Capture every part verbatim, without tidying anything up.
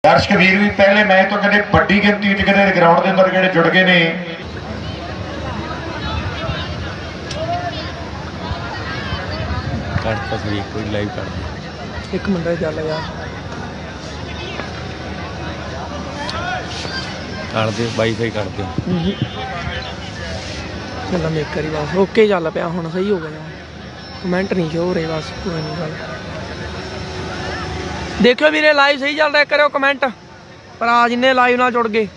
दर्शक वीर भी पहले मैच तो कहते बड़ी गिनती कदे ग्राउंड के अंदर जो जुड़ गए ने। एक मिनट चल यार कर दे वाईफाई कर दे चल मेक करी बस ओके चल पिया हुण सही हो गया कमेंट नहीं शो हो रहे बस कोई नहीं गल देखियो वीरे लाइव सही चल रहा करो कमेंट पर आ जिन्ने लाइव नाल जुड़ गए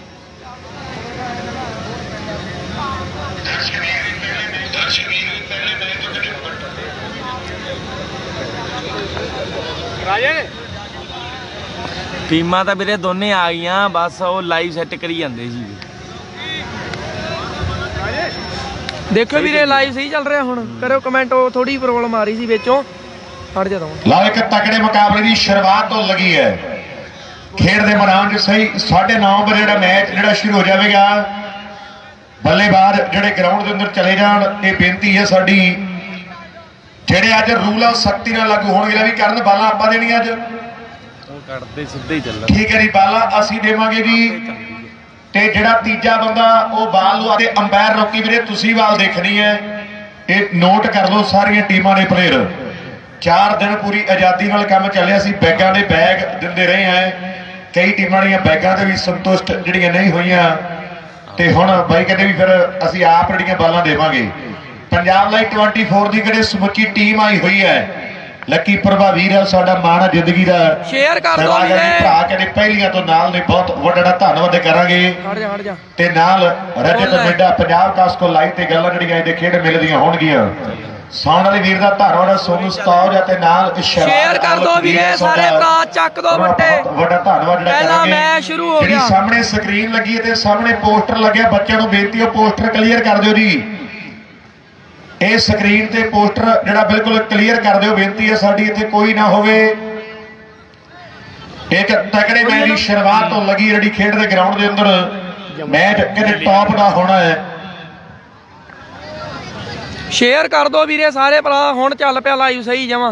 टीमां तां वीरे दोने आ गईयां बस वो लाइव सैट करी जांदे सी। देखो वीरे लाइव सही चल रहा हुण करो कमेंट थोड़ी प्रॉब्लम आ रही सी विचों हट जा लो एक तगड़े मुकाबले की शुरुआत तो लगी है खेड के मैदान च सही साढ़े नौ बजे जो मैच जो शुरू हो जाएगा बल्लेबाज जोड़े ग्राउंड के अंदर चले जान ये बेनती है साड़ी जेडे अज रूल आ सख्ती लागू होने भी करन बाला आप देनी अज ठीक है जी बाला असी देवांगे जी ते जेड़ा तीजा बंदा वो बाल लो अंपायर रोकी वीरे तुसी बाल देखनी है ये नोट कर लो सारिया टीमां ने प्लेयर चार दिन पूरी आजादी नाल काम चलिया सी बैगां दे बैग दिंदे रहे हैं कई टीमां दी बैगां ते भी संतुष्ट जिहड़ियां नहीं होईयां ते हुण बाई कहंदे भी फिर असीं आप जिहड़ियां बालां देवांगे। पंजाब लाइव चौबीस दी किहड़े समुची टीम आई हुई है लकी प्रभावी है साडा माण जिंदगी दा शेयर कर दो वीरे भरा कहंदे पहलियां तो नाल ने बहुत वड्डा धन्नवाद करांगे हट जा हट जा ते नाल रजत मिंडा पंजाब कास्को लाइव ते गल्लां जिहड़ियां इहदे खेड मिलदियां होणगीਆਂ साउंड वाले वीर दा धन्नवाद सोनू सताव ते नाल शेयर कर दो वीरे सारे भरा चक दो बट्टे बड़ा धन्नवाद जिहड़ा पहला मैच शुरू हो गया सामने स्क्रीन लगी है सामने पोस्टर लगे बच्चों को बेनती है पोस्टर क्लीयर कर दो जी ये स्क्रीन ते पोस्टर जिहड़ा बिल्कुल क्लीयर कर दो बेनती है साडी इत्थे कोई ना होवे एक तगड़े मैच की शुरुआत तो लगी जिहड़ी खेड दे ग्राउंड के अंदर मैच किते टॉप का होना है। शेयर कर दो वीरे सारे भरा हुण चल पिया लाइव सही जमा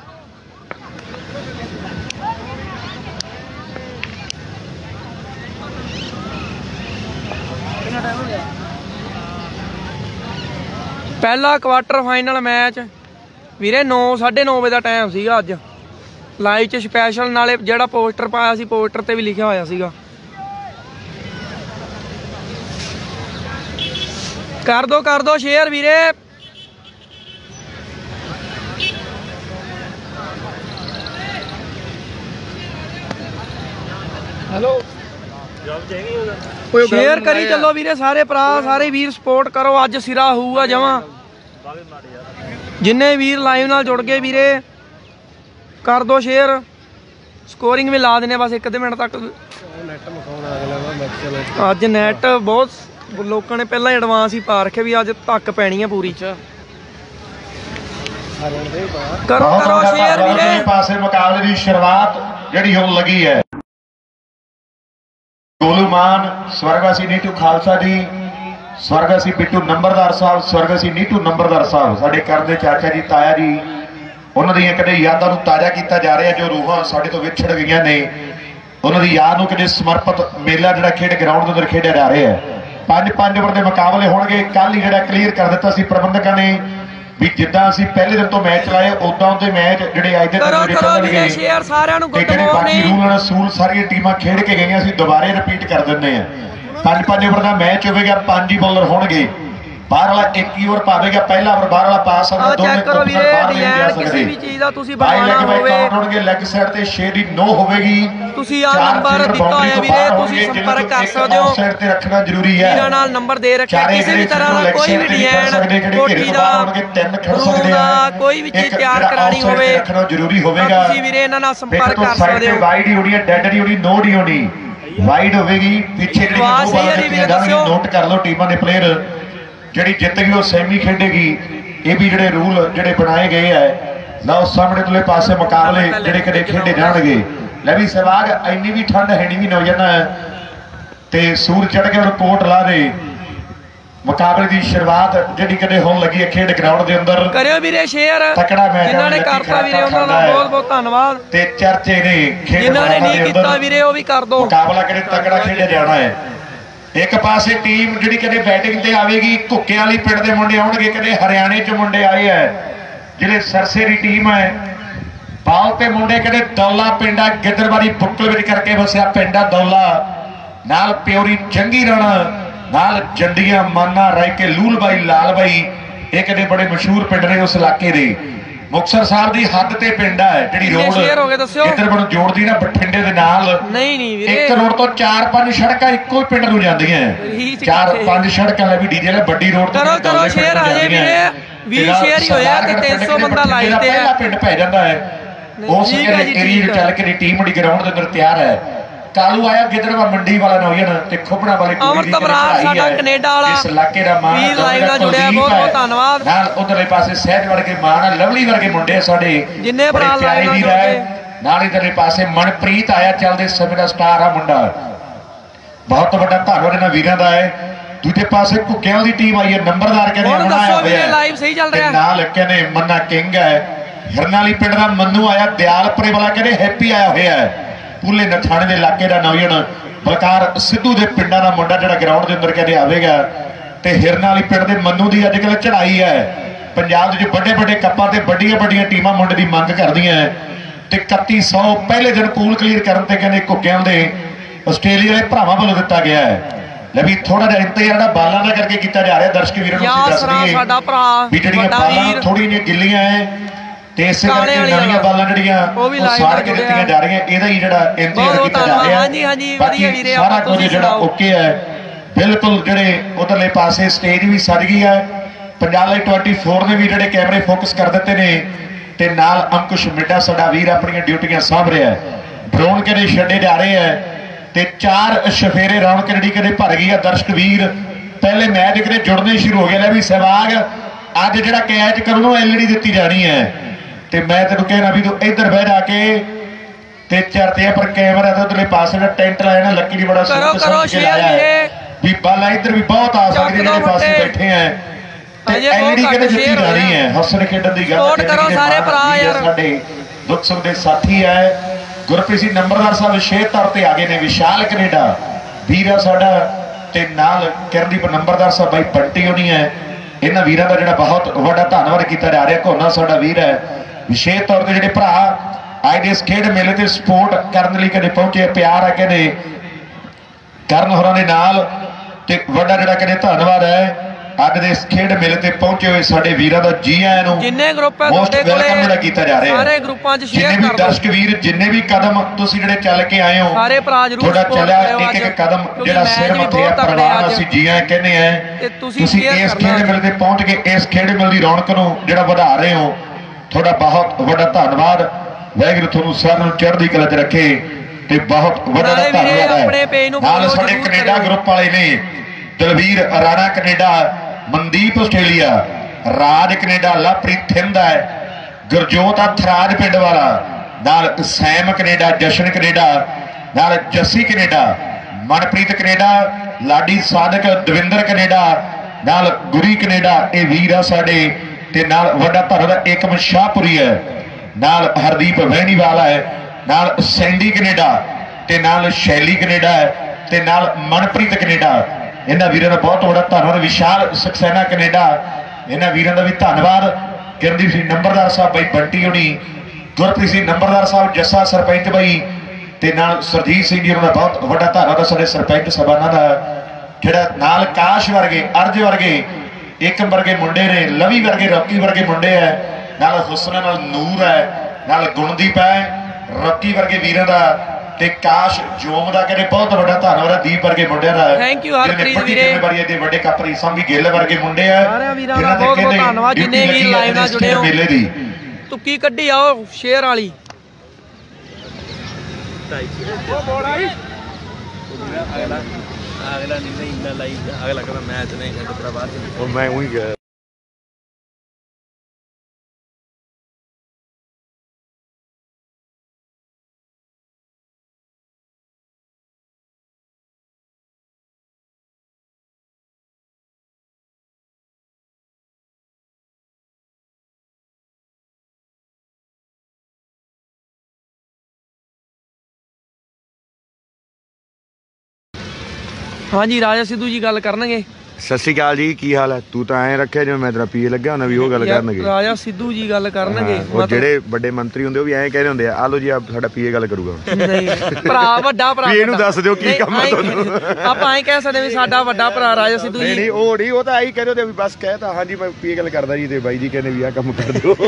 पहला क्वार्टर फाइनल मैच वीरे नौ साढ़े नौ बजे का टाइम सीगा अज लाइव च स्पैशल नाले जेड़ा पोस्टर पाया सी पोस्टर ते भी लिखा होया सीगा कर दो कर दो शेयर वीरे हेलो शेयर करी चलो वीरे सारे भरा सारे वीर सपोर्ट करो अज सिरा होऊगा जमा जिन्ने वीर लाइव नाल जुड़ गए वीरे कर दो शेयर स्कोरिंग भी ला देने बस एक मिनट तक अज नैट बहुत लोगों ने पहला एडवांस ही पा रखे भी अज तक पैनी है पूरी करो करो शेयर वीरे पासे मुकाबले की शुरुआत जिहड़ी होण लगी है गोलूमान स्वर्गवासी नीटू खालसा जी स्वर्गवासी बिट्टू नंबरदार साहब स्वर्गवासी नीटू नंबरदार साहब साडे घर दे चाचा जी ताया जी उन्हां दी कदे यादां नूं ताज़ा कीता जा रहा जो रूहां साडे तो विछड़ गईयां ने उन्हां दी याद नूं कदे समर्पित मेला जिहड़ा खेड ग्राउंड दे अंदर खेडिया जा रहा है। पांच पांच ओवर के मुकाबले होणगे कल ही जिहड़ा क्लीयर कर दिता सी प्रबंधकां ने भी जिद्दां असीं पहले दिन तो मैच चलाए उदां दे मैच जिहड़े अज दे दिन खेडणगे शेयर सारिआं नूं गुड बाकी मॉर्निंग रूल असूल सारियां टीमां खेड के गईयां असीं दुबारे रिपीट कर दिंदे हैं। पांच पांच ओवर का मैच होगा पांच ही बॉलर होणगे बाहर वाला एक ही ओवर पावेगा पहला ओवर बाहर वाला पा सकदा चेक करो वीरे डिजाइन किसी भी चीज दा तुसी बनवाना होवे होणगे लेग साइड ते छह दी नो होवेगी तुसी आ नंबर दिता होया वीरे तुसी संपर्क कर सकदे हो साइड ते रखना जरूरी है वीरा नाल नंबर दे रखे किसी भी तरह दा कोई भी डिजाइन कोटी दा तीन खड़ सकदे आ कोई भी चीज तैयार करानी होवे रखना जरूरी होवेगा तुसी वीरे इन्हां नाल संपर्क कर सकदे हो वाइड ही होनी है डेड ही होनी नो डी होनी वाइड होवेगी पीछे जेडी नोट कर लो टीमां दे प्लेयर जिहड़ी जित गई वो सैमी खेडेगी ये भी जिहड़े रूल जिहड़े बनाए गए है लो सामने तुले पासे मुकाबले जिहड़े कदे खेडे जाणगे लै भी सहवाग इन्नी भी ठंड है नहीं भी नौजवान ते सूर चढ़ के और कोट ला दे ਮੁਕਾਬਲੇ ਦੀ ਸ਼ੁਰੂਆਤ ਜਿਹੜੀ ਕਦੇ ਹੋਣ ਲੱਗੀ ਹੈ ਖੇਡ ਗਰਾਊਂਡ ਦੇ ਅੰਦਰ। ਕਰਿਓ ਵੀਰੇ ਸ਼ੇਅਰ, ਤਕੜਾ ਮੈਚ ਜਿਨ੍ਹਾਂ ਨੇ ਕਰਤਾ ਵੀਰੇ ਉਹਨਾਂ ਦਾ ਬਹੁਤ ਬਹੁਤ ਧੰਨਵਾਦ, ਤੇ ਚਰਚੇ ਨੇ ਖੇਡ ਜਿਨ੍ਹਾਂ ਨੇ ਨਹੀਂ ਕੀਤਾ ਵੀਰੇ ਉਹ ਵੀ ਕਰ ਦੋ। ਮੁਕਾਬਲਾ ਕਦੇ ਤਕੜਾ ਖੇਡਿਆ ਜਾਣਾ ਹੈ। ਇੱਕ ਪਾਸੇ ਟੀਮ ਜਿਹੜੀ ਕਦੇ ਬੈਟਿੰਗ ਤੇ ਆਵੇਗੀ, ਘੁੱਕੇ ਵਾਲੀ ਪਿੰਡ ਦੇ ਮੁੰਡੇ ਆਉਣਗੇ, ਕਦੇ ਹਰਿਆਣੇ ਚ ਮੁੰਡੇ ਆਏ ਆ ਜਿਹੜੇ ਸਰਸੇ ਦੀ ਟੀਮ ਹੈ। ਬਾਲ ਤੇ ਮੁੰਡੇ ਕਦੇ ਦੌਲਾ ਪਿੰਡਾ ਗਿੱਦੜਬਾਰੀ ਬੁੱਕਲ ਵਿੱਚ ਕਰਕੇ ਵਸਿਆ ਪਿੰਡਾ ਦੌਲਾ, ਨਾਲ ਪਿਓਰੀ ਜੰਗੀ ਰਾਣਾ, ਨਾਲ ਜੰਡੀਆਂ ਮਾਨਾ ਰਾਇਕੇ ਲੂਲ ਬਾਈ ਲਾਲ ਬਾਈ, ਇਹ ਕਦੇ ਬੜੇ ਮਸ਼ਹੂਰ ਪਿੰਡ ਨੇ ਉਸ ਇਲਾਕੇ ਦੇ। ਮੁਕਤਸਰ ਸਾਹਿਬ ਦੀ ਹੱਦ ਤੇ ਪਿੰਡ ਹੈ ਜਿਹੜੀ ਰੋਡ ਇੱਧਰ ਬਣ ਜੋੜਦੀ ਨਾ ਬਠਿੰਡੇ ਦੇ ਨਾਲ। ਨਹੀਂ ਨਹੀਂ ਵੀਰੇ, ਇੱਕ ਰੋਡ ਤੋਂ ਚਾਰ ਪੰਜ ਸੜਕਾਂ ਇੱਕੋ ਹੀ ਪਿੰਡ ਨੂੰ ਜਾਂਦੀਆਂ, ਚਾਰ ਪੰਜ ਸੜਕਾਂ ਲੈ ਵੀ ਡੀਜੇ ਲੈ ਵੱਡੀ ਰੋਡ ਤੇ ਕਰੋ ਕਰੋ ਸ਼ੇਅਰ ਆ ਜੇ ਵੀਰੇ, ਵੀਹ ਸ਼ੇਅਰ ਹੀ ਹੋਇਆ ਤੇ ਤਿੰਨ ਸੌ ਬੰਦਾ ਲਾਈਵ ਤੇ ਪਹਿਲਾ ਪਿੰਡ ਪੈ ਜਾਂਦਾ ਹੈ। ਉਸ ਏਰੀਏ ਚ ਚੱਲ ਕੇ ਟੀਮ ਦੀ ਗਰਾਊਂਡ ਦੇ ਅੰਦਰ ਤਿਆਰ ਹੈ। ਕਾਲੂ ਆਇਆ ਗਿੱਦੜਵਾ ਮੰਡੀ ਵਾਲਾ ਨੌਜਣ ਤੇ ਖੁਪਣਾ ਵਾਲੇ ਅਮਰਤ ਬਰਾੜ ਸਾਡਾ ਕੈਨੇਡਾ ਵਾਲਾ ਇਸ ਇਲਾਕੇ ਦਾ ਮਾਣ ਵੀਰ ਲਾਈਵ ਨਾਲ ਜੁੜਿਆ, ਬਹੁਤ ਬਹੁਤ ਧੰਨਵਾਦ। ਨਾਲ ਉਧਰਲੇ ਪਾਸੇ ਸਹਿਜ ਵਰਗੇ ਮਾਣ, ਲਵਲੀ ਵਰਗੇ ਮੁੰਡੇ ਸਾਡੇ ਜਿੰਨੇ ਭਰਾ ਲਾਈਵ ਨਾਲ ਜੁੜੇ। ਨਾਲ ਇਧਰਲੇ ਪਾਸੇ ਮਨਪ੍ਰੀਤ ਆਇਆ ਚੱਲਦੇ ਸਮੇਂ ਦਾ ਸਟਾਰ ਆ ਮੁੰਡਾ, ਬਹੁਤ ਵੱਡਾ ਧੰਨਵਾਦ ਇਹਨਾਂ ਵੀਰਾਂ ਦਾ ਹੈ। ਦੂਜੇ ਪਾਸੇ ਘੁੱਕਿਆਂ ਦੀ ਟੀਮ ਆਈ ਹੈ, ਨੰਬਰਦਾਰ ਕਹਿੰਦੇ ਹੁਣ ਦੱਸੋ ਵੀਰੇ ਲਾਈਵ ਸਹੀ ਚੱਲ ਰਿਹਾ। ਨਾਲ ਕਹਿੰਦੇ ਮੰਨਾ ਕਿੰਗ ਹੈ, ਹਿਰਨਾਲੀ ਪਿੰਡ ਦਾ ਮੰਨੂ ਆਇਆ, ਦਿਆਲਪੁਰੇ ਵਾਲਾ ਕਹਿੰਦੇ ਹੈਪੀ ਆਇਆ ਹੋਇਆ ਹੈ, ਪੂਲੇ ਨਥਾਣੇ ਦੇ ਇਲਾਕੇ ਦਾ ਨੌਜਣ ਬਲਕਾਰ ਸਿੱਧੂ ਦੇ ਪਿੰਡਾਂ ਦਾ ਮੁੰਡਾ ਜਿਹੜਾ ਗਰਾਊਂਡ ਦੇ ਅੰਦਰ ਕਹਿੰਦੇ ਆਵੇਗਾ। ਤੇ ਹਿਰਨਾਲੀ ਪਿੰਡ ਦੇ ਮੰਨੂ ਦੀ ਅੱਜ ਕੱਲ੍ਹ ਚੜ੍ਹਾਈ ਹੈ, ਪੰਜਾਬ ਦੇ ਵਿੱਚ ਵੱਡੇ ਵੱਡੇ ਕੱਪਾਂ ਤੇ ਵੱਡੀਆਂ ਵੱਡੀਆਂ ਟੀਮਾਂ ਮੁੰਡੇ ਦੀ ਮੰਗ ਕਰਦੀਆਂ ਤੇ ਇਕੱਤੀ ਸੌ ਪਹਿਲੇ ਦਿਨ ਪੂਲ ਕਲੀਅਰ ਕਰਨ ਤੇ ਕਹਿੰਦੇ ਘੁੱਕਿਆਂ ਦੇ ਆਸਟ੍ਰੇਲੀਆ ਦੇ ਭਰਾਵਾਂ ਵੱਲੋਂ ਦਿੱਤਾ ਗਿਆ ਹੈ। ਲੈ ਵੀ ਥੋੜਾ ਜਿਹਾ ਇੰਤਜ਼ਾਰ ਜਿਹੜਾ ਬਾਲਾਂ ਦਾ ਕਰਕੇ ਕੀਤਾ ਜਾ ਰਿਹਾ, ਦਰਸ਼ਕ ਵੀਰਾਂ ਨੂੰ ਅਸੀਂ ਦੱਸ ਦਈਏ ਸਾਡਾ ਭਰਾ ਵੀ ਜਿਹੜੀਆਂ ਬਾਲਾਂ ਥੋੜੀਆਂ ਜਿਹੀਆਂ ਗਿੱਲੀਆਂ ਹੈ ਤੇ ਇਸੇ ਕਰਕੇ ਨਵੀਆਂ ਬਾਲਾਂ ਜਿਹੜੀਆਂ ਉਹ ਸਾੜ ਕੇ ਦਿੱਤੀਆਂ ਜਾ ਰਹੀਆਂ, ਇਹਦਾ ਹੀ ਜਿਹੜਾ ਇੰਤਜ਼ਾਰ ਕੀਤਾ ਜਾ ਰਿਹਾ। ਹਾਂਜੀ ਹਾਂਜੀ ਵਧੀਆ ਵੀਰੇ, ਸਾਰਾ ਕੁਝ ਜਿਹੜਾ ਓਕੇ ਹੈ ਬਿਲਕੁਲ। ਜਿਹੜੇ ਉਧਰਲੇ ਪਾਸੇ ਸਟੇਜ ਵੀ ਸਜ ਗਈ ਹੈ, ਪੰਜਾਬ ਲਈ ਚੌਬੀ ਨੇ ਵੀ ਜਿਹੜੇ ਕੈਮਰੇ ਫੋਕਸ ਕਰ ਦਿੱਤੇ ਨੇ ਤੇ ਨਾਲ ਅੰਕੁਸ਼ ਮਿੱਡਾ ਸਾਡਾ ਵੀਰ ਆਪਣੀਆਂ ਡਿਊਟੀਆਂ ਸਾਂਭ ਰਿਹਾ ਹੈ। ਡਰੋਨ ਕਿਹੜੇ ਛੱਡੇ ਜਾ ਰਹੇ ਹੈ ਤੇ ਚਾਰ ਸ਼ਫੇਰੇ ਰੌਣਕ ਜਿਹੜੀ ਕਿਤੇ ਭਰ ਗਈ ਹੈ। ਦਰਸ਼ਕ ਵੀਰ ਪਹਿਲੇ ਮੈਚ ਕਿਤੇ ਜੁੜਨੇ ਸ਼ੁਰੂ ਹੋ ਗਏ। ਲੈ ਵੀ ਸਹਿਵਾਗ ਅੱਜ ਜਿਹੜਾ ਕੈਚ ਕਰਨ ਨੂੰ ਐਲਈਡੀ ਦਿੱਤੀ ਜਾਣੀ ਹੈ ਤੇ ਮੈਂ ਤੈਨੂੰ ਕਹਿਣਾ ਵੀ ਤੂੰ ਇੱਧਰ ਬਹਿ ਜਾ ਕੇ ਤੇ ਚਰਤੇ ਪਰ ਕੈਮਰਾ ਤੇ ਉਧਰਲੇ ਪਾਸੇ ਦਾ ਟੈਂਟ ਲਾਇਆ ਨਾ, ਲੱਕੀ ਦੀ ਬੜਾ ਸੋਚ ਸਮਝ ਕੇ ਲਾਇਆ ਹੈ ਵੀ ਬਾਲਾ ਇੱਧਰ ਵੀ ਬਹੁਤ ਆ ਸਕਦੀ ਜਿਹੜੇ ਪਾਸੇ ਬੈਠੇ ਆ ਤੇ ਐਲਈਡੀ ਕਿਤੇ ਦਿੱਤੀ ਜਾਣੀ ਹੈ। ਹੱਸਣ ਖੇਡਣ ਦੀ ਗੱਲ ਕਰੋ ਸਾਰੇ ਭਰਾ ਯਾਰ, ਸਾਡੇ ਦੁੱਖ ਸੁੱਖ ਦੇ ਸਾਥੀ ਹੈ। ਗੁਰਪ੍ਰੀਤ ਸਿੰਘ ਨੰਬਰਦਾਰ ਸਾਹਿਬ ਵਿਸ਼ੇਸ਼ ਤੌਰ ਤੇ ਆ ਗਏ ਨੇ, ਵਿਸ਼ਾਲ ਕੈਨੇਡਾ ਵੀਰ ਆ ਸਾਡਾ ਤੇ ਨਾਲ ਕਿਰਨਦੀਪ ਨੰਬਰਦਾਰ ਸਾਹਿਬ ਬਾਈ ਬੰਟੀ ਹੋਣੀ ਹੈ। ਇਹਨਾਂ ਵੀਰਾਂ ਦਾ ਜਿਹੜਾ ਬਹੁਤ ਵੱਡਾ ਧੰਨਵਾਦ ਕੀਤਾ ਜਾ ਰਿਹਾ। ਘੋਨਾ ਸਾਡਾ ਵੀਰ ਹੈ, ਵਿਸ਼ੇਸ਼ ਤੌਰ ਤੇ ਜਿਹੜੇ ਭਰਾ ਅੱਜ ਦੇ ਇਸ ਖੇਡ ਮੇਲੇ ਤੇ ਸਪੋਰਟ ਕਰਨ ਲਈ ਕਦੇ ਪਹੁੰਚੇ, ਪਿਆਰ ਆ ਕਹਿੰਦੇ ਕਰਨ ਹੋਰਾਂ ਦੇ ਨਾਲ ਤੇ ਵੱਡਾ ਜਿਹੜਾ ਕਹਿੰਦੇ ਧੰਨਵਾਦ ਹੈ ਅੱਜ ਦੇ ਇਸ ਖੇਡ ਮੇਲੇ ਤੇ ਪਹੁੰਚੇ ਹੋਏ ਸਾਡੇ ਵੀਰਾਂ ਦਾ। ਜੀ ਆਇਆਂ ਨੂੰ ਜਿੰਨੇ ਗਰੁੱਪ ਹੈ ਤੁਹਾਡੇ ਕੋਲੇ ਜਿਹੜਾ ਕੀਤਾ ਜਾ ਰਿਹਾ ਸਾਰੇ ਗਰੁੱਪਾਂ 'ਚ ਸ਼ੇਅਰ ਕਰ ਦਿਓ। ਦਰਸ਼ਕ ਵੀਰ ਜਿੰਨੇ ਵੀ ਕਦਮ ਤੁਸੀਂ ਜਿਹੜੇ ਚੱਲ ਕੇ ਆਏ ਹੋ, ਸਾਰੇ ਭਰਾ ਜਰੂਰ ਤੁਹਾਡਾ ਚੱਲਿਆ ਇੱਕ ਇੱਕ ਕਦਮ ਜਿਹੜਾ ਸਿਰ ਮੱਥੇ ਆ ਪਰਿਵਾਰ ਅਸੀਂ ਜੀ ਆਇਆਂ ਕਹਿੰਦੇ ਆ। ਤੁਸੀਂ ਇਸ ਖੇਡ ਮੇਲੇ ਤੇ ਪਹੁੰਚ ਕੇ ਇਸ ਖੇਡ ਮੇਲੇ ਦੀ ਰੌਣਕ ਨੂੰ ਜਿਹੜਾ ਵਧਾ ਰਹੇ ਹੋ, ਤੁਹਾਡਾ ਬਹੁਤ ਵੱਡਾ ਧੰਨਵਾਦ। ਵਾਹਿਗੁਰੂ ਤੁਹਾਨੂੰ ਸਾਰਿਆਂ ਨੂੰ ਚੜ੍ਹਦੀ ਕਲਾ 'ਚ ਰੱਖੇ ਤੇ ਬਹੁਤ ਵੱਡਾ ਧੰਨਵਾਦ ਹੈ। ਨਾਲ ਸਾਡੇ ਕੈਨੇਡਾ ਗਰੁੱਪ ਵਾਲੇ ਨੇ, Dalvir Rana Canada, Mandeep Australia, Raj Canada, Lovepreet Thind ਹੈ, ਗੁਰਜੋਤ ਆ ਥਰਾਜ ਪਿੰਡ ਵਾਲਾ, ਨਾਲ ਸੈਮ ਕੈਨੇਡਾ, ਜਸ਼ਨ ਕੈਨੇਡਾ, ਨਾਲ Jassi Canada, Manpreet Canada, Laddi Sadiq, Davinder Canada, ਨਾਲ ਗੁਰੀ ਕੈਨੇਡਾ। ਇਹ ਵੀਰ ਆ ਸਾਡੇ ਤੇ ਨਾਲ ਵੱਡਾ ਧੰਨਵਾਦ ਏਕਮ ਸ਼ਾਹਪੁਰੀ ਹੈ, ਨਾਲ ਹਰਦੀਪ ਵਹਿਣੀਵਾਲਾ ਹੈ, ਨਾਲ ਸੈਂਡੀ ਕੈਨੇਡਾ ਤੇ ਨਾਲ ਸ਼ੈਲੀ ਕੈਨੇਡਾ ਤੇ ਨਾਲ ਮਨਪ੍ਰੀਤ ਕੈਨੇਡਾ। ਇਹਨਾਂ ਵੀਰਾਂ ਦਾ ਬਹੁਤ ਵੱਡਾ ਧੰਨਵਾਦ। ਵਿਸ਼ਾਲ ਸਕਸੈਨਾ ਕੈਨੇਡਾ, ਇਹਨਾਂ ਵੀਰਾਂ ਦਾ ਵੀ ਧੰਨਵਾਦ। ਕਿਰਨਦੀਪ ਸਿੰਘ ਨੰਬਰਦਾਰ ਸਾਹਿਬ ਬਾਈ ਬੰਟੀ ਹੋਣੀ, ਗੁਰਪ੍ਰੀਤ ਸਿੰਘ ਨੰਬਰਦਾਰ ਸਾਹਿਬ, ਜੱਸਾ ਸਰਪੰਚ ਬਾਈ ਤੇ ਨਾਲ ਸਰਜੀਤ ਸਿੰਘ ਜੀ ਦਾ ਬਹੁਤ ਵੱਡਾ ਧੰਨਵਾਦ। ਸਾਡੇ ਸਰਪੰਚ ਸਭਾਨਾਂ ਦਾ ਜਿਹੜਾ ਨਾਲ ਕਾਸ਼ ਵਰਗੇ, ਅਰਜ ਵਰਗੇ, ਏਕਮ ਵਰਗੇ ਮੁੰਡੇ ਨੇ, ਲਵੀ ਵਰਗੇ, ਰੌਕੀ ਵਰਗੇ ਮੁੰਡੇ ਹੈ, ਨਾਲ ਹੁਸਨ, ਨਾਲ ਨੂਰ ਹੈ, ਨਾਲ ਗੁਣਦੀਪ ਹੈ, ਰੌਕੀ ਵਰਗੇ ਵੀਰਾਂ ਦਾ ਤੇ ਕਾਸ਼ ਜੋਮ ਦਾ ਕਹਿੰਦੇ ਬਹੁਤ ਵੱਡਾ ਧੰਨਵਾਦ ਹੈ। ਦੀਪ ਵਰਗੇ ਮੁੰਡਿਆਂ ਦਾ ਥੈਂਕ ਯੂ ਹਰਪ੍ਰੀਤ ਵੀਰੇ, ਜ਼ਿੰਮੇਵਾਰੀ ਦੇ ਵੱਡੇ ਕਾਪਰੀ ਸੰਭੀ ਗਿੱਲ ਵਰਗੇ ਮੁੰਡੇ ਆ। ਸਾਰਿਆਂ ਵੀਰਾਂ ਦਾ ਬਹੁਤ ਬਹੁਤ ਧੰਨਵਾਦ ਜਿੰਨੇ ਵੀ ਲਾਈਵ ਨਾਲ ਜੁੜੇ ਹੋ। ਮੇਲੇ ਦੀ ਤੁੱਕੀ ਕੱਢੀ ਆਓ ਸ਼ੇਅਰ ਵਾਲੀ। ਉਹ ਬੋੜਾ ਹੀ ਅਗਲਾ ਅਗਲਾ ਨਹੀਂ ਇੰਨਾ ਲਾਈਵ ਅਗਲਾ ਕਹਿੰਦਾ ਮੈਚ ਨਹੀਂ ਖੇਡ ਬਾਅਦ ਉਹ ਮੈਂ ਉਹੀ ਗਿਆ। ਹਾਂਜੀ ਰਾਜਾ ਸਿੱਧੂ ਜੀ ਗੱਲ ਕਰਨਗੇ। ਸਤਿ ਸ਼੍ਰੀ ਅਕਾਲ ਜੀ, ਕੀ ਹਾਲ ਹੈ? ਤੂੰ ਤਾਂ ਐਂ ਰੱਖਿਆ ਜਿਵੇਂ ਮੈਂ ਤੇਰਾ ਪੀਏ ਲੱਗਿਆ ਹੁੰਦਾ ਵੀ ਉਹ ਗੱਲ ਕਰਨਗੇ। ਰਾਜਾ ਸਿੱਧੂ ਜੀ ਗੱਲ ਕਰਨਗੇ। ਉਹ ਜਿਹੜੇ ਵੱਡੇ ਮੰਤਰੀ ਹੁੰਦੇ ਉਹ ਵੀ ਐਂ ਕਹਿੰਦੇ ਹੁੰਦੇ ਆ, ਆ ਲੋ ਜੀ ਸਾਡਾ ਪੀਏ ਗੱਲ ਕਰੂਗਾ। ਨਹੀਂ ਭਰਾ ਵੱਡਾ ਭਰਾ ਇਹਨੂੰ ਦੱਸ ਦਿਓ ਕੀ ਕੰਮ ਹੈ ਤੁਹਾਨੂੰ। ਆਪਾਂ ਐਂ ਕਹਿ ਸਕਦੇ ਵੀ ਸਾਡਾ ਵੱਡਾ ਭਰਾ ਰਾਜਾ ਸਿੱਧੂ ਜੀ। ਨਹੀਂ ਉਹ ਨਹੀਂ, ਉਹ ਤਾਂ ਆਹੀ ਕਹਿੰਦੇ ਵੀ ਬਸ ਕਹਿਤਾ ਹਾਂਜੀ ਮੈਂ ਪੀਏ ਗੱਲ ਕਰਦਾ ਜੀ ਤੇ ਬਾਈ ਜੀ ਕਹਿੰਦੇ ਵੀ ਆਹ ਕੰਮ ਕਰ ਦਿਓ।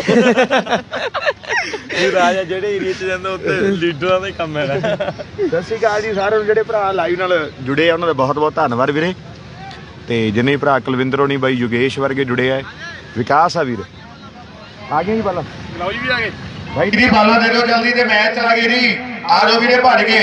ਇਹ ਰਾਜਾ ਜਿਹੜੇ ਏਰੀਆ 'ਚ ਜਾਂਦਾ ਉੱਥੇ ਲੀਡਰਾਂ ਦਾ ਹੀ ਕੰਮ ਹੈਗਾ। ਸਤਿ ਸ਼੍ਰੀ ਅਕਾਲ ਜੀ ਸਾਰਿਆਂ ਨੂੰ, ਜਿਹੜੇ ਭਰਾ ਲਾਈਵ ਨਾਲ ਜੁੜੇ ਆ ਉਹਨਾਂ ਦਾ ਬਹੁਤ ਬਹੁਤ ਧੰਨਵਾਦ ਵੀਰੇ। ਤੇ ਜਿੰਨੇ ਭਰਾ ਕੁਲਵਿੰਦਰ ਹੋਣੀ ਬਾਈ ਯੋਗੇਸ਼ ਵਰਗੇ ਜੁੜੇ ਆ, ਵਿਕਾਸ ਆ ਵੀਰ ਆ ਗਏ ਜੀ ਬਾਲਾ ਲਓ ਜੀ ਵੀ ਆ ਗਏ ਭਾਈ ਜੀ ਬਾਲਾ ਦੇ ਦਿਓ ਜਲਦੀ ਤੇ ਮੈਚ ਚਲਾ ਗਏ ਜੀ, ਆ ਜਾਓ ਵੀਰੇ ਭੱਜ ਕੇ।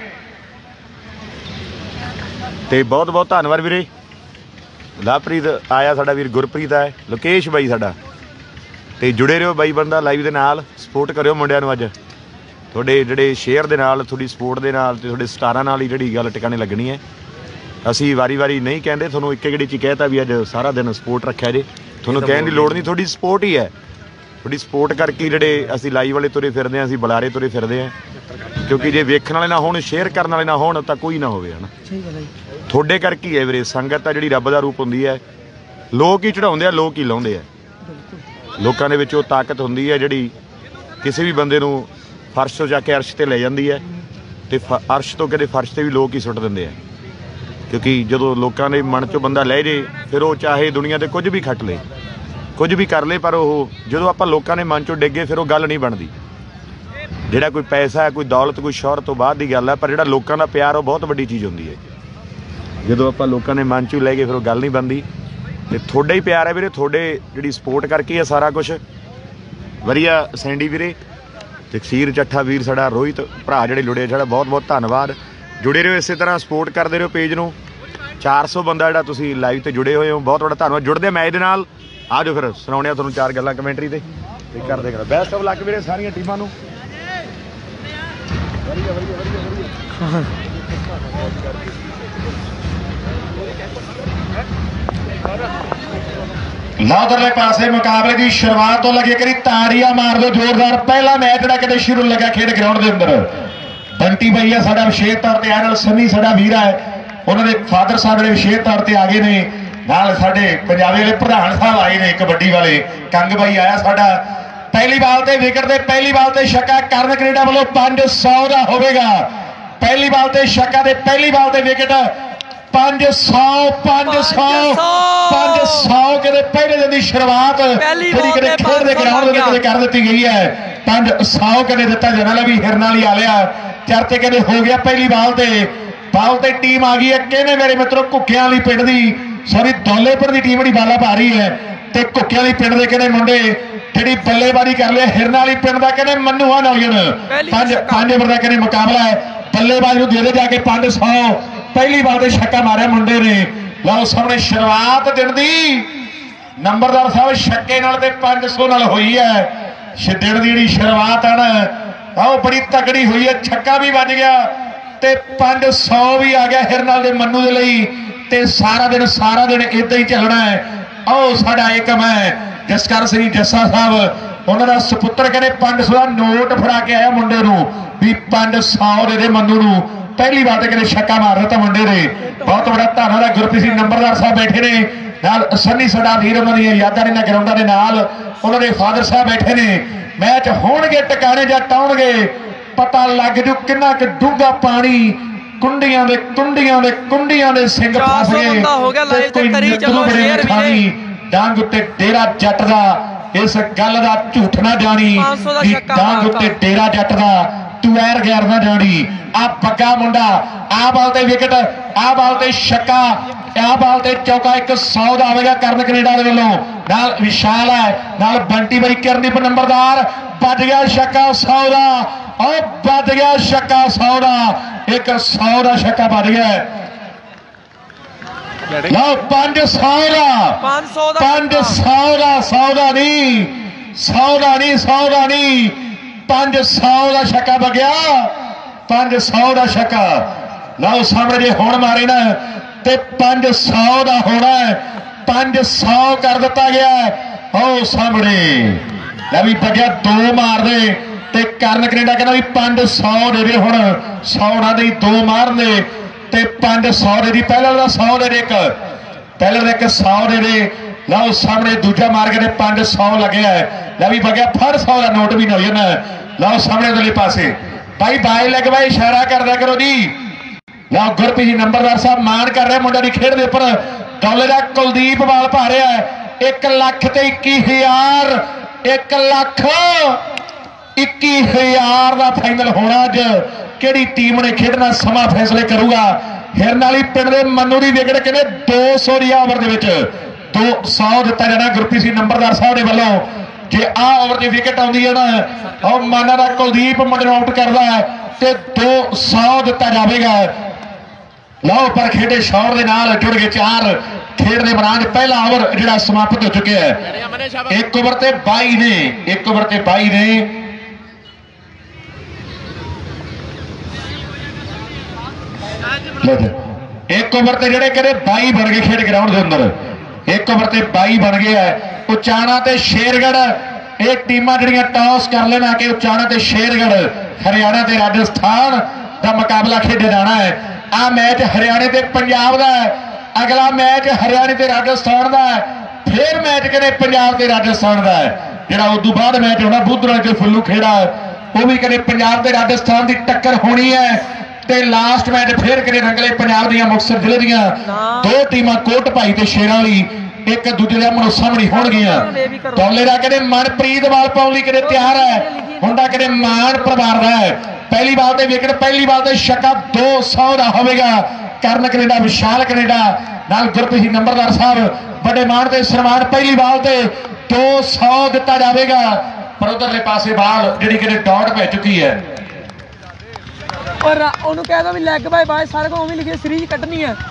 ਤੇ ਬਹੁਤ ਬਹੁਤ ਧੰਨਵਾਦ ਵੀਰੇ। ਲਵਪ੍ਰੀਤ ਆਇਆ, ਸਾਡਾ ਵੀਰ ਗੁਰਪ੍ਰੀਤ ਹੈ, ਲੋਕੇਸ਼ ਬਾਈ ਸਾਡਾ। ਤੇ ਜੁੜੇ ਰਹੋ ਬਾਈ ਬੰਦਾ ਲਾਈਵ ਦੇ ਨਾਲ, ਸਪੋਰਟ ਕਰਿਓ ਮੁੰਡਿਆਂ ਨੂੰ। ਅੱਜ ਤੁਹਾਡੇ ਜਿਹੜੇ ਸ਼ੇਅਰ ਦੇ ਨਾਲ, ਤੁਹਾਡੀ ਸਪੋਰਟ ਦੇ ਨਾਲ ਤੇ ਤੁਹਾਡੇ ਸਟਾਰਾਂ ਨਾਲ ਹੀ ਜਿਹੜੀ ਗੱਲ ਟਿਕਾਣੇ ਲੱਗਣੀ ਹੈ। ਅਸੀਂ ਵਾਰੀ ਵਾਰੀ ਨਹੀਂ ਕਹਿੰਦੇ, ਤੁਹਾਨੂੰ ਇੱਕ ਗੇੜੀ 'ਚ ਕਹਿਤਾ ਵੀ ਅੱਜ ਸਾਰਾ ਦਿਨ ਸਪੋਰਟ ਰੱਖਿਆ ਜੇ। ਤੁਹਾਨੂੰ ਕਹਿਣ ਦੀ ਲੋੜ ਨਹੀਂ, ਤੁਹਾਡੀ ਸਪੋਰਟ ਹੀ ਹੈ। ਤੁਹਾਡੀ ਸਪੋਰਟ ਕਰਕੇ ਜਿਹੜੇ ਅਸੀਂ ਲਾਈਵ ਵਾਲੇ ਤੁਰੇ ਫਿਰਦੇ ਹਾਂ, ਅਸੀਂ ਬੁਲਾਰੇ ਤੁਰੇ ਫਿਰਦੇ ਹਾਂ। ਕਿਉਂਕਿ ਜੇ ਵੇਖਣ ਵਾਲੇ ਨਾ ਹੋਣ, ਸ਼ੇਅਰ ਕਰਨ ਵਾਲੇ ਨਾ ਹੋਣ ਤਾਂ ਕੋਈ ਨਾ ਹੋਵੇ ਹੈ ਨਾ। ਤੁਹਾਡੇ ਕਰਕੇ ਹੀ ਹੈ ਵੀਰੇ। ਸੰਗਤ ਆ ਜਿਹੜੀ ਰੱਬ ਦਾ ਰੂਪ ਹੁੰਦੀ ਹੈ। ਲੋਕ ਹੀ ਚੜਾਉਂਦੇ ਆ, ਲੋਕ ਹੀ ਲਾਉਂਦੇ ਆ। ਲੋਕਾਂ ਦੇ ਵਿੱਚ ਉਹ ਤਾਕਤ ਹੁੰਦੀ ਹੈ ਜਿਹੜੀ ਕਿਸੇ ਵੀ ਬੰਦੇ ਨੂੰ ਫਰਸ਼ ਤੋਂ ਜਾ ਕੇ ਅਰਸ਼ ਤੇ ਲੈ ਜਾਂਦੀ ਹੈ, ਤੇ ਅਰਸ਼ ਤੋਂ ਕਦੇ ਫਰਸ਼ ਤੇ ਵੀ ਲੋਕ ਹੀ ਸੁੱਟ ਦਿੰਦੇ ਆ। ਕਿਉਂਕਿ ਜਦੋਂ ਲੋਕਾਂ ਦੇ ਮਨ 'ਚੋਂ ਬੰਦਾ ਲੈ ਜੇ, ਫਿਰ ਉਹ ਚਾਹੇ ਦੁਨੀਆ ਤੇ ਕੁਝ ਵੀ ਖੱਟ ਲੇ, ਕੁਝ ਵੀ ਕਰ ਲੇ, ਪਰ ਉਹ ਜਦੋਂ ਆਪਾਂ ਲੋਕਾਂ ਦੇ ਮਨ 'ਚੋਂ ਡਿੱਗੇ ਫਿਰ ਉਹ ਗੱਲ ਨਹੀਂ ਬਣਦੀ। ਜਿਹੜਾ ਕੋਈ ਪੈਸਾ, ਕੋਈ ਦੌਲਤ, ਕੋਈ ਸ਼ੋਹਰਤ ਤੋਂ ਬਾਅਦ ਦੀ ਗੱਲ ਹੈ, ਪਰ ਜਿਹੜਾ ਲੋਕਾਂ ਦਾ ਪਿਆਰ ਉਹ ਬਹੁਤ ਵੱਡੀ ਚੀਜ਼ ਹੁੰਦੀ ਹੈ। ਜਦੋਂ ਆਪਾਂ ਲੋਕਾਂ ਦੇ ਮਨ 'ਚੋਂ ਲੈ ਗਏ ਫਿਰ ਉਹ ਗੱਲ ਨਹੀਂ ਬਣਦੀ। ਤੇ ਤੁਹਾਡਾ ਹੀ ਪਿਆਰ ਹੈ ਵੀਰੇ, ਤੁਹਾਡੇ ਜਿਹੜੀ ਸਪੋਰਟ ਕਰਕੇ ਹੈ ਸਾਰਾ ਕੁਛ ਵਧੀਆ। ਸੈਂਡੀ ਵੀਰੇ, ਜਗਸੀਰ ਚੱਠਾ ਵੀਰ ਸਾਡਾ, ਰੋਹਿਤ ਭਰਾ ਜਿਹੜੇ ਜੁੜੇ, ਸਾਡਾ ਬਹੁਤ ਬਹੁਤ ਧੰਨਵਾਦ। ਜੁੜੇ ਰਹੋ ਇਸੇ ਤਰ੍ਹਾਂ, ਸਪੋਰਟ ਕਰਦੇ ਰਹੋ ਪੇਜ ਨੂੰ। ਚਾਰ ਸੌ ਬੰਦਾ ਜਿਹੜਾ ਤੁਸੀਂ ਲਾਈਵ ਤੇ ਜੁੜੇ ਹੋਏ ਹੋ, ਬਹੁਤ ਬੜਾ ਧੰਨਵਾਦ। ਜੁੜਦੇ ਮੈਚ ਦੇ ਨਾਲ ਆ ਜਾਓ, ਫਿਰ ਸੁਣਾਉਣੇ ਆ ਤੁਹਾਨੂੰ ਚਾਰ ਗੱਲਾਂ ਕਮੈਂਟਰੀ ਤੇ ਤੇ ਕਰਦੇ ਕਰਾਂ। ਬੈਸਟ ਆਫ ਲੱਕ ਵੀਰੇ ਸਾਰੀਆਂ ਟੀਮਾਂ ਨੂੰ। ਵਧੀਆ ਵਧੀਆ ਵਧੀਆ ਵਧੀਆ। ਲਾਦਰਲੇ ਪਾਸੇ ਮੁਕਾਬਲੇ ਦੀ ਸ਼ੁਰੂਆਤ ਤੋਂ ਲੱਗੇ ਕਰੀ ਤਾੜੀਆਂ ਮਾਰ ਦਿਓ ਜ਼ੋਰਦਾਰ। ਪਹਿਲਾ ਮੈਚ ਜਿਹੜਾ ਕਿਤੇ ਸ਼ੁਰੂ ਲੱਗਾ ਖੇਡ ਗਰਾਊਂਡ ਦੇ ਅੰਦਰ। ਬੰਟੀ ਬਾਈ ਆ ਸਾਡਾ ਵਿਸ਼ੇਸ਼ ਤੌਰ ਤੇ, ਆ ਨਾਲ ਸੰਨੀ ਸਾਡਾ ਵੀਰ ਹੈ, ਉਹਨਾਂ ਦੇ ਫਾਦਰ ਸਾਹਿਬ ਜਿਹੜੇ ਵਿਸ਼ੇਸ਼ ਤੌਰ ਤੇ ਆ ਗਏ ਨੇ। ਨਾਲ ਸਾਡੇ ਪੰਜਾਬੀ ਵਾਲੇ ਪ੍ਰਧਾਨ ਸਾਹਿਬ ਆਏ ਨੇ, ਕਬੱਡੀ ਵਾਲੇ ਕੰਗ ਬਾਈ ਆਇਆ ਸਾਡਾ। ਪਹਿਲੀ ਬਾਲ ਤੇ ਵਿਕਟ ਤੇ ਪਹਿਲੀ ਬਾਲ ਤੇ ਛੱਕਾ ਕਰਨ ਕੈਨੇਡਾ ਵੱਲੋਂ ਪੰਜ ਸੌ ਦਾ ਹੋਵੇਗਾ। ਪਹਿਲੀ ਬਾਲ ਤੇ ਛੱਕਾ ਤੇ ਪਹਿਲੀ ਬਾਲ ਤੇ ਵਿਕਟ ਪੰਜ ਸੌ ਪੰਜ ਸੌ ਪੰਜ ਸੌ ਕਿਤੇ ਪਹਿਲੇ ਦਿਨ ਦੀ ਸ਼ੁਰੂਆਤ ਜਿਹੜੀ ਕਿਤੇ ਖੇਡ ਦੇ ਗਰਾਊਂਡ ਦੇ ਵਿੱਚ ਕਰ ਦਿੱਤੀ ਗਈ ਹੈ। ਪੰਜ ਸੌ ਕਿਤੇ ਦਿੱਤਾ ਜਾਣਾ। ਲੈ ਵੀ ਹਿਰਨ ਵਾਲੀ ਆ ਲਿਆ ਚਰਚੇ ਕਹਿੰਦੇ ਹੋ ਗਿਆ। ਪਹਿਲੀ ਬਾਲ ਤੇ ਬਾਲ ਤੇ ਟੀਮ ਆ ਗਈ ਹੈ, ਕਹਿੰਦੇ ਮੇਰੇ ਮਿੱਤਰੋ ਘੁੱਕਿਆਂ ਵਾਲੀ ਪਿੰਡ ਦੀ, ਸੌਰੀ ਦੌਲੇਪੁਰ ਦੀ ਟੀਮ ਜਿਹੜੀ ਬਾਲਾ ਪਾ ਰਹੀ ਹੈ। ਤੇ ਘੁੱਕਿਆਂ ਵਾਲੀ ਪਿੰਡ ਦੇ ਕਹਿੰਦੇ ਮੁੰਡੇ ਜਿਹੜੀ ਬੱਲੇਬਾਜ਼ੀ ਕਰ ਲਿਆ। ਹਿਰਨ ਵਾਲੀ ਪਿੰਡ ਦਾ ਕਹਿੰਦੇ ਮੰਨੂਆ ਨੌਜਣ ਪੰਜ ਪੰਜ ਓਵਰ ਦਾ ਕਹਿੰਦੇ ਮੁਕਾਬਲਾ ਹੈ। ਬੱਲੇਬਾਜ਼ ਨੂੰ ਦੇ ਦੇ ਜਾ ਕੇ ਪੰਜ ਸੌ। ਪਹਿਲੀ ਬਾਲ ਤੇ ਛੱਕਾ ਮਾਰਿਆ ਮੁੰਡੇ ਨੇ। ਲਓ ਸਾਹਮਣੇ ਸ਼ੁਰੂਆਤ ਦਿਨ ਦੀ ਨੰਬਰਦਾਰ ਸਾਹਿਬ ਛੱਕੇ ਨਾਲ ਤੇ ਪੰਜ ਸੌ ਨਾਲ ਹੋਈ ਹੈ। ਦਿਨ ਦੀ ਜਿਹੜੀ ਸ਼ੁਰੂਆਤ ਹੈ ਨਾ ਉਹ ਬੜੀ ਤਕੜੀ ਹੋਈ ਹੈ। ਛੱਕਾ ਵੀ ਵੱਜ ਗਿਆ ਤੇ ਪੰਜ ਸੌ ਵੀ ਆ ਗਿਆ ਹਿਰਨਾਲ ਦੇ ਮੰਨੂ ਦੇ ਲਈ। ਤੇ ਸਾਰਾ ਦਿਨ ਸਾਰਾ ਦਿਨ ਇਦਾਂ ਹੀ ਚੱਲਣਾ ਹੈ। ਆਓ ਸਾਡਾ ਏਕਮ ਹੈ ਜਸਕਰ ਸਿੰਘ ਜੱਸਾ ਸਾਹਿਬ, ਉਹਨਾਂ ਦਾ ਸੁਪੁੱਤਰ ਕਹਿੰਦੇ ਪੰਜ ਸੌ ਦਾ ਨੋਟ ਫੜਾ ਕੇ ਆਇਆ ਮੁੰਡੇ ਨੂੰ ਵੀ ਪੰਜ ਸੌ ਦੇ ਦੇ ਮੰਨੂ ਨੂੰ। ਪਹਿਲੀ ਵਾਰ ਤੇ ਕਹਿੰਦੇ ਛੱਕਾ ਮਾਰ ਦਿੱਤਾ ਮੁੰਡੇ ਨੇ। ਬਹੁਤ ਬੜਾ ਧੰਨਵਾਦ ਹੈ। ਗੁਰਪ੍ਰੀਤ ਸਿੰਘ ਨੰਬਰਦਾਰ ਸਾਹਿਬ ਬੈਠੇ ਨੇ ਨਾਲ, ਸੰਨੀ ਸਾਡਾ ਵੀਰ, ਉਹਨਾਂ ਦੀਆਂ ਯਾਦਾਂ ਨੇ ਗਰਾਊਂਡਾਂ ਦੇ ਨਾਲ, ਉਹਨਾਂ ਦੇ ਫਾਦਰ ਸਾਹਿਬ ਬੈਠੇ ਨੇ। ਮੈਚ ਹੋਣਗੇ ਟਿਕਾਣੇ ਜਾਂ ਟਾਉਣਗੇ, ਪਤਾ ਲੱਗ ਜੂ ਕਿੰਨਾ ਕਿ ਡੂੰਘਾ ਪਾਣੀ ਕੁੰਡੀਆਂ ਦੇ ਕੁੰਡੀਆਂ ਦੇ ਕੁੰਡੀਆਂ ਦੇ ਸਿੰਘ ਫਸ ਗਏ। ਤੇ ਕੋਈ ਨਿਕਲੂ ਬੜੇ ਖਾਣੀ ਡਾਂਗ ਉੱਤੇ ਡੇਰਾ ਜੱਟ ਦਾ, ਇਸ ਗੱਲ ਦਾ ਝੂਠ ਨਾ ਜਾਣੀ ਵੀ ਡਾਂਗ ਉੱਤੇ ਡੇਰਾ ਜੱਟ ਦਾ ਤੂੰ ਐਰ ਗੈਰ ਨਾ ਜਾਣੀ। ਆ ਪੱਕਾ ਮੁੰਡਾ, ਆ ਬਾਲ ਤੇ ਵਿਕਟ, ਆ ਬਾਲ ਤੇ ਛੱਕਾ, ਆ ਬਾਲ ਤੇ ਚੌਕਾ। ਇੱਕ ਸੌ ਦਾ ਆਵੇਗਾ ਕਰਨ ਕੈਨੇਡਾ ਦੇ ਵੱਲੋਂ। ਨਾਲ ਵਿਸ਼ਾਲ ਹੈ, ਨਾਲ ਬੰਟੀ ਬਾਈ ਕਰਨੀਪ ਨੰਬਰਦਾਰ। ਵੱਜ ਗਿਆ ਛੱਕਾ ਸੌ ਦਾ, ਉਹ ਵੱਜ ਗਿਆ ਛੱਕਾ ਸੌ ਦਾ। ਇੱਕ ਸੌ ਦਾ ਛੱਕਾ ਵੱਜ ਗਿਆ। ਲਓ ਪੰਜ ਸੌ ਦਾ, ਪੰਜ ਸੌ ਦਾ, ਸੌ ਦਾ ਨਹੀਂ, ਸੌ ਦਾ ਨਹੀਂ, ਸੌ ਦਾ ਨਹੀਂ, ਪੰਜ ਸੌ ਦਾ ਛੱਕਾ ਵੱਜਿਆ। ਪੰਜ ਸੌ ਦਾ ਛੱਕਾ। ਲਓ ਸਾਹਮਣੇ ਜੇ ਹੁਣ ਮਾਰੇ ਨਾ ਤੇ ਪੰਜ ਸੌ ਦਾ ਹੋਣਾ। ਪੰਜ ਸੌ ਕਰ ਦਿੱਤਾ ਗਿਆ। ਉਹ ਸਾਹਮਣੇ ਲੈ ਵੀ ਵੱਜਿਆ, ਦੋ ਮਾਰਦੇ ਤੇ ਕਰਨ ਕੈਨੇਡਾ ਕਹਿੰਦਾ ਵੀ ਪੰਜ ਸੌ ਦੇ ਦੇ ਹੁਣ। ਸੌ ਨਾ ਦੇ ਦੋ ਮਾਰਨ ਦੇ ਤੇ ਪੰਜ सौ ਦੇ ਦੀ ਪਹਿਲਾਂ ਦਾ सौ ਦੇ ਇੱਕ ਪਹਿਲਾਂ ਦਾ ਇੱਕ सौ ਦੇ ਦੇ ਲਓ ਸਾਹਮਣੇ ਦੂਜਾ ਮਾਰ ਕੇ ਪੰਜ सौ ਲੱਗਿਆ ਲੈ ਵੀ ਬਗਿਆ ਫੜ सौ ਦਾ ਨੋਟ ਵੀ ਨਾ ਹੋ ਜਾਣਾ ਲਓ ਸਾਹਮਣੇ ਉਧਰਲੇ ਪਾਸੇ ਭਾਈ ਬਾਈ ਲੱਗ ਬਾਈ ਇਸ਼ਾਰਾ ਕਰਦਾ ਕਰੋ ਜੀ ਲਓ ਗੁਰਪ੍ਰੀਤ ਜੀ ਨੰਬਰਦਾਰ ਸਾਹਿਬ ਮਾਣ ਕਰ ਰਿਹਾ ਮੁੰਡਾ ਦੀ ਖੇਡ ਦੇ ਉੱਪਰ ਡੋਲੇ ਦਾ ਕੁਲਦੀਪ ਵਾਲ ਪਾ ਰਿਹਾ ਇੱਕ ਲੱਖ ਤੇ ਇੱਕੀ ਹਜ਼ਾਰ ਇੱਕ ਲੱਖ ਇੱਕੀ ਹਜ਼ਾਰ ਦਾ ਫਾਈਨਲ ਹੋਣਾ ਅੱਜ ਕਿਹੜੀ ਟੀਮ ਨੇ ਖੇਡਣਾ ਸਮਾਂ ਫੈਸਲੇ ਕਰੂਗਾ ਹਿਰਨ ਵਾਲੀ ਪਿੰਡ ਦੇ ਮੰਨੂ ਦੀ ਵਿਕਟ ਕਹਿੰਦੇ ਦੋ ਸੌ ਦੀ ਓਵਰ ਦੇ ਵਿੱਚ ਦੋ सौ ਦਿੱਤਾ ਜਾਣਾ ਗੁਰਪ੍ਰੀਤ ਸਿੰਘ ਨੰਬਰਦਾਰ ਸਾਹਿਬ ਦੇ ਵੱਲੋਂ ਜੇ ਆ ਓਵਰ ਦੀ ਵਿਕਟ ਆਉਂਦੀ ਹੈ ਨਾ ਉਹ ਮਾਨਾ ਦਾ ਕੁਲਦੀਪ ਮੁੰਡੇ ਨੂੰ ਆਊਟ ਕਰਦਾ ਤੇ ਦੋ सौ ਦਿੱਤਾ ਜਾਵੇਗਾ ਲਓ ਪਰ ਖੇਡੇ ਸ਼ੌਰ ਦੇ ਨਾਲ ਜੁੜ ਕੇ ਚਾਰ ਖੇਡ ਦੇ ਮੈਦਾਨ ਪਹਿਲਾ ਓਵਰ ਜਿਹੜਾ ਸਮਾਪਤ ਹੋ ਚੁੱਕਿਆ ਹੈ ਇੱਕ ਓਵਰ ਤੇ ਬਾਈ ਨੇ ਇੱਕ ਓਵਰ ਤੇ ਬਾਈ ਨੇ ਇੱਕ ਓਵਰ ਤੇ ਜਿਹੜੇ ਕਹਿੰਦੇ ਬਾਈ ਬਣ ਗਏ ਖੇਡ ਗਰਾਊਂਡ ਦੇ ਅੰਦਰ ਇੱਕ ਓਵਰ ਤੇ ਬਾਈ ਬਣ ਗਏ ਹੈ ਉਚਾਣਾ ਤੇ ਸ਼ੇਰਗੜ੍ਹ ਇਹ ਟੀਮਾਂ ਜਿਹੜੀਆਂ ਟਾਸ ਕਰ ਲੈਣਾ ਕਿ ਉਚਾਣਾ ਤੇ ਸ਼ੇਰਗੜ੍ਹ ਹਰਿਆਣਾ ਤੇ ਰਾਜਸਥਾਨ ਦਾ ਮੁਕਾਬਲਾ ਖੇਡਿਆ ਜਾਣਾ ਹੈ ਆ ਮੈਚ ਹਰਿਆਣੇ ਤੇ ਪੰਜਾਬ ਦਾ ਹੈ ਅਗਲਾ ਮੈਚ ਹਰਿਆਣੇ ਤੇ ਰਾਜਸਥਾਨ ਦਾ ਹੈ ਫਿਰ ਮੈਚ ਕਹਿੰਦੇ ਪੰਜਾਬ ਤੇ ਰਾਜਸਥਾਨ ਦਾ ਹੈ ਜਿਹੜਾ ਉਸ ਤੋਂ ਬਾਅਦ ਮੈਚ ਹੋਣਾ ਬੁੱਧਵਾਰ ਤੇ ਫੁੱਲੂ ਖੇੜਾ ਉਹ ਵੀ ਕਹਿੰਦੇ ਪੰਜਾਬ ਤੇ ਰਾਜਸਥਾਨ ਦੀ ਟੱਕਰ ਹੋਣੀ ਹੈ ਤੇ ਲਾਸਟ ਮੈਚ ਫਿਰ ਕਹਿੰਦੇ ਰੰਗਲੇ ਪੰਜਾਬ ਦੀਆਂ ਮੁਕਤਸਰ ਜ਼ਿਲ੍ਹੇ ਦੀਆਂ ਦੋ ਟੀਮਾਂ ਕੋਟ ਭਾਈ ਤੇ ਸ਼ੇਰਾਂ ਵਾਲੀ ਇੱਕ ਦੂਜੇ ਦੇ ਆਮੋ ਸਾਹਮਣੇ ਹੋਣਗੀਆਂ ਡੋਲੇ ਦਾ ਕਹਿੰਦੇ ਮਨਪ੍ਰੀਤ ਵਾਲ ਪਾਉਣ ਲਈ ਕਹਿੰਦੇ ਤਿਆਰ ਹੈ ਮੁੰਡਾ ਕਹਿੰਦੇ ਮਾਨ ਪਰਿਵਾਰ ਦਾ ਹੈ ਪਹਿਲੀ ਬਾਲ ਤੇ ਵਿਕਟ ਪਹਿਲੀ ਬਾਲ ਤੇ ਛੱਕਾ ਦੋ सौ ਦਾ ਹੋਵੇਗਾ ਕਰਨ ਕੈਨੇਡਾ ਵਿਸ਼ਾਲ ਕੈਨੇਡਾ ਨਾਲ ਗੁਰਪ੍ਰੀਤ ਨੰਬਰਦਾਰ ਸਾਹਿਬ ਵੱਡੇ ਮਾਨ ਤੇ ਸਨਮਾਨ ਪਹਿਲੀ ਬਾਲ ਤੇ ਦੋ सौ ਦਿੱਤਾ ਜਾਵੇਗਾ ਪਰ ਉਧਰਲੇ ਪਾਸੇ ਬਾਲ ਜਿਹੜੀ ਕਹਿੰਦੇ ਡਾਟ ਪੈ ਚੁੱਕੀ ਹੈ ਔਰ ਉਹਨੂੰ ਕਹਿ ਦੋ ਵੀ ਲੈਗ ਬਾਏ ਬਾਏ ਸਾਰੇ ਕੋ ਉਵੇਂ ਲਿਖੇ ਸੀਰੀਜ਼ ਕੱਢਣੀ ਹੈ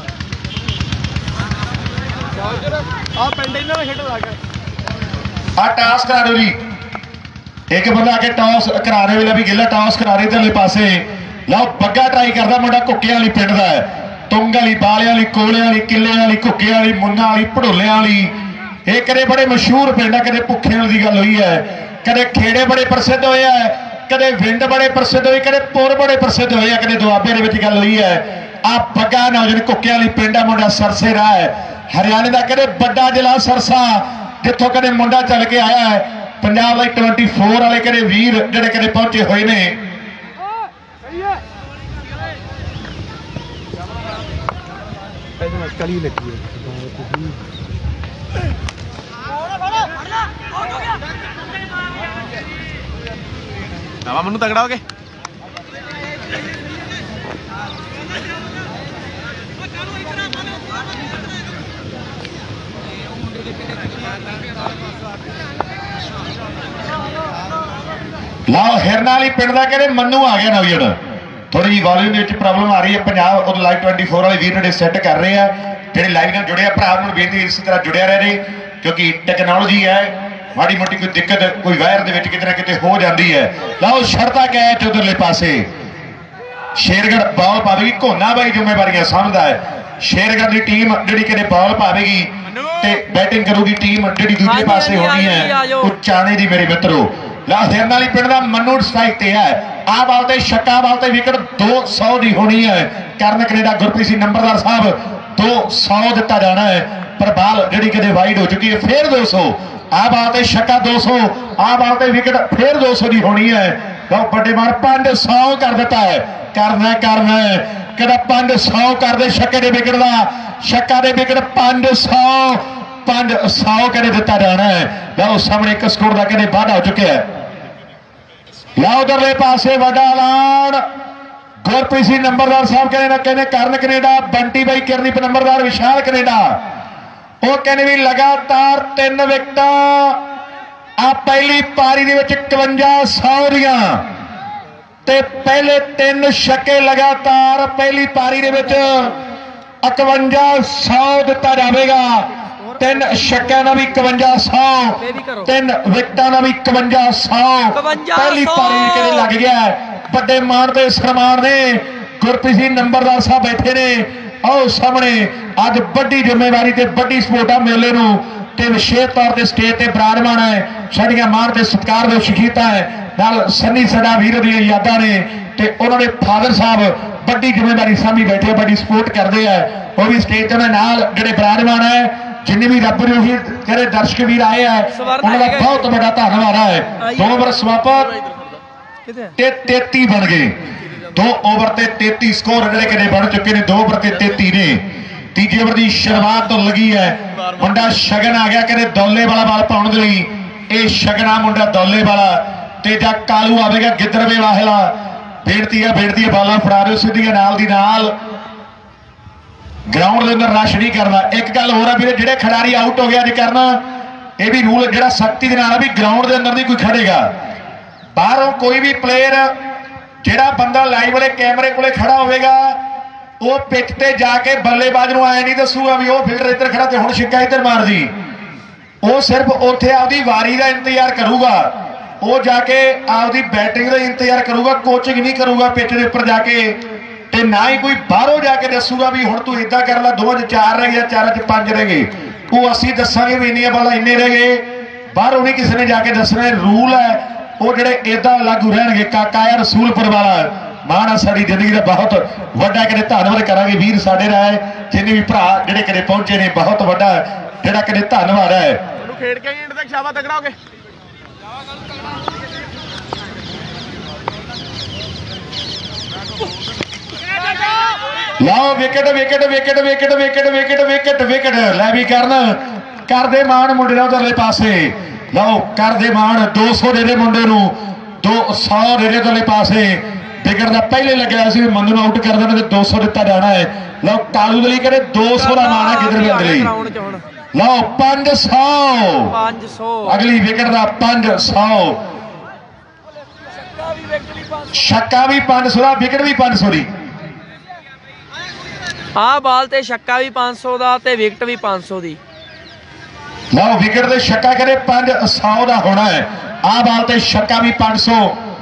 ਆ ਪਿੰਡ ਇਹਨਾਂ ਦਾ ਖੇਡ ਲੱਗ ਆ ਟਾਸ ਕਰਾ ਦਿਓ ਜੀ ਇੱਕ ਬੰਦਾ ਆ ਕੇ ਟਾਸ ਕਰਾ ਰਹੇ ਵੇਲੇ ਵੀ ਗਿੱਲਾ ਟਾਸ ਕਰਾ ਰਹੇ ਇਧਰਲੇ ਪਾਸੇ ਲਓ ਬੱਗਾ ਟਰਾਈ ਕਰਦਾ ਮੁੰਡਾ ਕੁੱਕਿਆਂ ਵਾਲੀ ਪਿੰਡ ਦਾ ਤੁੰਗ ਵਾਲੀ ਬਾਲਿਆਂ ਵਾਲੀ ਕੋਲਿਆਂ ਵਾਲੀ ਕਿੱਲਿਆਂ ਵਾਲੀ ਕੁੱਕਿਆਂ ਵਾਲੀ ਮੁੰਨਾ ਵਾਲੀ ਭੜੋਲਿਆਂ ਵਾਲੀ ਇਹ ਕਦੇ ਬੜੇ ਮਸ਼ਹੂਰ ਪਿੰਡ ਆ ਕਦੇ ਭੁੱਖਿਆਂ ਦੀ ਗੱਲ ਹੋਈ ਹੈ ਕਦੇ ਖੇੜੇ ਬੜੇ ਪ੍ਰਸਿੱਧ ਹੋਏ ਆ ਕਦੇ ਵਿੰਡ ਬੜੇ ਪ੍ਰਸਿੱਧ ਹੋਏ ਕਦੇ ਪੁਰ ਬੜੇ ਪ੍ਰਸਿੱਧ ਹੋਏ ਆ ਕਦੇ ਦੁਆਬੇ ਦੇ ਵਿੱਚ ਗੱਲ ਹੋਈ ਹੈ ਆ ਬੱਗਾ ਨੌਜਵਾਨ ਕੁੱਕਿਆਂ ਵਾਲੀ ਪਿੰਡ ਆ ਮੁੰਡਾ ਸਰਸੇ ਰਾਹ ਹੈ ਹਰਿਆਣੇ ਦਾ ਕਦੇ ਵੱਡਾ ਜ਼ਿਲ੍ਹਾ ਸਰਸਾ ਜਿੱਥੋਂ ਕਦੇ ਮੁੰਡਾ ਚੱਲ ਕੇ ਆਇਆ ਹੈ ਪੰਜਾਬ ਦਾ ਚੌਬੀ ਵਾਲੇ ਕਦੇ ਵੀਰ ਜਿਹੜੇ ਕਦੇ ਪਹੁੰਚੇ ਹੋਏ ਨੇ ਕਲੀ ਲੱਗੀ ਆਵਾ ਮੈਨੂੰ ਤਗੜਾ ਹੋ ਕੇ ਲਾਓ ਹਿਰਨ ਵਾਲੀ ਪਿੰਡ ਦਾ ਕਹਿੰਦੇ ਮੰਨੂ ਆ ਗਿਆ ਨਵੀਂ ਥੋੜੀ ਜਿਹੀ ਵਾਲੀਅਮ ਦੇ ਵਿੱਚ ਪ੍ਰੋਬਲਮ ਆ ਰਹੀ ਹੈ ਪੰਜਾਬ ਉਹ ਲਾਈਵ ਚੌਬੀ ਵਾਲੇ ਵੀਰ ਜਿਹੜੇ ਸੈੱਟ ਕਰ ਰਹੇ ਆ ਜਿਹੜੇ ਲਾਈਵ ਨਾਲ ਜੁੜੇ ਆ ਭਰਾ ਨੂੰ ਬੇਨਤੀ ਇਸੇ ਤਰ੍ਹਾਂ ਜੁੜਿਆ ਰਹੇ ਨੇ ਕਿਉਂਕਿ ਟੈਕਨੋਲੋਜੀ ਹੈ ਮਾੜੀ ਮੋਟੀ ਕੋਈ ਦਿੱਕਤ ਕੋਈ ਵਾਇਰ ਦੇ ਵਿੱਚ ਕਿਤੇ ਨਾ ਕਿਤੇ ਹੋ ਜਾਂਦੀ ਹੈ ਲਾਓ ਸ਼ਰਤਾ ਕੈਚ ਉਧਰਲੇ ਪਾਸੇ ਸ਼ੇਰਗੜ੍ਹ ਬਾਲ ਪਾਵੇਗੀ ਘੋਨਾ ਬਾਈ ਜ਼ਿੰਮੇਵਾਰੀਆਂ ਸਮਝਦਾ ਹੈ ਸ਼ੇਰਗੜ੍ਹ ਦੀ ਟੀਮ ਜਿਹੜੀ ਕਿਤੇ ਬਾਲ ਪਾਵੇਗੀ ਤੇ ਬੈਟਿੰਗ ਕਰੂਗੀ ਟੀਮ ਜਿਹੜੀ ਦੂਜੇ ਪਾਸੇ ਹੋਣੀ ਹੈ ਉਚਾਣੇ ਦੀ ਮੇਰੇ ਮਿੱਤਰੋ ਲਾ ਹਿਰਨ ਵਾਲੀ ਪਿੰਡ ਦਾ ਮੰਨੂ ਸਟ੍ਰਾਈਕ ਤੇ ਹੈ ਆ ਬਾਲ ਤੇ ਛੱਕਾ ਬਾਲ ਤੇ ਵਿਕਟ ਦੋ सौ ਦੀ ਹੋਣੀ ਹੈ ਕਰਨ ਕੈਨੇਡਾ ਗੁਰਪ੍ਰੀਤ ਸਿੰਘ ਨੰਬਰਦਾਰ ਸਾਹਿਬ ਦੋ सौ ਦਿੱਤਾ ਜਾਣਾ ਹੈ ਪਰ ਬਾਲ ਜਿਹੜੀ ਕਿਤੇ ਵਾਈਡ ਹੋ ਚੁੱਕੀ ਹੈ ਫੇਰ ਦੋ सौ ਆ ਬਾਲ ਤੇ ਛੱਕਾ ਦੋ सौ ਆ ਬਾਲ ਤੇ ਵਿਕਟ ਫੇਰ ਦੋ सौ ਦੀ ਹੋਣੀ ਹੈ ਲਓ ਵੱਡੇ ਮਾਰ ਪੰਜ सौ ਕਰ ਦਿੱਤਾ ਹੈ ਕਰਨਾ ਕਰਨਾ ਕਹਿੰਦਾ ਪੰਜ सौ ਕਰਦੇ ਛੱਕੇ ਦੇ ਵਿਕਟ ਦਾ ਛੱਕਾ ਦੇ ਵਿਕਟ ਪੰਜ सौ ਪੰਜ सौ ਕਹਿੰਦੇ ਦਿੱਤਾ ਜਾਣਾ ਹੈ ਲਓ ਸਾਹਮਣੇ ਇੱਕ ਸਕੋਰ ਦਾ ਕਹਿੰਦੇ ਵਾਧਾ ਹੋ ਚੁੱਕਿਆ ਹੈ ਲਓ ਉਧਰਲੇ ਪਾਸੇ ਵੱਡਾ ਐਲਾਨ ਗੁਰਪ੍ਰੀਤ ਸਿੰਘ ਨੰਬਰਦਾਰ ਸਾਹਿਬ ਕਹਿੰਦੇ ਨਾ ਕਹਿੰਦੇ ਕਰਨ ਕੈਨੇਡਾ ਬੰਟੀ ਬਾਈ ਕਿਰਨੀਪ ਨੰਬਰਦਾਰ ਵਿਸ਼ਾਲ ਕੈਨੇਡਾ ਉਹ ਕਹਿੰਦੇ ਵੀ ਲਗਾਤਾਰ ਤਿੰਨ ਵਿਕਟਾਂ ਆ ਪਹਿਲੀ ਪਾਰੀ ਦੇ ਵਿੱਚ ਇਕਵੰਜਾ सौ ਦੀਆਂ ਤੇ ਪਹਿਲੇ ਤਿੰਨ ਛੱਕੇ ਲਗਾਤਾਰ ਪਹਿਲੀ ਪਾਰੀ ਦੇ ਵਿੱਚ ਇਕਵੰਜਾ सौ ਦਿੱਤਾ ਜਾਵੇਗਾ ਤਿੰਨ ਛੱਕਿਆਂ ਦਾ ਵੀ ਇਕਵੰਜਾ सौ ਤਿੰਨ ਵਿਕਟਾਂ ਦਾ ਵੀ ਇਕਵੰਜਾ सौ ਪਹਿਲੀ ਪਾਰੀ ਕਿਤੇ ਲੱਗ ਗਿਆ ਵੱਡੇ ਮਾਣ ਤੇ ਸਨਮਾਨ ਨੇ ਗੁਰਪ੍ਰੀਤ ਸਿੰਘ ਨੰਬਰਦਾਰ ਸਾਹਿਬ ਬੈਠੇ ਨੇ ਆਓ ਸਾਹਮਣੇ ਅੱਜ ਵੱਡੀ ਜ਼ਿੰਮੇਵਾਰੀ ਤੇ ਵੱਡੀ ਸਪੋਰਟਾ ਮੇਲੇ ਨੂੰ ਤੇ ਵਿਸ਼ੇਸ਼ ਤੌਰ ਤੇ ਸਟੇਜ ਤੇ ਬਰਾਜਮਾਨ ਹੈ ਸਾਡੀਆਂ ਮਾਣ ਤੇ ਸਤਿਕਾਰ ਦੇ ਸ਼ਖਸੀਅਤਾਂ ਹੈ ਨਾਲ ਸੰਨੀ ਸਾਡਾ ਵੀਰ ਦੀਆਂ ਯਾਦਾਂ ਨੇ ਤੇ ਉਹਨਾਂ ਦੇ ਫਾਦਰ ਸਾਹਿਬ ਵੱਡੀ ਜ਼ਿੰਮੇਵਾਰੀ ਸਾਂਭੀ ਬੈਠੇ, ਵੱਡੀ ਸਪੋਰਟ ਕਰਦੇ ਆ। ਉਹ ਵੀ ਸਟੇਜ ਤੇ ਨਾਲ ਜਿਹੜੇ ਬਰਾਦਮਾਨ ਹੈ, ਜਿੰਨੇ ਵੀ ਰੱਬ ਨੂੰ ਹੀ ਜਿਹੜੇ ਦਰਸ਼ਕ ਵੀਰ ਆਏ ਆ, ਉਹਨਾਂ ਦਾ ਬਹੁਤ ਵੱਡਾ ਧੰਨਵਾਦ ਹੈ। ਦੋ ਓਵਰ ਸਮਾਪਤ ਤੇ ਤੇਤੀ ਬਣ ਗਏ। ਦੋ ਓਵਰ ਤੇ ਤੇਤੀ ਸਕੋਰ ਜਿਹੜੇ ਕਿਨੇ ਬਣ ਚੁੱਕੇ ਨੇ। ਦੋ ਓਵਰ ਤੇ ਤੇਤੀ ਨੇ। ਤੀਜੇ ਓਵਰ ਦੀ ਸ਼ੁਰੂਆਤ ਤੋਂ ਲੱਗੀ ਹੈ। ਮੁੰਡਾ ਸ਼ਗਨ ਆ ਗਿਆ ਕਹਿੰਦੇ ਦੌਲੇ ਵਾਲਾ ਬਾਲ ਪਾਉਣ ਦੇ ਲਈ। ਇਹ ਸ਼ਗਨਾ ਮੁੰਡਾ ਦੌਲੇ ਵਾਲਾ ਤੇ ਜਾਂ ਕਾਲੂ ਆਵੇਗਾ ਗਿੱਦੜਵੇ ਵਾਹਲਾ। ਬੇਨਤੀ ਹੈ ਬੇਨਤੀ ਹੈ ਬਾਲਾਂ ਫੜਾ ਦਿਓ ਸਿੱਧੀਆਂ ਨਾਲ ਦੀ ਨਾਲ। ਗਰਾਊਂਡ ਦੇ ਅੰਦਰ ਰਸ਼ ਨਹੀਂ ਕਰਨਾ। ਇੱਕ ਗੱਲ ਹੋਰ ਆ ਵੀਰੇ, ਜਿਹੜੇ ਖਿਡਾਰੀ ਆਊਟ ਹੋ ਗਿਆ ਜੇ ਕਰਨਾ, ਇਹ ਵੀ ਰੂਲ ਜਿਹੜਾ ਸਖਤੀ ਦੇ ਨਾਲ ਆ ਵੀ ਗਰਾਊਂਡ ਦੇ ਅੰਦਰ ਨਹੀਂ ਕੋਈ ਖੜੇਗਾ। ਬਾਹਰੋਂ ਕੋਈ ਵੀ ਪਲੇਅਰ, ਜਿਹੜਾ ਬੰਦਾ ਲਾਈਵ ਵਾਲੇ ਕੈਮਰੇ ਕੋਲੇ ਖੜਾ ਹੋਵੇਗਾ, ਉਹ ਪਿੱਚ ਤੇ ਜਾ ਕੇ ਬੱਲੇਬਾਜ਼ ਨੂੰ ਆਇਆ ਨਹੀਂ ਦੱਸੂਗਾ ਵੀ ਉਹ ਫੀਲਡਰ ਇੱਧਰ ਖੜਾ ਤੇ ਹੁਣ ਛਿੱਕਾ ਇੱਧਰ ਮਾਰ ਜੀ। ਉਹ ਸਿਰਫ ਉੱਥੇ ਆਪਦੀ ਵਾਰੀ ਦਾ ਇੰਤਜ਼ਾਰ ਕਰੂਗਾ। ਉਹ ਜਾ ਕੇ ਆਪਦੀ ਬੈਟਿੰਗ ਦਾ ਇੰਤਜ਼ਾਰ ਕਰੂਗਾ, ਕੋਚਿੰਗ ਨਹੀਂ ਕਰੂਗਾ ਪਿੱਚ ਦੇ ਉੱਪਰ ਜਾ ਕੇ। ਤੇ ਨਾ ਹੀ ਕੋਈ ਬਾਹਰੋਂ ਜਾ ਕੇ ਦੱਸੂਗਾ ਵੀ ਹੁਣ ਤੂੰ ਇਦਾਂ ਕਰ ਲੈ, ਦੋਵਾਂ 'ਚ ਚਾਰ ਰਹਿ ਗਏ, ਚਾਰਾਂ 'ਚ ਪੰਜ ਰਹਿ ਗਏ। ਉਹ ਅਸੀਂ ਦੱਸਾਂਗੇ ਵੀ ਇੰਨੀਆਂ ਬਾਲਾਂ ਇੰਨੇ ਰਹਿ ਗਏ। ਬਾਹਰੋਂ ਨਹੀਂ ਕਿਸੇ ਨੇ ਜਾ ਕੇ ਦੱਸਣਾ। ਰੂਲ ਹੈ ਉਹ ਜਿਹੜੇ ਇਦਾਂ ਲਾਗੂ ਰਹਿਣਗੇ। ਕਾਕਾ ਆ ਰਸੂਲਪੁਰ ਵਾਲਾ ਮਾਣ ਆ ਸਾਡੀ ਜ਼ਿੰਦਗੀ ਦਾ ਬਹੁਤ ਵੱਡਾ। ਕਦੇ ਧੰਨਵਾਦ ਕਰਾਂਗੇ ਵੀਰ ਸਾਡੇ ਰਾਏ ਜਿੰਨੇ ਵੀ ਭਰਾ ਜਿਹੜੇ ਕਦੇ ਪਹੁੰਚੇ ਨੇ। ਬਹੁਤ ਵੱਡਾ ਜਿਹੜਾ ਕਦੇ ਧੰਨਵਾਦ ਹੈ। ਉਹਨੂੰ ਖੇਡ ਕੇ ਐਂਡ ਤੱਕ ਸ਼ਾਬਾਸ਼ ਤਗੜਾ ਹੋ ਗਏ। ਲਓ wicket wicket wicket wicket wicket wicket wicket wicket ਲੈ ਵੀ ਕਰਨ ਕਰਦੇ ਮਾਣ ਮੁੰਡੇ ਨੂੰ ਉਧਰਲੇ ਪਾਸੇ। ਲਓ ਕਰਦੇ ਮਾਣ ਦੋ ਸੌ ਦੇ ਦੇ ਮੁੰਡੇ ਨੂੰ, ਦੋ ਸੌ ਦੇ ਦੇ ਉਧਰਲੇ ਪਾਸੇ। ਵਿਕਟ ਦਾ ਪਹਿਲੇ ਲੱਗਿਆ ਸੀ ਮੰਨੂ ਨੂੰ ਆਊਟ ਕਰ ਦੇਣਾ ਤੇ ਦੋ ਸੌ ਦਿੱਤਾ ਜਾਣਾ ਹੈ। ਲਓ ਕਾਲੂ ਦੇ ਲਈ ਕਹਿੰਦੇ ਦੋ ਸੌ ਦਾ ਮਾਣ ਹੈ ਗਿੱਦੜਵੇ ਦੇ ਲਈ। ਲਓ ਪੰਜ ਸੌ ਪੰਜ ਸੌ ਅਗਲੀ ਵਿਕਟ ਦਾ ਪੰਜ ਸੌ। ਛੱਕਾ ਵੀ ਪੰਜ ਸੌ ਦਾ, ਵਿਕਟ ਵੀ ਪੰਜ ਸੌ ਦੀ। ਆਹ ਬਾਲ ਤੇ ਛੱਕਾ ਵੀ ਪੰਜ ਸੌ ਦਾ ਤੇ ਵਿਕਟ ਵੀ ਪੰਜ ਸੌ ਦੀ। ਲਓ ਵਿਕਟ ਤੇ ਛੱਕਾ ਕਰੇ ਪੰਜ ਸੌ ਦਾ ਹੋਣਾ ਹੈ। ਆਹ ਬਾਲ ਤੇ ਛੱਕਾ ਵੀ ਪੰਜ ਸੌ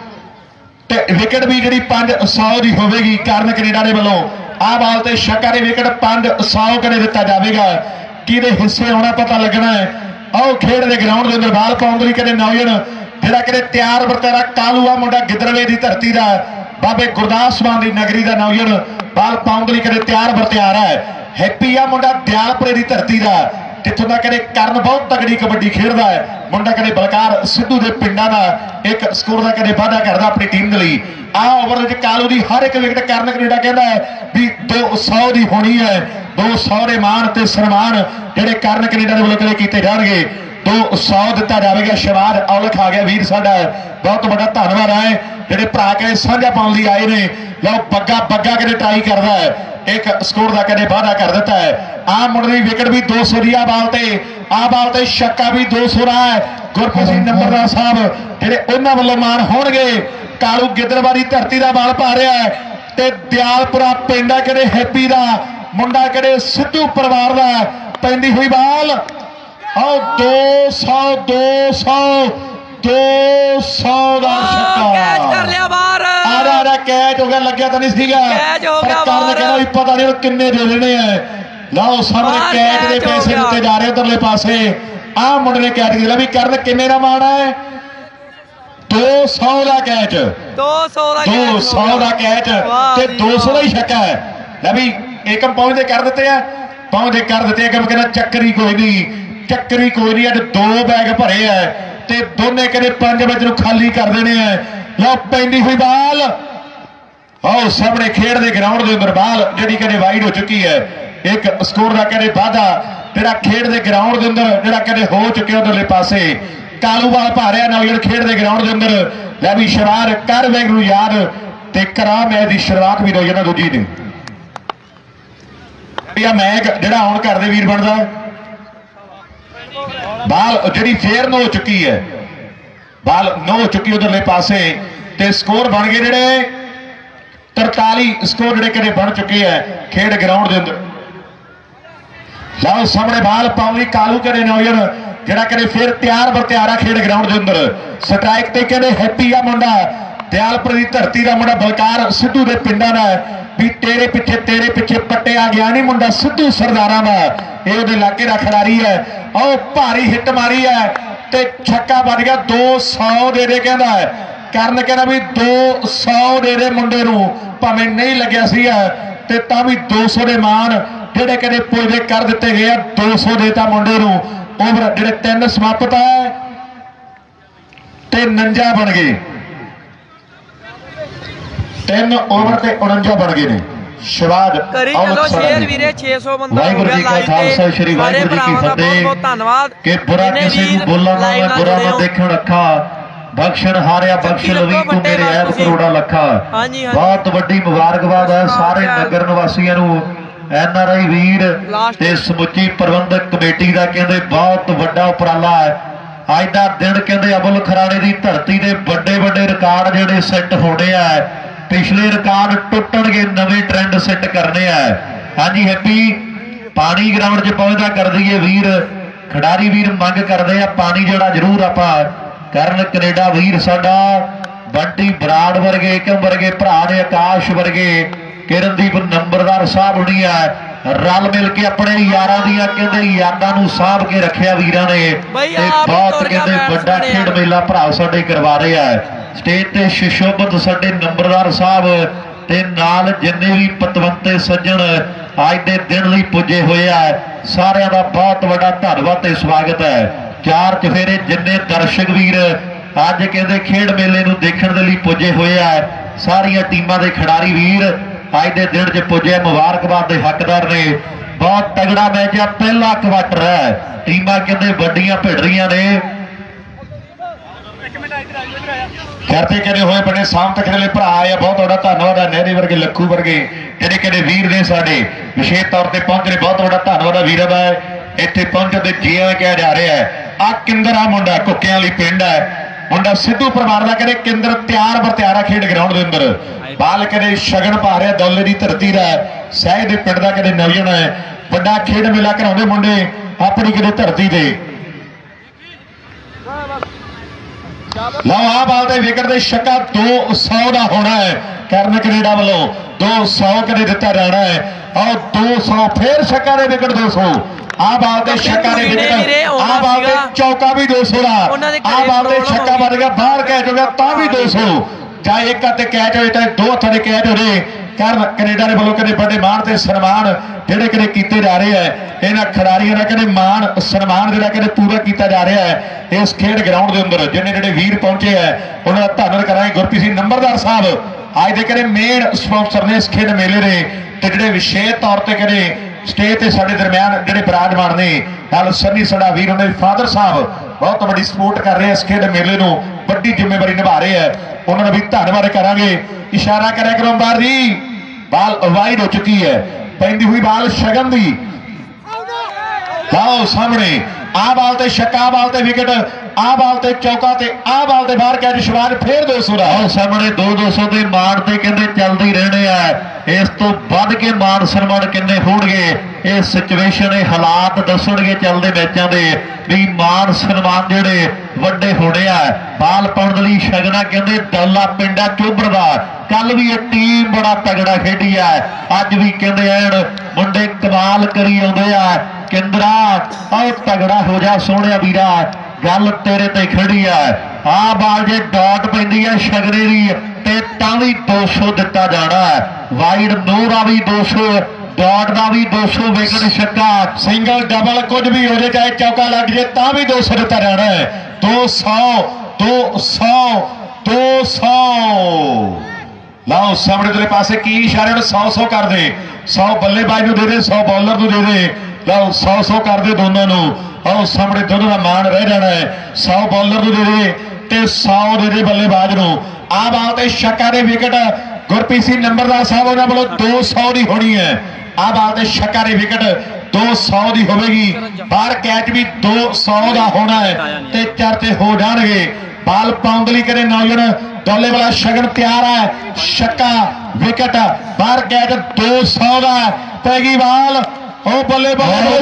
ਤੇ ਵਿਕਟ ਵੀ ਜਿਹੜੀ ਪੰਜ ਸੌ ਦੀ ਹੋਵੇਗੀ ਕਰਨ ਕੈਨੇਡਾ ਦੇ ਵੱਲੋਂ। ਆਹ ਬਾਲ ਤੇ ਛੱਕਾ ਦੇ ਵਿਕਟ ਪੰਜ ਸੌ ਕਰੇ ਦਿੱਤਾ ਜਾਵੇਗਾ। ਕਿਹਦੇ ਹਿੱਸੇ ਹੋਣਾ ਪਤਾ ਲੱਗਣਾ ਹੈ। ਆਓ ਖੇਡ ਦੇ ਗਰਾਊਂਡ ਦੇ ਅੰਦਰ ਬਾਲ ਪਾਉਣ ਲਈ ਕਹਿੰਦੇ ਨੌਜਵਾਨ ਜਿਹੜਾ ਕਹਿੰਦੇ ਤਿਆਰ ਬਰਤਰਾ ਕਾਲੂ ਆ ਮੁੰਡਾ ਗਿੱਦੜਵੇ ਦੀ ਧਰਤੀ ਦਾ, ਬਾਬੇ ਗੁਰਦਾਸ ਮਾਨ ਦੀ ਨਗਰੀ ਦਾ ਨੌਜਵਾਨ ਬਾਲ ਪਾਉਣ ਲਈ ਕਹਿੰਦੇ ਤਿਆਰ ਬਰ ਤਿਆਰ ਹੈ। ਹੈਪੀ ਆ ਮੁੰਡਾ ਦਿਆਲਪੁਰੇ ਦੀ ਧਰਤੀ ਦਾ, ਜਿੱਥੋਂ ਦਾ ਕਹਿੰਦੇ ਕਰਨ ਬਹੁਤ ਤਗੜੀ ਕਬੱਡੀ ਖੇਡਦਾ ਹੈ ਮੁੰਡਾ। ਕਹਿੰਦੇ ਬਲਕਾਰ ਸਿੱਧੂ ਦੇ ਪਿੰਡਾਂ ਦਾ ਇੱਕ ਸਕੋਰ ਦਾ ਕਹਿੰਦੇ ਵਾਅਦਾ ਕਰਦਾ ਆਪਣੀ ਟੀਮ ਦੇ ਲਈ। ਆਹ ਓਵਰ ਵਿੱਚ ਕਾਲੂ ਦੀ ਹਰ ਇੱਕ ਵਿਕਟ ਕਰਨ ਕੈਨੇਡਾ ਕਹਿੰਦਾ ਹੈ ਵੀ ਦੋ ਸੌ ਦੀ ਹੋਣੀ ਹੈ। ਦੋ ਸੌ ਦੇ ਮਾਣ ਤੇ ਸਨਮਾਨ ਜਿਹੜੇ ਕਰਨ ਕੈਨੇਡਾ ਦੇ ਵੱਲੋਂ ਕਹਿੰਦੇ ਕੀਤੇ ਜਾਣਗੇ। ਦੋ ਸੌ ਦਿੱਤਾ ਜਾਵੇਗਾ। ਸ਼ਿਵਾਰ ਔਲਖ ਆ ਗਿਆ ਵੀਰ ਸਾਡਾ, ਬਹੁਤ ਵੱਡਾ ਧੰਨਵਾਦ ਹੈ ਜਿਹੜੇ ਭਰਾ ਕਹਿੰਦੇ ਸਾਂਝਾ ਪਾਉਣ ਲਈ ਆਏ ਨੇ। ਲਓ ਬੱਗਾ ਬੱਗਾ ਕਹਿੰਦੇ ਟਰਾਈ ਕਰਦਾ ਹੈ, ਇੱਕ ਸਕੋਰ ਦਾ ਕਹਿੰਦੇ ਵਾਅਦਾ ਕਰ ਦਿੱਤਾ ਹੈ। ਆਹ ਮੁੰਡੇ ਦੀ ਵਿਕਟ ਵੀ ਦੋ ਸੌ ਦੀ। ਆ ਬਾਲ ਤੇ ਆ ਬਾਲ ਤੇ ਛੱਕਾ ਵੀ ਦੋ ਸੌ ਦਾ ਹੈ। ਗੁਰਪ੍ਰੀਤ ਸਿੰਘ ਨੰਬਰਦਾਰ ਸਾਹਿਬ ਜਿਹੜੇ ਉਹਨਾਂ ਵੱਲੋਂ ਮਾਣ ਹੋਣਗੇ। ਕਾਲੂ ਗਿੱਦੜਵਾ ਦੀ ਧਰਤੀ ਦਾ ਬਾਲ ਪਾ ਰਿਹਾ ਹੈ ਤੇ ਦਿਆਲਪੁਰਾ ਪਿੰਡ ਆ ਕਹਿੰਦੇ ਹੈਪੀ ਦਾ ਮੁੰਡਾ ਕਹਿੰਦੇ ਸਿੱਧੂ ਪਰਿਵਾਰ ਦਾ ਪੈਂਦੀ ਹੋਈ ਬਾਲ। ਆਓ ਦੋ ਸੌ ਦੋ ਸੌ ਦੋ ਸੌ ਦਾ ਛੱਕਾ ਕੈਚ ਕਰ ਲਿਆ ਬਾਹਰ। ਆਰਾ ਆਰਾ ਕੈਚ ਹੋ ਗਿਆ, ਲੱਗਿਆ ਤਾਂ ਨਹੀਂ ਸੀਗਾ ਕੈਚ ਹੋ ਗਿਆ ਪਰ ਕਰਨ ਕਹਿੰਦਾ ਵੀ ਪਤਾ ਨਹੀਂ ਕਿੰਨੇ ਦੇ ਦੇਣੇ ਆ। ਲਓ ਸਾਹਮਣੇ ਕੈਚ ਦੇ ਪੈਸੇ ਦਿੱਤੇ ਜਾ ਰਹੇ ਉਧਰਲੇ ਪਾਸੇ। ਆਹ ਮੁੰਡੇ ਨੇ ਕੈਚ ਦਿੱਤਾ ਵੀ ਕਰਨ ਕਿੰਨੇ ਦਾ ਮਾਣ ਹੈ। ਦੋ ਸੌ ਦਾ ਕੈਚ, ਦੋ ਸੌ ਦਾ ਦੋ ਸੌ ਦਾ ਕੈਚ ਤੇ ਦੋ ਸੌ ਦਾ ਹੀ ਛੱਕਾ ਹੈ। ਲੈ ਵੀ ਏਕਮ ਪਹੁੰਚਦੇ ਕਰ ਦਿੱਤੇ ਆ, ਪਹੁੰਚਦੇ ਕਰ ਦਿੱਤੇ। ਏਕਮ ਕਹਿੰਦਾ ਚੱਕਰੀ ਕੋਈ ਨਹੀਂ, ਚੱਕਰੀ ਕੋਈ ਨਹੀਂ। ਅੱਜ ਦੋ ਬੈਗ ਭਰੇ ਆ ਤੇ ਦੋਨੇ ਕਹਿੰਦੇ ਪੰਜ ਵਜੇ ਨੂੰ ਖਾਲੀ ਕਰ ਦੇਣੇ ਆ। ਲਓ ਪੈਂਦੀ ਹੋਈ ਬਾਲ। ਆਓ ਸਾਹਮਣੇ ਖੇਡ ਦੇ ਗਰਾਊਂਡ ਦੇ ਅੰਦਰ ਬਾਲ ਜਿਹੜੀ ਕਹਿੰਦੇ ਵਾਈਡ ਹੋ ਚੁੱਕੀ ਹੈ। ਇੱਕ ਸਕੋਰ ਦਾ ਕਹਿੰਦੇ ਵਾਧਾ ਜਿਹੜਾ ਖੇਡ ਦੇ ਗਰਾਊਂਡ ਦੇ ਅੰਦਰ ਜਿਹੜਾ ਕਹਿੰਦੇ ਹੋ ਚੁੱਕਿਆ ਉਧਰਲੇ ਪਾਸੇ। ਕਾਲੂ ਵਾਲ ਪਾ ਰਿਹਾ ਨੌਜਵਾਨ ਖੇਡ ਦੇ ਗਰਾਊਂਡ ਦੇ ਅੰਦਰ। ਲੈ ਵੀ ਸ਼ਰਾਰ ਕਰ ਵੈਗ ਨੂੰ ਯਾਦ ਤੇ ਕਰਾ ਮੈਚ ਦੀ ਸ਼ੁਰੂਆਤ ਵੀ ਨੌਜਵਾਨਾਂ ਦੂਜੀ ਨੇ। ਇਹ ਮੈਚ ਜਿਹੜਾ ਆਉਣ ਕਰਦੇ ਵੀਰ ਬਣਦਾ ਬਾਲ ਜਿਹੜੀ ਫੇਰ ਨੋ ਹੋ ਚੁੱਕੀ ਹੈ। ਬਾਲ ਨੋ ਹੋ ਚੁੱਕੀ ਉਧਰਲੇ ਪਾਸੇ ਤੇ ਸਕੋਰ ਬਣ ਗਏ ਜਿਹੜੇ ਤਰਤਾਲੀ ਸਕੋਰ ਜਿਹੜੇ ਕਿਹੜੇ ਬਣ ਚੁੱਕੇ ਹੈ ਖੇਡ ਗਰਾਊਂਡ ਦੇ ਅੰਦਰ। ਲਓ ਸਾਹਮਣੇ ਬਾਲ ਪਾਉਣ ਲਈ ਕਾਲੂ ਕਹਿੰਦੇ ਨੌਜਵਾਨ ਜਿਹੜਾ ਕਹਿੰਦੇ ਫਿਰ ਤਿਆਰ ਬਰ ਤਿਆਰ ਆ ਖੇਡ ਗਰਾਊਂਡ ਦੇ ਅੰਦਰ। ਸਟ੍ਰਾਈਕ ਤੇ ਕਹਿੰਦੇ ਹੈਪੀ ਆ ਮੁੰਡਾ ਦਿਆਲਪੁਰ ਦੀ ਧਰਤੀ ਦਾ ਮੁੰਡਾ, ਬਲਕਾਰ ਸਿੱਧੂ ਦੇ ਪਿੰਡਾਂ ਦਾ ਵੀ ਤੇਰੇ ਪਿੱਛੇ ਤੇਰੇ ਪਿੱਛੇ ਪੱਟਿਆ ਗਿਆ ਨਹੀਂ ਮੁੰਡਾ ਸਿੱਧੂ ਸਰਦਾਰਾਂ ਦਾ। ਇਹ ਉਹਦੇ ਇਲਾਕੇ ਦਾ ਖਿਡਾਰੀ ਹੈ। ਉਹ ਭਾਰੀ ਹਿੱਟ ਮਾਰੀ ਹੈ ਤੇ ਛੱਕਾ ਵੱਜ ਗਿਆ। ਦੋ ਸੌ ਦੇ ਦੇ ਕਹਿੰਦਾ ਕਰਨ ਕਹਿੰਦਾ ਵੀ ਦੋ ਸੌ ਦੇ ਦੇ ਮੁੰਡੇ ਨੂੰ, ਭਾਵੇਂ ਨਹੀਂ ਲੱਗਿਆ ਸੀ ਤੇ ਤਾਂ ਵੀ ਦੋ ਸੌ ਦੇ ਮਾਨ ਜਿਹੜੇ ਕਹਿੰਦੇ ਪੁੱਜਦੇ ਕਰ ਦਿੱਤੇ ਗਏ ਆ। ਦੋ ਸੌ ਦੇਤਾ ਮੁੰਡੇ ਨੂੰ। ਓਵਰ ਜਿਹੜੇ ਤਿੰਨ ਸਮਾਪਤ ਹੈ ਤੇ ਉਣੰਜਾ ਬਣ ਗਏ। ਤਿੰਨ ਓਵਰ ਤੇ ਉਣੰਜਾ ਬਣ ਗਏ ਨੇ। ਸ਼ਿਵਾਜ ਕਰੀ ਚਲੋ ਸ਼ੇਅਰ ਵੀਰੇ ਛੇ ਸੌ ਬੰਦਾ ਹੋ ਵਾਹਿਗੁਰੂ ਗਿਆ ਜੀ ਕਾ ਲਾਈਵ ਖਾਲਸਾ ਤੇ। ਸ਼੍ਰੀ ਸਾਰੇ ਵਾਹਿਗੁਰੂ ਜੀ ਕੀ ਭਰਾਵਾਂ ਦਾ ਬਹੁਤ ਫਤਿਹ। ਬਹੁਤ ਧੰਨਵਾਦ ਕਿ ਬੁਰਾ ਜਿੰਨੇ ਕਿਸੇ ਨੂੰ ਵੀਰ ਬੋਲਣ ਨਾ ਲਾਈਵ ਮੈਂ ਨਾਲ ਬੁਰਾ ਜੁੜੇ ਨਾ ਹੋ। ਦੇਖਣ ਰੱਖਾ, ਬਖਸ਼ਣ ਹਾਰਿਆ ਬਖਸ਼ ਲਵੀ ਤੂੰ ਮੇਰੇ ਐਬ ਕਰੋੜਾ ਲੱਖਾ। ਹਾਂਜੀ, ਹਾਂਜੀ। ਬਹੁਤ ਵੱਡੀ ਮੁਬਾਰਕਬਾਦ ਹੈ ਸਾਰੇ ਨਗਰ ਨਿਵਾਸੀਆਂ ਨੂੰ, ਐਨ ਆਰ ਆਈ ਵੀਰ ਤੇ ਸਮੁੱਚੀ ਪ੍ਰਬੰਧਕ ਕਮੇਟੀ ਦਾ ਕਹਿੰਦੇ ਬਹੁਤ ਵੱਡਾ ਉਪਰਾਲਾ ਹੈ। ਅੱਜ ਦਾ ਦਿਨ ਕਹਿੰਦੇ ਅਬੁਲ ਖਰਾੜੇ ਦੀ ਧਰਤੀ ਦੇ ਵੱਡੇ ਵੱਡੇ ਰਿਕਾਰਡ ਜਿਹੜੇ ਸੈੱਟ ਹੋਣੇ ਆ, ਪਿਛਲੇ ਰਿਕਾਰਡ ਟੁੱਟਣਗੇ, ਨਵੇਂ ਟ੍ਰੈਂਡ ਸੈੱਟ ਕਰਨੇ ਆ। ਹਾਂਜੀ ਹੈਪੀ ਪਾਣੀ ਗਰਾਊਂਡ 'ਚ ਪਹੁੰਚਦਾ ਕਰ ਦਈਏ ਵੀਰ, ਖਿਡਾਰੀ ਵੀਰ ਮੰਗ ਕਰਦੇ ਆ ਪਾਣੀ ਜਿਹੜਾ ਜ਼ਰੂਰ ਆਪਾਂ ਕਰਨ। ਕੈਨੇਡਾ ਵੀਰ ਸਾਡਾ ਬੰਟੀ ਬਰਾੜ ਵਰਗੇ, ਏਕਮ ਵਰਗੇ ਭਰਾ ਨੇ, ਆਕਾਸ਼ ਵਰਗੇ, ਕਿਰਨਦੀਪ ਨੰਬਰਦਾਰ ਸਾਹਿਬ ਹੁਣੀ ਆ, ਰਲ ਮਿਲ ਕੇ ਆਪਣੇ ਯਾਰਾਂ ਦੀਆਂ ਕਹਿੰਦੇ ਯਾਦਾਂ ਨੂੰ ਸਾਂਭ ਕੇ ਰੱਖਿਆ ਵੀਰਾਂ ਨੇ ਤੇ ਬਹੁਤ ਕਹਿੰਦੇ ਵੱਡਾ ਖੇਡ ਮੇਲਾ ਭਰਾ ਸਾਡੇ ਕਰਵਾ ਰਹੇ ਆ। ਸਟੇਜ ਤੇ ਸ਼ਿਸ਼ੋਭਤ ਸਾਡੇ ਨੰਬਰਦਾਰ ਸਾਹਿਬ ਤੇ ਨਾਲ ਜਿੰਨੇ ਵੀ ਪਤਵੰਤੇ ਸੱਜਣ ਅੱਜ ਦੇ ਦਿਨ ਲਈ ਪੁੱਜੇ ਹੋਏ ਆ, ਸਾਰਿਆਂ ਦਾ ਬਹੁਤ ਵੱਡਾ ਧੰਨਵਾਦ ਤੇ ਸਵਾਗਤ ਹੈ। ਚਾਰ ਚਫੇਰੇ ਜਿੰਨੇ ਦਰਸ਼ਕ ਵੀਰ ਅੱਜ ਕਹਿੰਦੇ ਖੇਡ ਮੇਲੇ ਨੂੰ ਦੇਖਣ ਦੇ ਲਈ ਪੁੱਜੇ ਹੋਏ ਆ, ਸਾਰੀਆਂ ਟੀਮਾਂ ਦੇ ਖਿਡਾਰੀ ਵੀਰ ਅੱਜ ਦੇ ਦਿਨ 'ਚ ਪੁੱਜੇ, ਮੁਬਾਰਕਬਾਦ ਦੇ ਹੱਕਦਾਰ ਨੇ। ਬਹੁਤ ਤਗੜਾ ਮੈਚ ਆ, ਪਹਿਲਾ ਕੁਆਟਰ ਹੈ, ਟੀਮਾਂ ਕਹਿੰਦੇ ਵੱਡੀਆਂ ਭਿੜ ਰਹੀਆਂ ਨੇ। ਕਰਦੇ ਕਹਿੰਦੇ ਹੋਏ ਬਣੇ ਸਾਹਮ ਤੱਕ ਦੇ ਭਰਾ ਆਏ ਆ, ਬਹੁਤ ਵੱਡਾ ਧੰਨਵਾਦ ਹੈ। ਨਹਿਰੇ ਵਰਗੇ, ਲੱਖੂ ਵਰਗੇ ਜਿਹੜੇ ਕਹਿੰਦੇ ਵੀਰ ਨੇ ਸਾਡੇ ਵਿਸ਼ੇਸ਼ ਤੌਰ ਤੇ ਪਹੁੰਚ ਰਹੇ, ਬਹੁਤ ਵੱਡਾ ਧੰਨਵਾਦ ਹੈ ਵੀਰਾਂ ਦਾ। ਇੱਥੇ ਪਹੁੰਚਣ ਦੇ ਜੀਆਂ ਕਿਹਾ ਜਾ ਰਿਹਾ ਹੈ। ਆ ਕਿੰਦਰ ਆ ਮੁੰਡਾ ਕੁੱਕਿਆਂ ਵਾਲੀ ਪਿੰਡ ਹੈ, ਮੁੰਡਾ ਸਿੱਧੂ ਪਰਿਵਾਰ ਦਾ, ਕਹਿੰਦੇ ਕਿੰਦਰ ਤਿਆਰ ਬਰ ਤਿਆਰਾ ਖੇਡ ਗਰਾਊਂਡ ਦੇ ਅੰਦਰ। ਬਾਲ ਕਹਿੰਦੇ ਸ਼ਗਨ ਪਾ ਰਿਹਾ ਦੌਲੇ ਦੀ ਧਰਤੀ ਦਾ, ਸਹਿ ਦੇ ਪਿੰਡ ਦਾ ਕਹਿੰਦੇ ਨੌਜਵਾਨ ਹੈ, ਵੱਡਾ ਖੇਡ ਮੇਲਾ ਕਰਾਉਂਦੇ ਮੁੰਡੇ ਆਪਣੀ ਕਿਤੇ ਧਰਤੀ ਤੇ। ਲਓ ਆ ਬਾਲ ਦੇ ਵਿਕਟ ਦੇ ਛੱਕਾ ਦੋ ਸੌ ਦਾ ਹੋਣਾ ਹੈ, ਕਰਨ ਕੈਨੇਡਾ ਵੱਲੋਂ ਦੋ ਸੌ ਕਦੇ ਦਿੱਤਾ ਜਾਣਾ ਹੈ। ਆਹ ਦੋ ਸੌ ਫੇਰ ਛੱਕਾ ਦੇ ਵਿਕਟ ਦੋ ਸੌ। ਆ ਬਾਲ ਦੇ ਛੱਕਾ ਦੇ ਵਿਕਟ, ਆ ਬਾਲ ਦੇ ਚੌਕਾ ਵੀ ਦੋ ਸੌ ਦਾ, ਆ ਬਾਲ ਦੇ ਛੱਕਾ ਵੱਜ ਗਿਆ, ਬਾਹਰ ਕੈਚ ਹੋ ਗਿਆ ਤਾਂ ਵੀ ਦੋ ਸੌ। ਚਾਹੇ ਇੱਕ ਹੱਥ ਕੈਚ ਹੋਏ ਚਾਹੇ ਦੋ ਹੱਥਾਂ ਦੇ ਕੈਚ ਹੋ ਰਹੇ, ਕਰਨ ਕੈਨੇਡਾ ਦੇ ਵੱਲੋਂ ਕਦੇ ਵੱਡੇ ਮਾਣ ਤੇ ਸਨਮਾਨ ਜਿਹੜੇ ਕਦੇ ਕੀਤੇ ਜਾ ਰਹੇ ਹੈ, ਇਹਨਾਂ ਖਿਡਾਰੀਆਂ ਦਾ ਕਦੇ ਮਾਣ ਸਨਮਾਨ ਜਿਹੜਾ ਕਦੇ ਪੂਰਾ ਕੀਤਾ ਜਾ ਰਿਹਾ ਹੈ ਇਸ ਖੇਡ ਗਰਾਊਂਡ ਦੇ ਅੰਦਰ। ਜਿੰਨੇ ਜਿਹੜੇ ਵੀਰ ਪਹੁੰਚੇ ਹੈ ਉਹਨਾਂ ਦਾ ਧੰਨਵਾਦ ਕਰਾਂਗੇ। ਗੁਰਪ੍ਰੀਤ ਸਿੰਘ ਨੰਬਰਦਾਰ ਸਾਹਿਬ ਅੱਜ ਦੇ ਕਦੇ ਮੇਨ ਸਪਾਂਸਰ ਨੇ ਇਸ ਖੇਡ ਮੇਲੇ ਦੇ, ਤੇ ਜਿਹੜੇ ਵਿਸ਼ੇਸ਼ ਤੌਰ ਤੇ ਕਦੇ ਸਟੇਜ ਤੇ ਸਾਡੇ ਦਰਮਿਆਨ ਜਿਹੜੇ ਬਰਾਜਮਾਨ ਨੇ, ਨਾਲ ਸੰਨੀ ਸਾਡਾ ਵੀਰ, ਉਹਨਾਂ ਦੇ ਫਾਦਰ ਸਾਹਿਬ ਬਹੁਤ ਵੱਡੀ ਸਪੋਰਟ ਕਰ ਰਹੇ ਇਸ ਖੇਡ ਮੇਲੇ ਨੂੰ, ਵੱਡੀ ਜ਼ਿੰਮੇਵਾਰੀ ਨਿਭਾ ਰਹੇ ਹੈ, ਉਹਨਾਂ ਦਾ ਵੀ ਧੰਨਵਾਦ ਕਰਾਂਗੇ। ਇਸ਼ਾਰਾ ਕਰਿਆ ਕਰੋ ਅੰਬਾਰ ਜੀ, ਬਾਲ ਵਾਈਡ ਹੋ ਚੁੱਕੀ ਹੈ, ਪੈਂਦੀ ਹੋਈ ਬਾਲ ਸ਼ਗਨ ਦੀ। ਲਓ ਸਾਹਮਣੇ ਆ ਬਾਲ ਤੇ ਛੱਕਾ, ਬਾਲ ਤੇ ਵਿਕਟ, ਆ ਬਾਲ ਤੇ ਚੌਕਾ ਤੇ ਆ ਬਾਲ ਤੇ ਬਾਹਰ ਕੈਚ, ਸ਼ਿਵਾਜ ਫੇਰ ਦੋ ਸੌ ਦਾ। ਸਾਹਮਣੇ ਦੋ ਦੋ ਸੌ ਦੇ ਮਾਣ ਤੇ ਕਹਿੰਦੇ ਚੱਲਦੇ ਰਹਿਣੇ ਆ, ਇਸ ਤੋਂ ਵੱਧ ਕੇ ਮਾਣ ਸਨਮਾਨ ਕਿੰਨੇ ਹੋਣਗੇ ਇਹ ਸਿਚੁਏਸ਼ਨ, ਇਹ ਹਾਲਾਤ ਦੱਸਣਗੇ ਚੱਲਦੇ ਮੈਚਾਂ ਦੇ ਵੀ ਮਾਣ ਸਨਮਾਨ ਜਿਹੜੇ ਵੱਡੇ ਹੋਣੇ ਆ। ਬਾਲ ਪਾਉਣ ਦੇ ਲਈ ਸ਼ਗਨਾ ਕਹਿੰਦੇ ਦੌਲਾ ਪਿੰਡਾ ਚੋਬਰ ਦਾ, ਕੱਲ ਵੀ ਇਹ ਟੀਮ ਬੜਾ ਤਗੜਾ ਖੇਡੀ ਆ, ਅੱਜ ਵੀ ਕਹਿੰਦੇ ਐਨ ਮੁੰਡੇ ਕਮਾਲ ਕਰੀ ਆਉਂਦੇ ਆ। ਕਿੰਦਰਾ ਆਹ ਤਗੜਾ ਹੋ ਜਾ ਸੋਹਣਿਆ ਵੀਰਾ, ਗੱਲ ਤੇਰੇ ਤੇ ਖੜੀ ਆ। ਆ ਬਾਲ ਜੇ ਡਾਟ ਪੈਂਦੀ ਹੈ ਸ਼ਗਨੇ ਦੀ ਤੇ ਤਾਂ ਵੀ ਦੋ ਸੌ ਦਿੱਤਾ ਜਾਣਾ, ਵਾਈਡ ਨੋ ਦਾ ਵੀ ਦੋ ਸੌ, ਡਾਟ ਦਾ ਵੀ ਦੋ ਸੌ, ਵਿਕਟ ਛੱਕਾ ਸਿੰਗਲ ਡਬਲ ਕੁਝ ਵੀ ਹੋ ਜਾਏ, ਚਾਹੇ ਚੌਕਾ ਲੱਗ ਜੇ ਤਾਂ ਵੀ ਦੋ ਸੌ ਦਿੱਤਾ ਜਾਣਾ ਹੈ। ਦੋ ਸੌ ਦੋ ਸੌ ਦੋ ਸੌ। ਲਓ ਸਾਹਮਣੇ ਤੇਰੇ ਪਾਸੇ ਕੀ ਇਸ਼ਾਰੇ ਨੂੰ ਸੌ ਸੌ ਕਰ ਦੇ, ਸੌ ਬੱਲੇਬਾਜ਼ ਨੂੰ ਦੇ ਦੇ, ਸੌ ਬੌਲਰ ਨੂੰ ਦੇ ਦੇ। ਲਓ ਸੌ ਸੌ ਕਰ ਦੇ ਦੋਨਾਂ ਨੂੰ। ਆਓ ਸਾਹਮਣੇ ਦੋਨੋਂ ਦਾ ਮਾਣ ਰਹਿ ਜਾਣਾ ਹੈ, ਸੌ ਬੌਲਰ ਨੂੰ ਦੇ ਦੇ ਤੇ ਸੌ ਦੇ ਦੇ ਬੱਲੇਬਾਜ਼ ਨੂੰ। ਆ ਬਾਲ ਤੇ ਛੱਕਾ ਦੇ ਵਿਕਟ, ਗੁਰਪ੍ਰੀਤ ਸਿੰਘ ਨੰਬਰਦਾਰ ਸਾਹਿਬ ਉਹਨਾਂ ਵੱਲੋਂ ਦੋ ਸੌ ਦੀ ਹੋਣੀ ਹੈ। ਆ ਬਾਲ ਤੇ ਛੱਕਾ ਦੇ ਵਿਕਟ ਦੋ ਸੌ ਦੀ ਹੋਵੇਗੀ, ਬਾਹਰ ਕੈਚ ਵੀ ਦੋ ਸੌ ਦਾ ਹੋਣਾ ਹੈ ਤੇ ਚਰਚੇ ਹੋ ਜਾਣਗੇ। ਬਾਲ ਪਾਉਣ ਦੇ ਲਈ ਕਦੇ ਨੌਜਵਾਨ ਦੌਲੇ ਵਾਲਾ ਸ਼ਗਨ ਤਿਆਰ ਹੈ, ਛੱਕਾ ਵਿਕਟ ਬਾਹਰ ਕੈਚ ਦੋ ਸੌ ਦਾ ਪੈ ਗਈ ਬਾਲ। ਉਹ ਬੱਲੇਬਾਜ਼ ਦੋ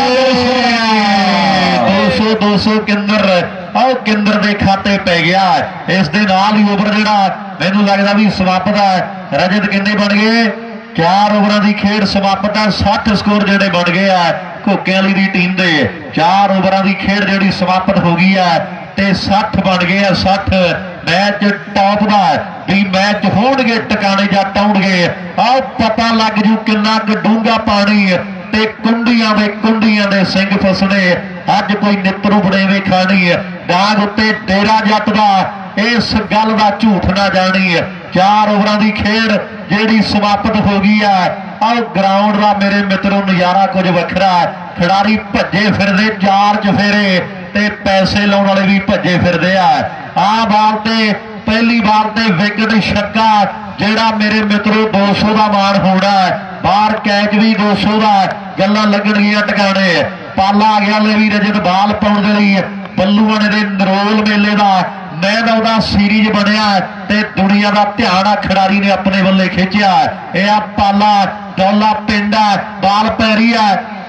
ਸੌ ਦੋ ਸੌ ਕਿੰਦਰ, ਆਹ ਕਿੰਦਰ ਦੇ ਖਾਤੇ ਪੈ ਗਿਆ। ਇਸ ਦੇ ਨਾਲ ਹੀ ਓਵਰ ਜਿਹੜਾ ਮੈਨੂੰ ਲੱਗਦਾ ਵੀ ਸਮਾਪਤ ਹੈ। ਰਜਤ ਕਿੰਨੇ ਬਣ ਗਏ? ਚਾਰ ਓਵਰਾਂ ਦੀ ਖੇਡ ਸਮਾਪਤ ਹੈ, ਸੱਠ ਸਕੋਰ ਜਿਹੜੇ ਬਣ ਗਏ ਆ ਘੋਕਿਆਂ ਵਾਲੀ ਦੀ ਟੀਮ ਦੇ। ਚਾਰ ਓਵਰਾਂ ਦੀ ਖੇਡ ਜਿਹੜੀ ਸਮਾਪਤ ਹੋ ਗਈ ਹੈ ਤੇ ਸੱਠ ਬਣ ਗਏ ਆ, ਸੱਠ मैच टॉप का भी मैच होणगे टिकाने जा टाउणगे आओ पता लग जू किन्ना क डूंगा पानी ते कुंडियां दे कुंडियां दे सिंह फसने अज कोई नित्रू बड़ेवे खानी बाग उत्ते डेरा जट दा इस गल का झूठ ना जानी चार ओवरां दी खेड जिहड़ी समाप्त हो गई है आओ ग्राउंड का मेरे मित्रों नज़ारा कुछ वखरा खिडारी भज्जे फिरदे चार चफेरे ते पैसे लाने वाले भी भज्जे फिरदे आ बाल ते पहली बार ते विकेट छक्का जेड़ा मेरे मित्रों दो सौ का मान होना है बाहर कैच भी दो सौ का गल्लां लगणगियां टिकाणे पाला आ गया ले भी रजत बाल पाउण दे लई बल्लूआणे दे नरोल मेले का मैन ऑफ द सीरीज बनया ते दुनिया का ध्यान आ खिडारी ने अपने बल्ले खिंचिया यह पाला डोला पिंड है बाल पैरी है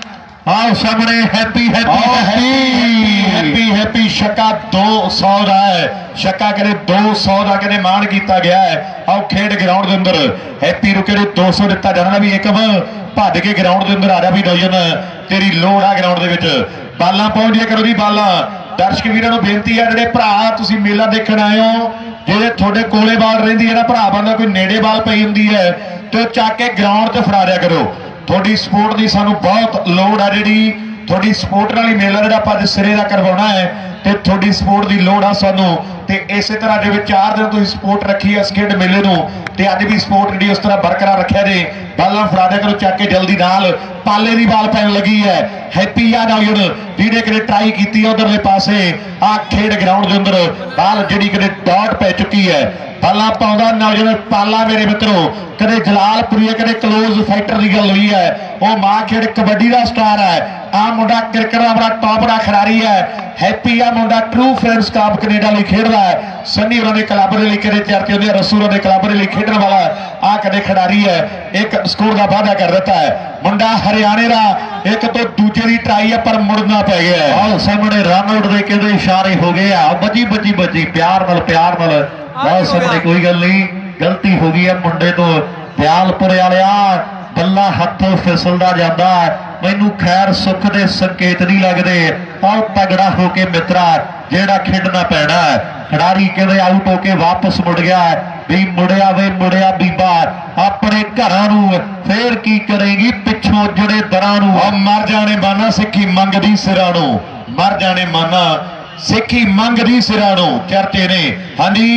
आओ सामने हैप्पी हैप्पी हैप्पी हैप्पी छक्का दो सौ का है छक्का कहते दो सौ का कहते मान किया गया है आओ खेड ग्राउंड के अंदर हैप्पी रू कहते दो सौ दिता जाना भी एक भज के ग्राउंड के अंदर आ रहा भी नौजन तेरी लोड़ आ ग्राउंड के बालां पहुंच करो जी बालां दर्शक वीरां नूं बेनती है जिहड़े भरा तुसीं मेला देखण आए हो जिहड़े तुहाडे कोले बाल रहिंदी है ना भरा बंदा कोई नेड़े बाल पई हुंदी है ते चक के ग्राउंड ते फड़ा दिया करो थोड़ी सपोर्ट की सानू बहुत लोड़ है जी थोड़ी सपोर्ट नाल ही मेला जिहड़ा अज सिरे का करवाना है तो थोड़ी सपोर्ट की लोड़ आ सानू ते इस तरह जिवें चार दिन तुसीं सपोर्ट रखी है इस खेड मेले नूं ते अज भी सपोर्ट जी उस तरह बरकरार रखिया जे बालां फड़ा दिया करो चक के जल्दी नाल पाले की बाल पैन लगी है हैप्पी आ नौजन जिहने कदे ट्राई की उधरले पासे आ खेड ग्राउंड के अंदर बाल जिहड़ी कदे डॉट पै चुकी है बाला पाउंदा नौजन पाला मेरे मित्रों कदे जलालपुरी कदे क्लोज फाइटर की गल हुई है वह मां खेड कबड्डी का स्टार है आ मुंडा क्रिकेट का बड़ा टॉप का खिडारी है हैप्पी आ मुंडा ट्रू फ्रेंड्स कप कनेडा लिए खेडदा है सन्नी उन्होंने क्लब के लिए कदे चर्चे होंगे रसू उन्होंने क्लब के लिए खेडने वाला आ कदे खिडारी है एक स्कोर का वादा कर देता है मुंडा हरियाणे का एक तो दूजे की ट्राई है पर मुड़ना पै गया है और सामने रन आउट दे के इशारे हो गए आ बची बची बची प्यार नाल प्यार नाल बहुत सामने कोई गल नहीं गलती हो गई है मुंडे तो दयालपुर वालिया बल्ला हथों फिसलदा जाता है मैनू खैर सुख के संकेत नहीं लगते आओ तगड़ा होके मित्रा जेड़ा खेडना पैना है खिडारी कहते आउट होके वापस मुड़ गया है भी मुड़िया वे मुड़िया बीबा अपने घरां फिर की करेगी पिछों जड़े दरां मर जाने माना सिक्खी मंगदी सिरां नूं मर जाने माना सिक्खी मंगदी सिरां नूं चर्चे ने हाँ जी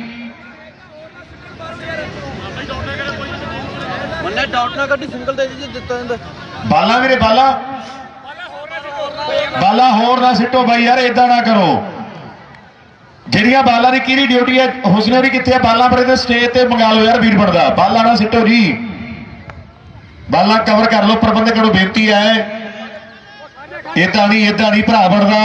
डाउट ना कभी सिंगल दे दीजिए दिता है बाला मेरे बाला बाला होर ना सिटो भाई यार इदा ना करो ਜਿਹੜੀਆਂ ਬਾਲਾਂ ਦੀ ਕਿਹੜੀ ਡਿਊਟੀ ਹੈ ਹੁਸਨੇ ਦੀ ਕਿੱਥੇ ਹੈ ਬਾਲਾਂ ਪਰੇ ਤੇ ਸਟੇਜ ਤੇ ਮੰਗਾ ਲਓ ਯਾਰ ਵੀਰ ਬਣਦਾ ਬਾਲਾਂ ਨਾ ਸਿੱਟੋ ਜੀ ਬਾਲਾਂ ਕਵਰ ਕਰ ਲਓ ਪ੍ਰਬੰਧਕ ਨੂੰ ਬੇਨਤੀ ਹੈ ਇਦਾਂ ਨਹੀਂ ਇਦਾਂ ਨਹੀਂ ਭਰਾ ਬਣਦਾ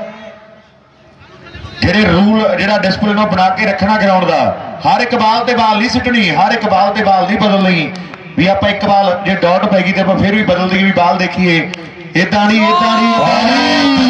ਜਿਹੜੇ ਰੂਲ ਜਿਹੜਾ ਡਿਸਪਲਿਨ ਉਹ ਬਣਾ ਕੇ ਰੱਖਣਾ ਗਰਾਊਂਡ ਦਾ ਹਰ ਇੱਕ ਬਾਲ ਤੇ ਬਾਲ ਨਹੀਂ ਸਿੱਟਣੀ ਹਰ ਇੱਕ ਬਾਲ ਤੇ ਬਾਲ ਨਹੀਂ ਬਦਲਣੀ ਵੀ ਆਪਾਂ ਇੱਕ ਬਾਲ ਜੇ ਡਾਟ ਪੈ ਗਈ ਤੇ ਆਪਾਂ ਫਿਰ ਵੀ ਬਦਲ ਦਈਏ ਵੀ ਬਾਲ ਦੇਖੀਏ ਇਦਾਂ ਨਹੀਂ ਇਦਾਂ ਨਹੀਂ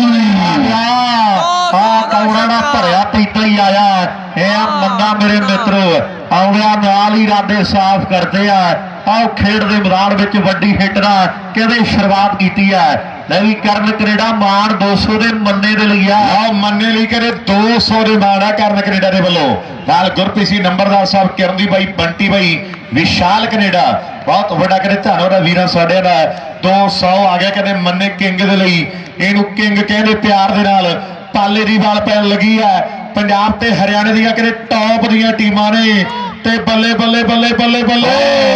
कौड़ा भरिया पीता ही आया यह मन्ना मेरे मित्रो आउया नाल ही इरादे साफ करते हैं आओ खेड के मैदान में वड्डी हिट ना कहते शुरुआत की है ले भी करन कनेडा मान दो सौ के मन्ने के लिए आओ मन्ने लिए कहते दो सौ के मान है करन कनेडा के वालों नाल गुरप्रीत सिंह नंबरदार साहब किरणदीप भाई बंटी भाई विशाल कनेडा बहुत बड़ा कहते धन्यवाद वीर साढ़े का दो सौ आ गया कहते मन्ने किंग के लिए इनू किंग कहते प्यार के नाल पाले की बाल पैन लगी है पंजाब ते हरियाणे दी कहते टॉप दी टीमां ने ते बल्ले बल्ले बल्ले बल्ले बल्ले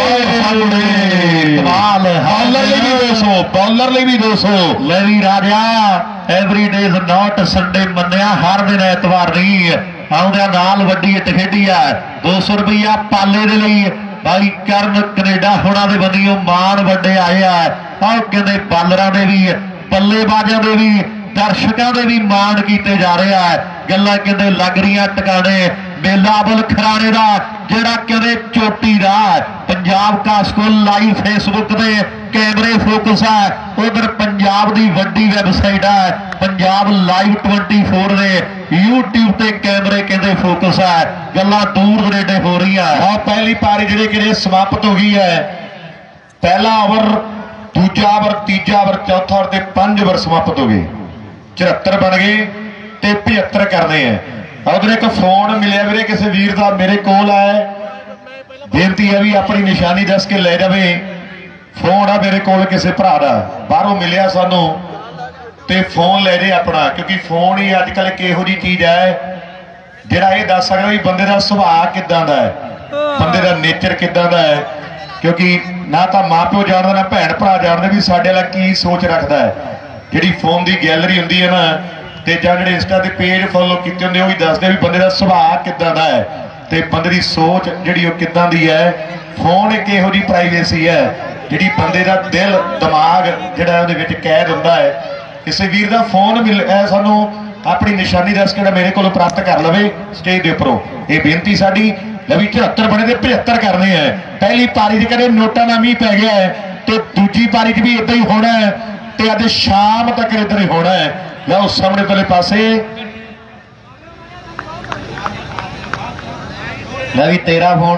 कमाल बॉलर लिए भी दो सौ बॉलर लिए भी दो सौ ले भी राजा every day is not Sunday मन्निया हर दिन एतवार नहीं आउंदे नाल वड्डी हिट खेडी है दो सौ रुपया पाले दे लई भाई करन कनेडा होना दे बंदियों मान वड्डे आए आ आओ कहते बालरां दे भी बल्लेबाजां दे भी दर्शकों के भी मान किए जा रहा है गल्लां कहते लग रही टिकाने मेला अवल खराने का जेड़ा कहते चोटी का पंजाब का स्कूल लाइव फेसबुक के कैमरे फोकस है उधर पंजाब की वड्डी वैबसाइट है पंजाब लाइव ट्वेंटी फोर ने यूट्यूब ते कैमरे कहते फोकस है गल्लां दूर दरेडे हो रही है और पहली पारी जी कि समाप्त हो गई है पहला ओवर दूजा ओवर तीजा ओवर चौथा ओवर ते पांच ओवर समाप्त हो गए चौहत्तर बन गए ते पचहत्तर करने हैं ਉਧਰ ਇੱਕ ਫੋਨ ਮਿਲਿਆ ਵੀਰੇ ਕਿਸੇ ਵੀਰ ਦਾ ਮੇਰੇ ਕੋਲ ਹੈ, ਬੇਨਤੀ ਹੈ ਵੀ ਆਪਣੀ ਨਿਸ਼ਾਨੀ ਦੱਸ ਕੇ ਲੈ ਜਾਵੇ। ਫੋਨ ਆ ਮੇਰੇ ਕੋਲ ਕਿਸੇ ਭਰਾ ਦਾ, ਬਾਹਰੋਂ ਮਿਲਿਆ ਸਾਨੂੰ, ਤੇ ਫੋਨ ਲੈ ਜੇ ਆਪਣਾ, ਕਿਉਂਕਿ ਫੋਨ ਹੀ ਅੱਜ ਕੱਲ੍ਹ ਇੱਕ ਇਹੋ ਜਿਹੀ ਚੀਜ਼ ਹੈ ਜਿਹੜਾ ਇਹ ਦੱਸ ਸਕਦਾ ਵੀ ਬੰਦੇ ਦਾ ਸੁਭਾਅ ਕਿੱਦਾਂ ਦਾ ਹੈ, ਬੰਦੇ ਦਾ ਨੇਚਰ ਕਿੱਦਾਂ ਦਾ ਹੈ। ਕਿਉਂਕਿ ਨਾ ਤਾਂ ਮਾਂ ਪਿਓ ਜਾਣਦਾ ਨਾ ਭੈਣ ਭਰਾ ਜਾਣਦੇ ਵੀ ਸਾਡੇ ਵਾਲਾ ਕੀ ਸੋਚ ਰੱਖਦਾ ਹੈ। ਜਿਹੜੀ ਫੋਨ ਦੀ ਗੈਲਰੀ ਹੁੰਦੀ ਹੈ ਨਾ, ਤੇ ਜਾਂ ਜਿਹੜੇ ਇੰਸਟਾ ਤੇ ਪੇਜ ਫੋਲੋ ਕੀਤੇ ਹੁੰਦੇ ਉਹ ਵੀ ਦੱਸਦੇ ਵੀ ਬੰਦੇ ਦਾ ਸੁਭਾਅ ਕਿੱਦਾਂ ਦਾ ਹੈ ਤੇ ਬੰਦੇ ਦੀ ਸੋਚ ਜਿਹੜੀ ਉਹ ਕਿੱਦਾਂ ਦੀ ਹੈ। ਫੋਨ ਇੱਕ ਇਹੋ ਜਿਹੀ ਪ੍ਰਾਈਵੇਸੀ ਹੈ ਜਿਹੜੀ ਬੰਦੇ ਦਾ ਦਿਲ ਦਿਮਾਗ ਜਿਹੜਾ ਉਹਦੇ ਵਿੱਚ ਕੈਦ ਹੁੰਦਾ ਹੈ। ਕਿਸੇ ਵੀਰ ਦਾ ਫੋਨ ਮਿਲ ਸਾਨੂੰ ਆਪਣੀ ਨਿਸ਼ਾਨੀ ਦੱਸ ਕੇ ਮੇਰੇ ਕੋਲੋਂ ਪ੍ਰਾਪਤ ਕਰ ਲਵੇ ਸਟੇਜ ਦੇ ਉੱਪਰੋਂ। ਇਹ ਬੇਨਤੀ ਸਾਡੀ ਲਵੀ ਚੁਹੱਤਰ ਬਣੇ ਦੇ ਪਝੱਤਰ ਕਰਨੇ ਹੈ। ਪਹਿਲੀ ਪਾਰੀ 'ਚ ਕਦੇ ਨੋਟਾਂ ਦਾ ਮੀਂਹ ਪੈ ਗਿਆ ਹੈ ਤੇ ਦੂਜੀ ਪਾਰੀ 'ਚ ਵੀ ਇਦਾਂ ਹੀ ਹੋਣਾ ਹੈ ਤੇ ਅੱਜ ਸ਼ਾਮ ਤੱਕ ਇੱਧਰ ਹੀ ਹੋਣਾ ਹੈ। ਲਓ ਸਾਹਮਣੇ ਵਾਲੇ ਪਾਸੇ ਲੈ ਵੀ ਤੇਰਾ ਫੋਨ,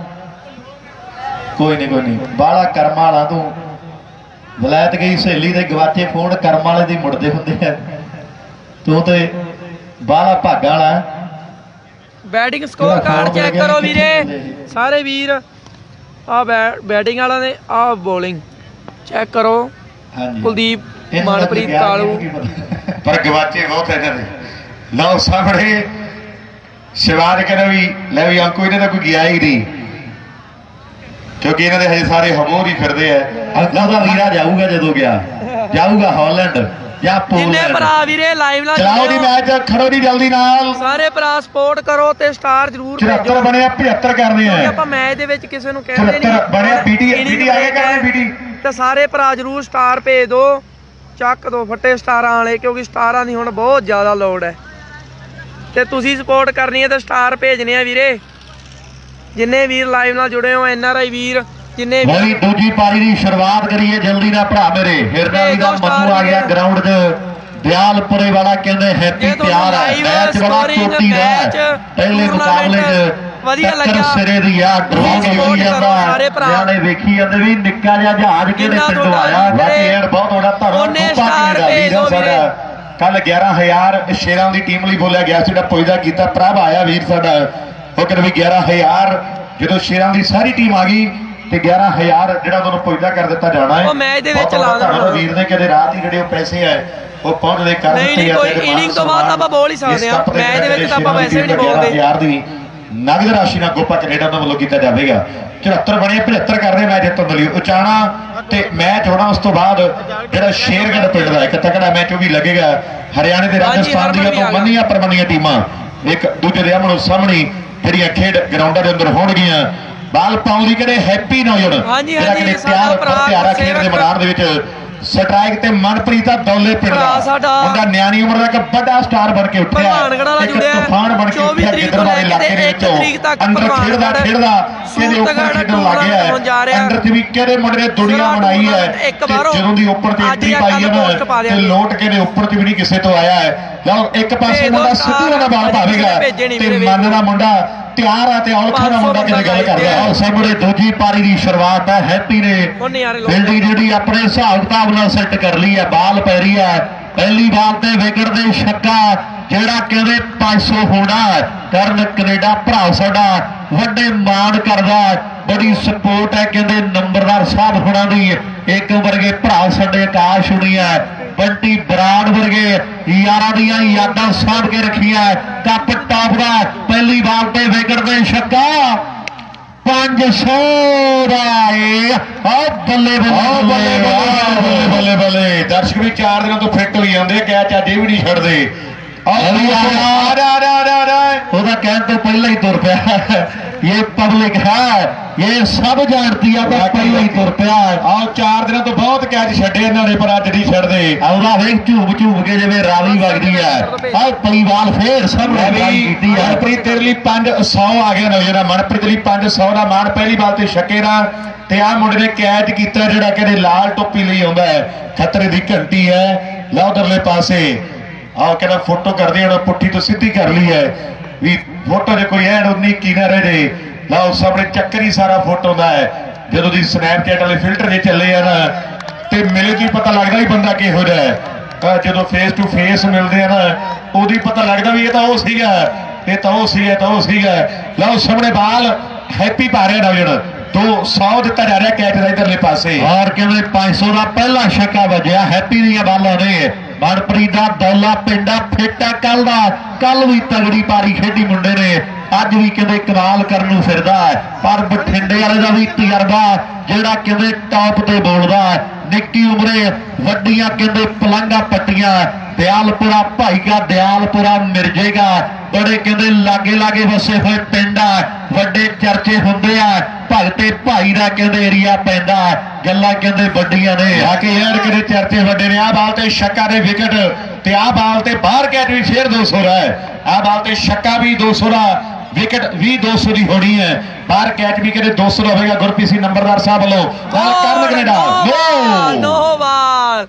ਕੋਈ ਨਹੀਂ ਕੋਈ ਨਹੀਂ, ਬਾਹਲਾ ਕਰਮ ਵਾਲਾ ਤੂੰ। ਵਲਾਇਤ ਗਈ ਸਹੇਲੀ ਦੇ ਗਵਾਚੇ ਫੋਨ ਕਰਮ ਵਾਲੇ ਦੀ ਮੁੜਦੇ ਹੁੰਦੇ ਆ, ਤੂੰ ਤੇ ਬਾਹਲਾ ਭਾਗਾਂ ਵਾਲਾ। ਬੈਟਿੰਗ ਸਕੋਰ ਕਾਰਡ ਚੈੱਕ ਕਰੋ ਵੀਰੇ ਸਾਰੇ ਵੀਰ, ਆ ਬੈਟਿੰਗ ਵਾਲਾ ਨੇ, ਆ ਬੋਲਿੰਗ ਚੈੱਕ ਕਰੋ। ਕੁਲਦੀਪ, ਮਨਪ੍ਰੀਤ, ਕਾਲੂ, ਪਰ ਗਵਾਚੇ ਬਹੁਤ ਇਹਨਾਂ ਦੇ। ਲਓ ਸਾਹਮਣੇ ਸ਼ਿਵਾਜ ਕਹਿੰਦਾ ਵੀ ਲੈ ਵੀ ਅੰਕੂ ਇਹਨਾਂ ਦਾ ਕੋਈ ਗਿਆ ਹੀ ਨਹੀਂ, ਕਿਉਂਕਿ ਇਹਨਾਂ ਦੇ ਹਜੇ ਸਾਰੇ ਹਮੋਰ ਹੀ ਫਿਰਦੇ ਆ। ਅੱਲਾ ਦਾ ਵੀਰਾ ਜਾਊਗਾ ਜਦੋਂ ਗਿਆ, ਜਾਊਗਾ ਹਾਲੈਂਡ ਜਾਂ ਪੋਲੈਂਡ। ਜਿੰਨੇ ਭਰਾ ਵੀਰੇ ਲਾਈਵ ਨਾਲ ਚਲਾਓ ਦੀ ਮੈਚ, ਖੜੋ ਦੀ ਜਲਦੀ ਨਾਲ, ਸਾਰੇ ਭਰਾ ਸਪੋਰਟ ਕਰੋ ਤੇ ਸਟਾਰ ਜ਼ਰੂਰ ਭੇਜੋ। ਚੁਹੱਤਰ ਬਣਿਆ ਪਝੱਤਰ ਕਰਨੇ ਆ ਆਪਾਂ ਮੈਚ ਦੇ ਵਿੱਚ ਕਿਸੇ ਨੂੰ ਕਹਿੰਦੇ ਨਹੀਂ ਬਣਿਆ ਪੀਟੀ ਪੀਟੀ ਆ ਕੇ ਕਰਨੇ ਪੀਟੀ, ਤੇ ਸਾਰੇ ਭਰਾ ਜ਼ਰੂਰ ਸਟਾਰ ਭੇਜ ਦਿਓ, ਚੱਕ ਦੋ ਫੱਟੇ ਸਟਾਰਾਂ ਵਾਲੇ, ਕਿਉਂਕਿ ਸਟਾਰਾਂ ਦੀ ਹੁਣ ਬਹੁਤ ਜ਼ਿਆਦਾ ਲੋੜ ਹੈ ਤੇ ਤੁਸੀਂ ਸਪੋਰਟ ਕਰਨੀ ਹੈ ਤੇ ਸਟਾਰ ਭੇਜਣੇ ਆ ਵੀਰੇ। ਜਿੰਨੇ ਵੀਰ ਲਾਈਵ ਨਾਲ ਜੁੜੇ ਹੋ, ਐਨ ਆਰ ਆਈ ਵੀਰ ਜਿੰਨੇ ਵੀ। ਦੂਜੀ ਪਾਰੀ ਦੀ ਸ਼ੁਰੂਆਤ ਕਰੀਏ ਜਲਦੀ ਨਾਲ ਭਰਾ ਮੇਰੇ। ਹਿਰਨਾਲੀ ਦਾ ਮੰਨੂ ਆ ਗਿਆ ਗਰਾਊਂਡ 'ਚ, ਦਿਆਲਪੁਰੇ ਵਾਲਾ ਕਹਿੰਦੇ ਹੈਪੀ ਤਿਆਰ ਹੈ। ਮੈਚ ਬੜਾ ਚੋਟੀ ਦਾ, ਪਹਿਲੇ ਮੁਕਾਬਲੇ 'ਚ ਵਧੀਆ ਲੱਗਿਆ ਸਿਰੇ ਦੀ ਆ ਡਰਾਉਣ ਹੋਈ ਜਾਂਦਾ। ਨਿਆਣੇ ਵੇਖੀ ਜਾਂਦੇ ਵੀ ਨਿੱਕਾ ਜਿਹਾ ਜਹਾਜ਼ ਕਿਹਦੇ ਪਿੰਡੋਂ ਆਇਆ, ਬਾਕੀ ਯਾਰ ਬਹੁਤ ਵੱਡਾ ਧਰਮ ਦਾ ਵੀਰ ਸਾਡਾ। ਕੱਲ ਗਿਆਰਾਂ ਹਜ਼ਾਰ ਸ਼ੇਰਾਂ ਦੀ ਟੀਮ ਲਈ ਬੋਲਿਆ ਗਿਆ ਸੀ, ਜਿਹੜਾ ਪੁੱਜਦਾ ਕੀਤਾ ਪ੍ਰਭ ਆਇਆ ਵੀਰ ਸਾਡਾ। ਉਹ ਕਹਿੰਦਾ ਵੀ ਗਿਆਰਾਂ ਹਜ਼ਾਰ ਜਦੋਂ ਸ਼ੇਰਾਂ ਦੀ ਸਾਰੀ ਟੀਮ ਆ ਗਈ ਤੇ ਗਿਆਰਾਂ ਹਜ਼ਾਰ ਜਿਹੜਾ ਤੁਹਾਨੂੰ ਪੁੱਜਦਾ ਕਰ ਦਿੱਤਾ ਜਾਣਾ ਹੈ। ਉਹ ਮੈਚ ਦੇ ਵਿੱਚ ਲਾ ਦੇਣਾ ਵੀਰ ਨੇ ਕਦੇ ਰਾਤ ਹੀ ਜਿਹੜੇ ਉਹ ਪੈਸੇ ਹੈ ਉਹ ਪਹੁੰਚਦੇ ਕਰ ਦਿੱਤੇ। ਨਹੀਂ ਕੋਈ ਇਨਿੰਗ ਤੋਂ ਬਾਅਦ ਆਪਾਂ ਬੋਲ ਹੀ ਸਕਦੇ ਆ, ਮੈਚ ਦੇ ਵਿੱਚ ਤਾਂ ਆਪਾਂ ਵੈਸੇ ਵੀ ਨਹੀਂ ਬੋਲਦੇ। ਹਜ਼ਾਰ ਦੀ ਨਗਦ ਰਾਸ਼ੀ ਨਾਲ ਗੋਪਾ ਕੈਨੇਡਾ ਤੋਂ ਵੱਲੋਂ ਕੀਤਾ ਜਾਵੇਗਾ। ਚੁਹੱਤਰ ਬਣੇ ਪਝੱਤਰ ਕਰਦੇ ਮੈਚ ਜਿੱਤਣ ਲਈ ਉਚਾਣਾ ਤੇ ਮੈਚ ਹੋਣਾ। ਉਸ ਤੋਂ ਬਾਅਦ ਜਿਹੜਾ ਸ਼ੇਰਗੜ੍ਹ ਪਿੰਡ ਦਾ ਇੱਕ ਤਕੜਾ ਮੈਚ ਉਹ ਵੀ ਲੱਗੇਗਾ। ਹਰਿਆਣੇ ਤੇ ਰਾਜਸਥਾਨ ਦੀਆਂ ਤੋਂ ਮੰਨੀਆਂ ਪ੍ਰਮੰਨੀਆਂ ਟੀਮਾਂ ਇੱਕ ਦੂਜੇ ਦੇ ਆਮਣੋ ਸਾਹਮਣੇ ਜਿਹੜੀਆਂ ਖੇਡ ਗਰਾਊਂਡਾਂ ਦੇ ਅੰਦਰ ਹੋਣਗੀਆਂ। ਬਾਲ ਪਾਉਣ ਲਈ ਕਿਹੜੇ ਹੈਪੀ ਨੌਜਵਾਨ ਜਿਹੜਾ ਕਿ ਤਿਆਰ ਤਿਆਰਾ ਖੇਡ ਦੇ ਮੈਦਾਨ ਦੇ ਵਿੱਚ ਸਟ੍ਰਾਈਕ ਤੇ ਮਨਪ੍ਰੀਤ ਦਾ ਦੌਲੇ ਪਿੰਡ ਦਾ ਮੁੰਡਾ ਨਿਆਣੀ ਉਮਰ ਦਾ ਇੱਕ ਵੱਡਾ ਸਟਾਰ ਬਣ ਕੇ ਉੱਠਿਆ, ਇੱਕ ਤੂਫਾਨ ਬਣ ਕੇ ਉੱਠਿਆ ਗਿੱਦੜਬਾਹੇ ਇਲਾਕੇ ਦੇ ਵਿੱਚੋਂ। ਅੰਦਰ ਖੇਡਦਾ ਖੇਡਦਾ ਇਹਦੇ ਉੱਪਰ ਖੇਡਣ ਲੱਗ ਗਿਆ ਹੈ। ਅੰਦਰ ਤੇ ਵੀ ਕਿਹੜੇ ਮੁੰਡੇ ਨੇ ਦੁਨੀਆ ਬਣਾਈ ਹੈ ਤੇ ਜਦੋਂ ਦੀ ਉੱਪਰ ਤੇ ਐਂਟਰੀ ਪਾਈ ਹੈ ਨਾ ਤੇ ਲੋਟ ਕੇ ਦੇ ਉੱਪਰ ਤੇ ਵੀ ਨਹੀਂ ਕਿਸੇ ਤੋਂ ਆਇਆ ਹੈ। ਲਓ ਇੱਕ ਪਾਸੇ ਮੁੰਡਾ ਸਿੱਧੂ ਦਾ ਬਾਲ ਪਾਵੇਗਾ ਤੇ ਮਨ ਦਾ ਮੁੰਡਾ ਤਿਆਰ ਆ ਤੇ ਔਲਖਾ ਦਾ ਮੁੰਡਾ ਕਿਤੇ ਗੱਲ ਕਰਦਾ। ਔਰ ਸਾਹਮਣੇ ਦੂਜੀ ਪਾਰੀ ਦੀ ਸ਼ੁਰੂਆਤ ਹੈ। ਹੈਪੀ ਨੇ ਬਿਲਡਿੰਗ ਜਿਹੜੀ ਆਪਣੇ ਹਿਸਾਬ ਕਿਤਾਬ ਨਾਲ ਸੈੱਟ ਕਰ ਲਈ ਹੈ। ਬਾਲ ਪੈ ਰਹੀ ਹੈ, ਪਹਿਲੀ ਬਾਲ ਤੇ ਵਿਕਟ ਦੇ ਛੱਕਾ ਜਿਹੜਾ ਕਹਿੰਦੇ ਪੰਜ ਸੌ ਹੋਣਾ। ਕਰਨ ਕੈਨੇਡਾ ਭਰਾ ਸਾਡਾ ਵੱਡੇ ਮਾਣ ਕਰਦਾ, ਬੜੀ ਸਪੋਰਟ ਹੈ ਕਹਿੰਦੇ ਨੰਬਰਦਾਰ ਸਾਹਿਬ ਹੋਣਾ ਦੀ। ਇੱਕ ਵਰਗੇ ਭਰਾ ਸਾਡੇ ਆਕਾਸ਼ ਹੋਣੀ ਹੈ, ਬੰਟੀ ਬਰਾੜ ਵਰਗੇ ਯਾਰਾਂ ਦੀਆਂ ਯਾਦਾਂ ਸਾਂਭ ਕੇ ਰੱਖੀਆਂ। ਕੱਪ ਟਾਪ ਦਾ ਪਹਿਲੀ ਬਾਲ ਤੇ ਵਿਕਟ ਦੇ ਛੱਕਾ ਪੰਜ ਸੌ ਦਾ ਬੱਲੇ ਬੱਲੇ ਬੱਲੇ ਬੱਲੇ ਬੱਲੇ। ਦਰਸ਼ਕ ਵੀ ਚਾਰ ਦਿਨਾਂ ਤੋਂ ਫਿੱਟ ਹੋਈ ਜਾਂਦੇ, ਕੈਚ ਅੱਜ ਇਹ ਵੀ ਨਹੀਂ ਛੱਡਦੇ। ਉਹਦਾ ਕਹਿਣ ਤੋਂ ਪਹਿਲਾਂ ਹੀ ਤੁਰ ਪਿਆ। ਇਹ ਪਬਲਿਕ ਹੈ, ਇਹ ਸਭ ਜਾਣਦੀ ਆ, ਤਾਂ ਪਹਿਲਾਂ ਹੀ ਤੁਰ ਪਿਆ। ਆਹ ਚਾਰ ਦਿਨਾਂ ਤੋਂ ਬਹੁਤ ਕੈਚ ਛੱਡੇ ਇਹਨਾਂ ਨੇ, ਪਰ ਅੱਜ ਨਹੀਂ ਛੱਡਦੇ। ਆਉਦਾ ਵੇਖ ਝੂਬ ਝੂਬ ਕੇ ਜਿਵੇਂ ਰਾਵੀ ਵਗਦੀ ਹੈ। ਆਹ ਪਲੀਵਾਲ ਫੇਰ ਸਭ ਨੇ ਕੀਤੀ ਹੈ। ਮਨਪ੍ਰੀਤ ਤੇਰੇ ਲਈ ਪੰਜ ਸੌ ਆ ਗਿਆ ਨੌਜਵਾਨ। ਮਨਪ੍ਰੀਤ ਲਈ ਪੰਜ ਸੌ ਦਾ ਮਾਣ ਪਹਿਲੀ ਬਾਲ ਤੇ ਛੱਕੇ ਨਾਲ। ਤੇ ਆਹ ਮੁੰਡੇ ਨੇ ਕੈਚ ਕੀਤਾ ਜਿਹੜਾ ਕਹਿੰਦੇ ਲਾਲ ਟੋਪੀ ਲਈ ਆਉਂਦਾ ਹੈ, ਖਤਰੇ ਦੀ ਘੰਟੀ ਹੈ। ਲਓ ਉਧਰਲੇ ਪਾਸੇ ਆਹ ਕਹਿੰਦਾ ਫੋਟੋ ਕਰਦੇ ਹੁਣ ਪੁੱਠੀ ਤੋਂ ਸਿੱਧੀ ਕਰ ਲਈ ਹੈ ਵੀ ਫੋਟੋ 'ਚ ਕੋਈ ਐਡ ਉਨੀ ਕੀ ਨਾ ਰਹੇ ਜੇ। ਲਓ ਸਾਹਮਣੇ ਚੱਕਰ ਹੀ ਸਾਰਾ ਫੋਟੋ ਦਾ ਹੈ। ਜਦੋਂ ਦੀ ਸਨੈਪਚੈਟ ਵਾਲੇ ਫਿਲਟਰ ਜੇ ਚੱਲੇ ਆ ਨਾ ਤੇ ਮਿਲੇ ਤੋਂ ਹੀ ਪਤਾ ਲੱਗਦਾ ਹੀ ਬੰਦਾ ਕਿਹੋ ਜਿਹਾ ਹੈ। ਜਦੋਂ ਫੇਸ ਟੂ ਫੇਸ ਮਿਲਦੇ ਆ ਨਾ ਉਦੋਂ ਹੀ ਪਤਾ ਲੱਗਦਾ ਵੀ ਇਹ ਤਾਂ ਉਹ ਸੀਗਾ ਇਹ ਤਾਂ ਉਹ ਸੀ ਇਹ ਤਾਂ ਉਹ ਸੀਗਾ। ਲਓ ਸਾਹਮਣੇ ਬਾਲ ਹੈਪੀ ਪਾ ਰਿਹਾ ਨੌਜਣ ਦੋ सौ ਦਿੱਤਾ ਜਾ ਰਿਹਾ ਕੈਚ ਦਾ ਇਧਰਲੇ ਪਾਸੇ ਔਰ ਕਹਿੰਦੇ ਪੰਜ ਸੌ ਦਾ ਪਹਿਲਾ ਛੱਕਾ ਵੱਜਿਆ ਹੈਪੀ ਦੀਆਂ ਬਾਲਾਂ ਨੇ। ਮਨਪ੍ਰੀਤ ਦਾ ਦੌਲਾ ਪਿੰਡਾ ਫਿੱਟਾ ਕੱਲ ਦਾ ਕੱਲ ਵੀ ਤਗੜੀ ਪਾਰੀ ਖੇਡੀ ਮੁੰਡੇ ਨੇ, ਅੱਜ ਵੀ ਕਹਿੰਦੇ ਕਮਾਲ ਕਰਨ ਨੂੰ ਫਿਰਦਾ ਹੈ। ਪਰ ਬਠਿੰਡੇ ਵਾਲੇ ਦਾ ਵੀ ਤਜਰਬਾ ਜਿਹੜਾ ਕਹਿੰਦੇ ਟੌਪ ਤੇ ਬੋਲਦਾ ਹੈ। ਨਿੱਕੀ ਉਮਰੇ ਵੱਡੀਆਂ ਕਹਿੰਦੇ ਪਲੰਘਾਂ ਪੱਟੀਆਂ ਦਿਆਲਪੁਰਾ ਭਾਈ ਕਾ ਦਿਆਲਪੁਰਾ ਮਿਰਜੇਗਾ बड़े कहते लागे लागे वसे हुए पिंड आ वड्डे चर्चे होंदे आ भगते भाई का कहते एरिया पैंदा गल्लां कहते वड्डियां ने आके यार कहते चर्चे वड्डे ने। आ बाल ते छक्का दे विकेट ते आ बाल ते बाहर कैच भी फिर दो सौ रहा है। आ बाल ते छक्का भी दो सौ रहा विकेट भी दो सौ की होनी है। बाहर कैच भी कहते दो सौ होगा। गुरप्रीत सिंह नंबरदार साहब वालों कर Canada no no ball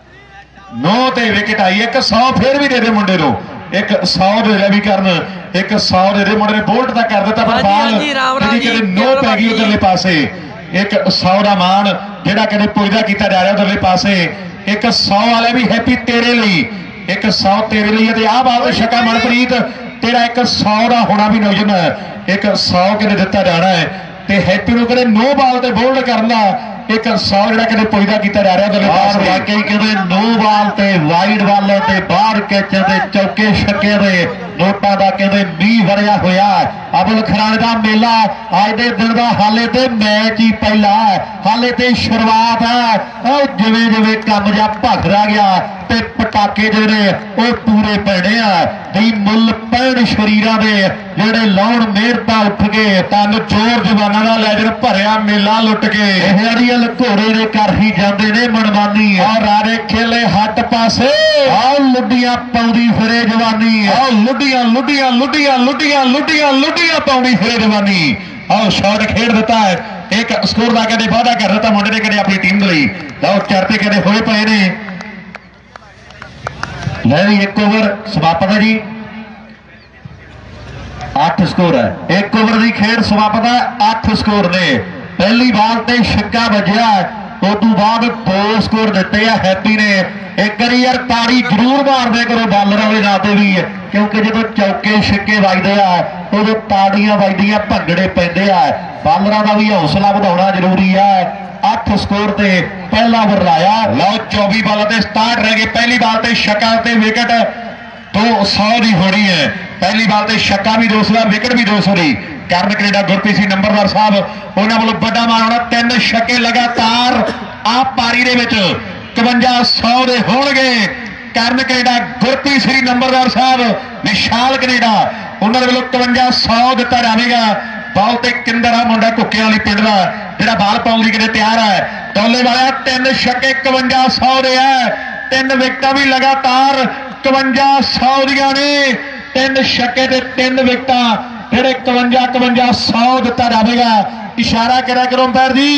no ते विकेट आई एक सौ फिर भी दे दे मुंडे नो एक सौ दे दे भी करन एक सौ दे दे मुंडे ने बोल्ट दा कर दिता पर बाल जी कहते नो पै गई उधरले पासे एक सौ का मान जेड़ा कहते पुजदा किया जा रहा उधरले पासे एक सौ वाले भी हैप्पी तेरे लिए एक सौ तेरे लिए ते आ बाल छक्का मनप्रीत तेरा एक सौ का होना भी नौजन एक सौ कहते दिता जाना है ते हैप्पी नूं कहते नो बाल ते बोल्ड करना एक सौ जो कहते पुजदा किया जा रहा वाकई कहते नो बाल ते वाइड वाले ते बाहर कैच ते चौके छक्के दे नोटा का कहते मीह वरिया होया। अबुल खराने का मेला अज के दिन का हाले तो मैच ही पहला है हाले तो शुरुआत है। जिमें जिमें कम जा भखदा गया ते पटाके जिहड़े वो पूरे पैने दी मुल पैण शरीर के जिहड़े लाउण मेहरता उठ के तन जोर जवाना का लैजर भरिया मेला लुट के हरियल घोड़े ने कर ही जाते ने मनमानी और रारे खेले हट पासे आओ लुडियां पाउंदी फिरे जवानी आओ लुडियां लुडियां लुडियां लुडियां लुडियां लुडियां पाउंदी फिरे जवानी आओ शॉट खेड दिता है एक स्कोर का कहते वादा कर दिता मुंडे ने कहते अपनी टीम लिए लाओ चरते कहते होए पे ने ले भी एक ओवर समाप्त है जी अठ स्कोर है एक ओवर की खेड समाप्त है अठ स्कोर ने। पहली बाल ते छक्का बजया उदू बाद दो स्कोर दिते हैं हैप्पी ने। एक बार यार ताड़ी जरूर मार दे करो बालर वाले नाते भी क्योंकि जो चौके छक्के वजदे आ उदों ताड़ियां वजदियां भंगड़े पैंदे आ बालरां दा भी हौसला बढ़ाउणा जरूरी है। अठ स्कोर ते पहला ओवर लाया लो चौबीस बालों ते स्टार्ट रह गए। पहली बाल ते छक्का ते विकेट दो सौ की होनी है। पहली बाल ते छक्का भी दो सौ विकेट भी दो सौ की करन कनेडा गुरप्रीत सिंह नंबरदार साहब उन्होंने वालों बड़ा मान होना तीन छक्के लगातार आ पारी दे विच इकवंजा सौ दे होणगे। करन कनेडा गुरप्रीत सिंह नंबरदार साहब विशाल कनेडा उन्होंने वालों इकवंजा सौ दिता जाएगा। बाल ते किंदर आ मुंडा कुक्के वाली पिंड का जिहड़ा बाल पाउण लई किते तैयार है टोले वाला तीन छक्के इकवंजा सौ दे है तीन विकटां भी लगातार इकवंजा सौ दियां ने तीन छक्के ते तीन विकटां फिर इकवंजा इकवंजा सौ दिता जाएगा। इशारा करा करो अंपायर जी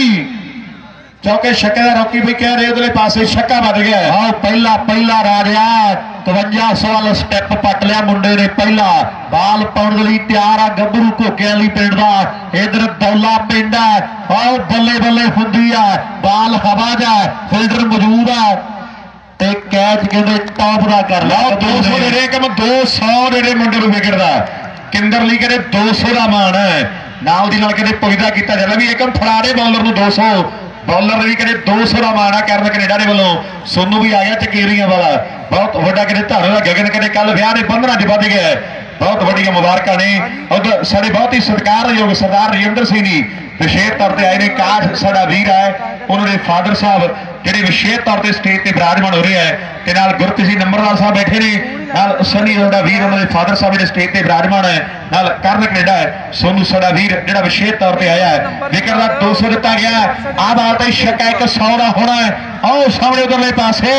चौके छक्के का रॉकी भी कह रहे उधरले पासे छक्का बज गया। हाँ पहला पहला राजा इकवंजा सौ वाला स्टैप पट लिया मुंडे ने पहला बाल पाउण लई तैयार आ गब्बरू घोकियां वाली पिंड दा इधर दौला पिंड आ आओ बल्ले बल्ले हुंदी आ बाल हवा जा फील्डर मौजूद आ ते कैच कहते टॉप का कर लो दो सौ दे कम दो सौ दे मुंडे नूं विकेट किंदर ली कहते दो सौ का मान है नाल दी नाल कहते पुजदा किया जाता भी एक फड़ाड़े बॉलर नूं दो सौ बॉलर भी कहते दो सौ का मान है। करन कनेडा के वालों सोनू भी आ गया चकेरियां वाला बहुत वड्डा कहते धारे का गगन कहते कल विआह ने बंधना च वध गया बहुत वड्डियां मुबारकां ने। उधर साडे बहुत ही सत्कारयोग सरदार राजेंद्र सिंह जी विशेष तौर पर आए ने काश साडा वीर है उन्होंने फादर साहब ਜਿਹੜੇ विशेष तौर पर स्टेज पर विराजमान हो रहे हैं ਤੇ ਨਾਲ ਗੁਰਪ੍ਰੀਤ ਸਿੰਘ ਨੰਬਰਦਾਰ ਸਾਹਿਬ ਬੈਠੇ ਨੇ ਨਾਲ ਸਨੀ ਤੁਹਾਡਾ ਵੀਰ ਉਹਨਾਂ ਦੇ ਫਾਦਰ ਸਾਹਿਬ ਜਿਹੜੇ ਸਟੇਜ ਤੇ ਵਿਰਾਜਮਾਨ ਹੈ ਨਾਲ ਕਰਨ ਕੈਨੇਡਾ ਹੈ ਸੋਨੂ ਸਾਡਾ ਵੀਰ ਜਿਹੜਾ ਵਿਸ਼ੇਸ਼ ਤੌਰ ਤੇ ਆਇਆ ਹੈ ਵਿਕਟ ਦਾ ਦੋ ਸੌ ਦਿੱਤਾ ਗਿਆ। ਆ ਬਾਲ ਤੇ ਛੱਕਾ ਇੱਕ ਸੌ ਦਾ ਹੋਣਾ ਹੈ। ਆਓ ਸਾਹਮਣੇ ਉਧਰਲੇ ਪਾਸੇ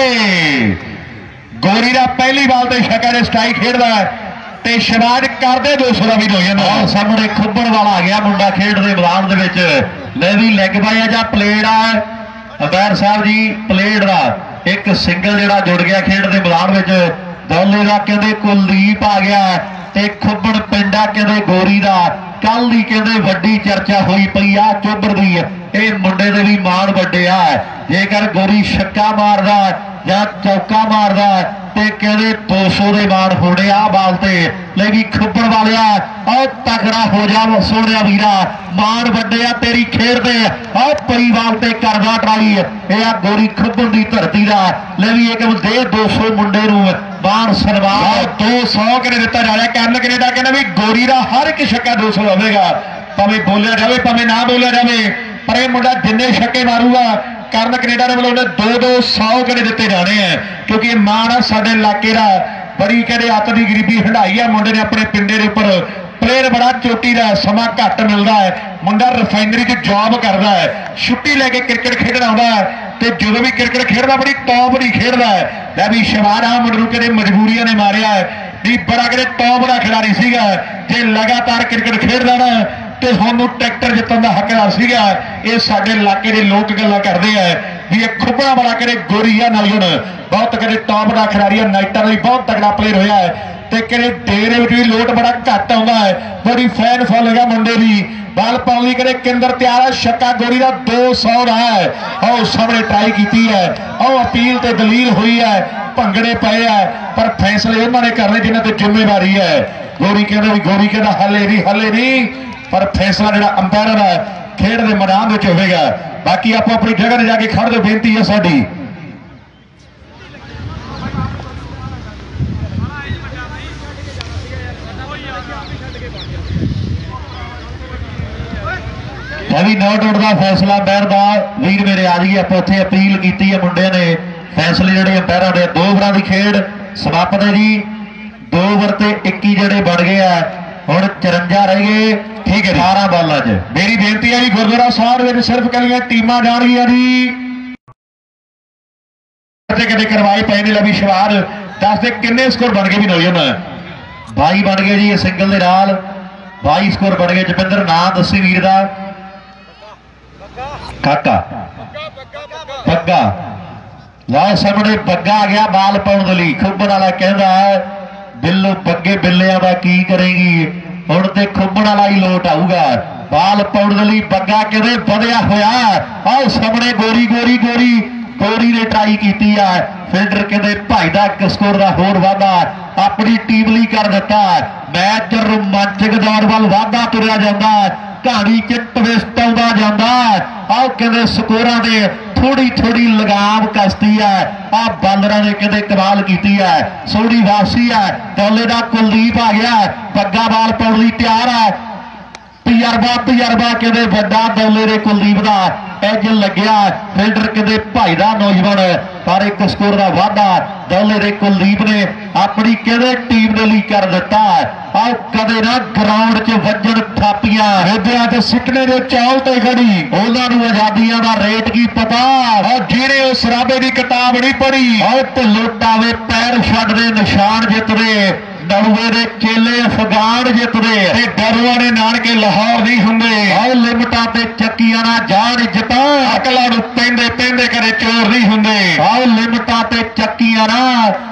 ਗੋਰੀ ਦਾ ਪਹਿਲੀ ਬਾਲ ਤੇ ਛੱਕਾ ਦੇ ਸਟ੍ਰਾਈਕ ਖੇਡਦਾ ਹੈ ਤੇ ਸ਼ਿਵਾਜ ਕਰਦੇ ਦੋ ਸੌ ਦਾ ਵੀ ਹੋ ਜਾਂਦਾ। ਆਹ ਸਾਹਮਣੇ ਖੁੱਬਣ ਵਾਲਾ ਆ ਗਿਆ ਮੁੰਡਾ ਖੇਡ ਦੇ ਮੈਦਾਨ ਦੇ ਵਿੱਚ ਲੈ ਵੀ ਲੈਗ ਬਾਈ ਆ ਜਾਂ ਪਲੇਡ ਆ ਅੰਪਾਇਰ साहब जी पलेट का एक सिंगल जोड़ा जुड़ गया खेड के मैदान में दौले का कहते कुलदीप आ गया ते खुब्बड़ पिंडा कहते गोरी का कल की कहते वड्डी चर्चा हुई पई आ चोबर की ये मुंडे दे भी मान वड्डे आ जेकर गोरी छक्का मारदा या चौका मारदा ते कहते दो सौ के मान होने आ बाल ते लेकिन खुब्बड़ वालिया और तगड़ा हो जा सोने वीरा मान वड्डे आ तेरी खेड दे और पई बाल ते करदा ट्राई यह गोरी खुब्बड़ की धरती का ले भी एक दे दो सौ मुंडे नूं मान सन्मान दो सौ किने दिता जा रहा कैन कनेडा कहना भी गोरी का हर एक छक्का दो सौ होगा भावें बोलिया जाए भावें ना बोलिया जाए पर यह मुंडा जिन्ने छक्के मारूगा ਕਰਨ कनेडा ने वालों ने दो दो सौ किने दिते जाने हैं क्योंकि मान आ साडे इलाके का बड़ी कहते अत की गरीबी हंडाई है मुंडे ने अपने पिंडे के उपर प्लेयर बड़ा चोटी का समा घट मिलता है मुंडा रिफाइनरी च जॉब करता है छुट्टी लैके क्रिकेट खेडना आता है तो जो भी क्रिकेट खेडता बड़ी टॉप नहीं खेडता है लै भी शबार आ मुंडे कहते मजबूरियां ने मारिया है भी बड़ा कहते टॉप का खिलाड़ी सीगा जे लगातार क्रिकेट खेडदा ना तो सानू ट्रैक्टर जितन का हकदार सीगा ये साडे इलाके के लोग गल्लां करते हैं भी एक खुबड़ा बड़ा कहते गोरी है नालियन बहुत कहते टॉप का खिलाड़ी है नाइटा भी बहुत तगड़ा प्लेयर होया है तो कहते डेरे में भी लोट बड़ा घट आता है बड़ी फैन फॉलोइंग है मुंडे की बल पाउनी कहते केंद्र तैयार है छक्का गोरी का दो सौ रहा है और सामने ट्राई की है और अपील ते दलील हुई है भंगड़े पे है पर फैसले उन्होंने करने जिन्हों ते जिम्मेवारी है गोरी कहते भी गोरी कहता हले नहीं हले नहीं पर फैसला जो अंपायर है खेड के मैदान में होगा बाकी आपो अपनी जगह जाके खड़ दो बेनती है साड़ी भी नॉट आउट का फैसला अंपायर का वीर मेरे आ जाइए आप उत्थे अपील की है मुंडे ने फैसले जोड़े अंपायर ने दो ओवरां की खेड समाप्त है जी दो ओवर से इक्की जोड़े बन गए हैं हुण चरंजा रह गए ठीक है अठारह बालों च मेरी बेनती है जी गुरुद्वारा साहब में सिर्फ कलियां टीमां जाणगियां जी कदे करवाए पे ने लवी शवार दस दे किन्ने स्कोर बन गए भी नौजन बाई बन गए जी सिंगल दे नाल बाई स्कोर बन गए जपिंदर नाम दसी वीर दा काका बग्गा लाओ सामने बग्गा आ गया बाल पाउण दे लई खुब्बड़ वाला कहंदा है बिल्लो बग्गे बिल्लियां दा की करेगी हुण ते खुब्बड़ वाला ही लोट आऊगा बाल पाउण दे लई बग्गा कहंदे वधिया होया आओ सामने गोरी गोरी गोरी गोरी ने ट्राई की है फील्डर कहते भाई का एक स्कोर का होर वाधा अपनी टीम ਲਈ कर दिता मैच रोमांचक दौर वाल वाधा तुरया जाता कहानी च ट्विस्ट आउंदा जांदा आओ कहते स्कोरां दे थोड़ी थोड़ी लगाम कसती है आ बालरा ने कहते कमाल की है सोहनी वापसी है दौले का कुलदीप आ गया बग्गा बाल पाउण लई तैयार है तजर्बा तजर्बा कहते बड़ा दौले दे कुलदीप का एज लग्या फील्डर कहते भाई का नौजवान पर एक स्कोर का वाधा दौले दे कुलदीप ने अपनी कहते टीम के लिए कर दिता आओ कदे ना ग्राउंड च वजन थापियां हिद्दियां ते सिकने दे चाल ते खड़ी उन्होंने आजादियां का रेट की पता और जिहड़े उस राबे की किताब नहीं पढ़ी और ढिल्लोटावे पैर छड्डदे निशान जितदे नड़ुए दे चेले अफगान जितदे ते डरुआ ने नानके लाहौर नहीं हुंदे आओ लिमटा ते चक्कियां ना जान जिता अकलां नूं पैंदे पैंदे करे चोर नहीं हुंदे आओ लिमटा ते चक्कियां ना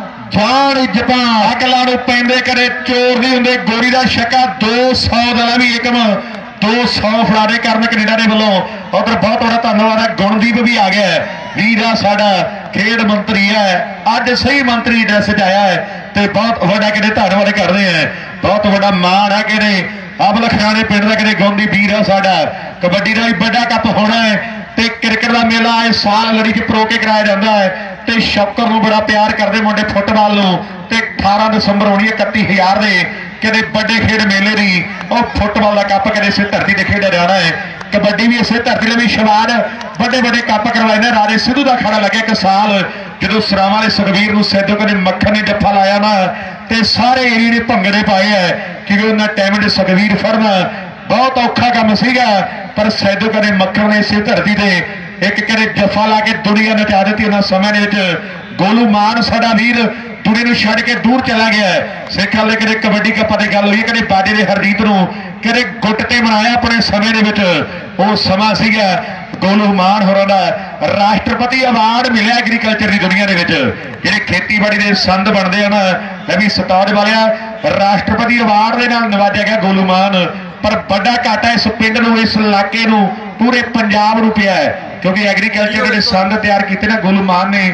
जान जिता अकलां नूं पैंदे करे चोर नहीं हुंदे गोरी दा छक्का दो सौ दा भी एकम दो सौ फड़ाने करन कनेडा दे वल्लों उधर बहुत बड़ा धन्यवाद है गुणदीप भी आ गया वीर आ साडा खेड मंत्री है अज सही मंत्री ड्रेस च आया है ते बहुत बड़ा कहते धन्यवाद कर रहे हैं बहुत बड़ा मान है कहते अब लखराने पिंड का कहते गौंदी वीर है साडा कबड्डी का भी बड़ा कप होना है ते क्रिकेट का मेला इस साल लड़ी च परो के कराया जाता है ते शौकर नूं बड़ा प्यार करते मुंडे फुटबाल नूं ते अठारह दसंबर होनी है इकत्ती हज़ार दे कहते बड़े खेड मेले की और फुटबाल का कप कहते इस धरती से खेडा जाना है कबड्डी भी इस धरती भी शवार बड़े बड़े कप करवाए ने राजे सिद्धू का खड़ा लगे एक साल जो सरावां वाले सुखवीर नूं सैदो कदे मक्खन ने डफा लाया ना ते सारे एरिए ने भंगड़े पाए है क्योंकि उन्हें टाइम से सुखवीर फड़ना बहुत औखा काम सीगा पर सैदो कदे मक्खन ने इस धरती से एक कदे जफा ला के दुनिया नचा दी उन्होंने समय गोलू मान साडा वीर दुनिया नूं छड्ड के दूर चला गया है सिख वाले कदे कबड्डी कप की गल हुई कदे बाजे ने हरजीत नूं कदे गुट ते मनाया अपने समय दे विच वो समा सीगा गोलू मान होरां दा राष्ट्रपति अवार्ड मिलिया एग्रीकल्चर की दुनिया दे विच जिहड़े खेतीबाड़ी दे संद बनदे हन रवि सतौज वालिया राष्ट्रपति अवार्ड दे नाल नवाजिया गया गोलू मान पर बड़ा घाटा इस पिंड नूं इस इलाके नूं पूरे पंजाब नूं पिया है क्योंकि एग्रीकल्चर के संद तैयार किए ना गोलू मान ने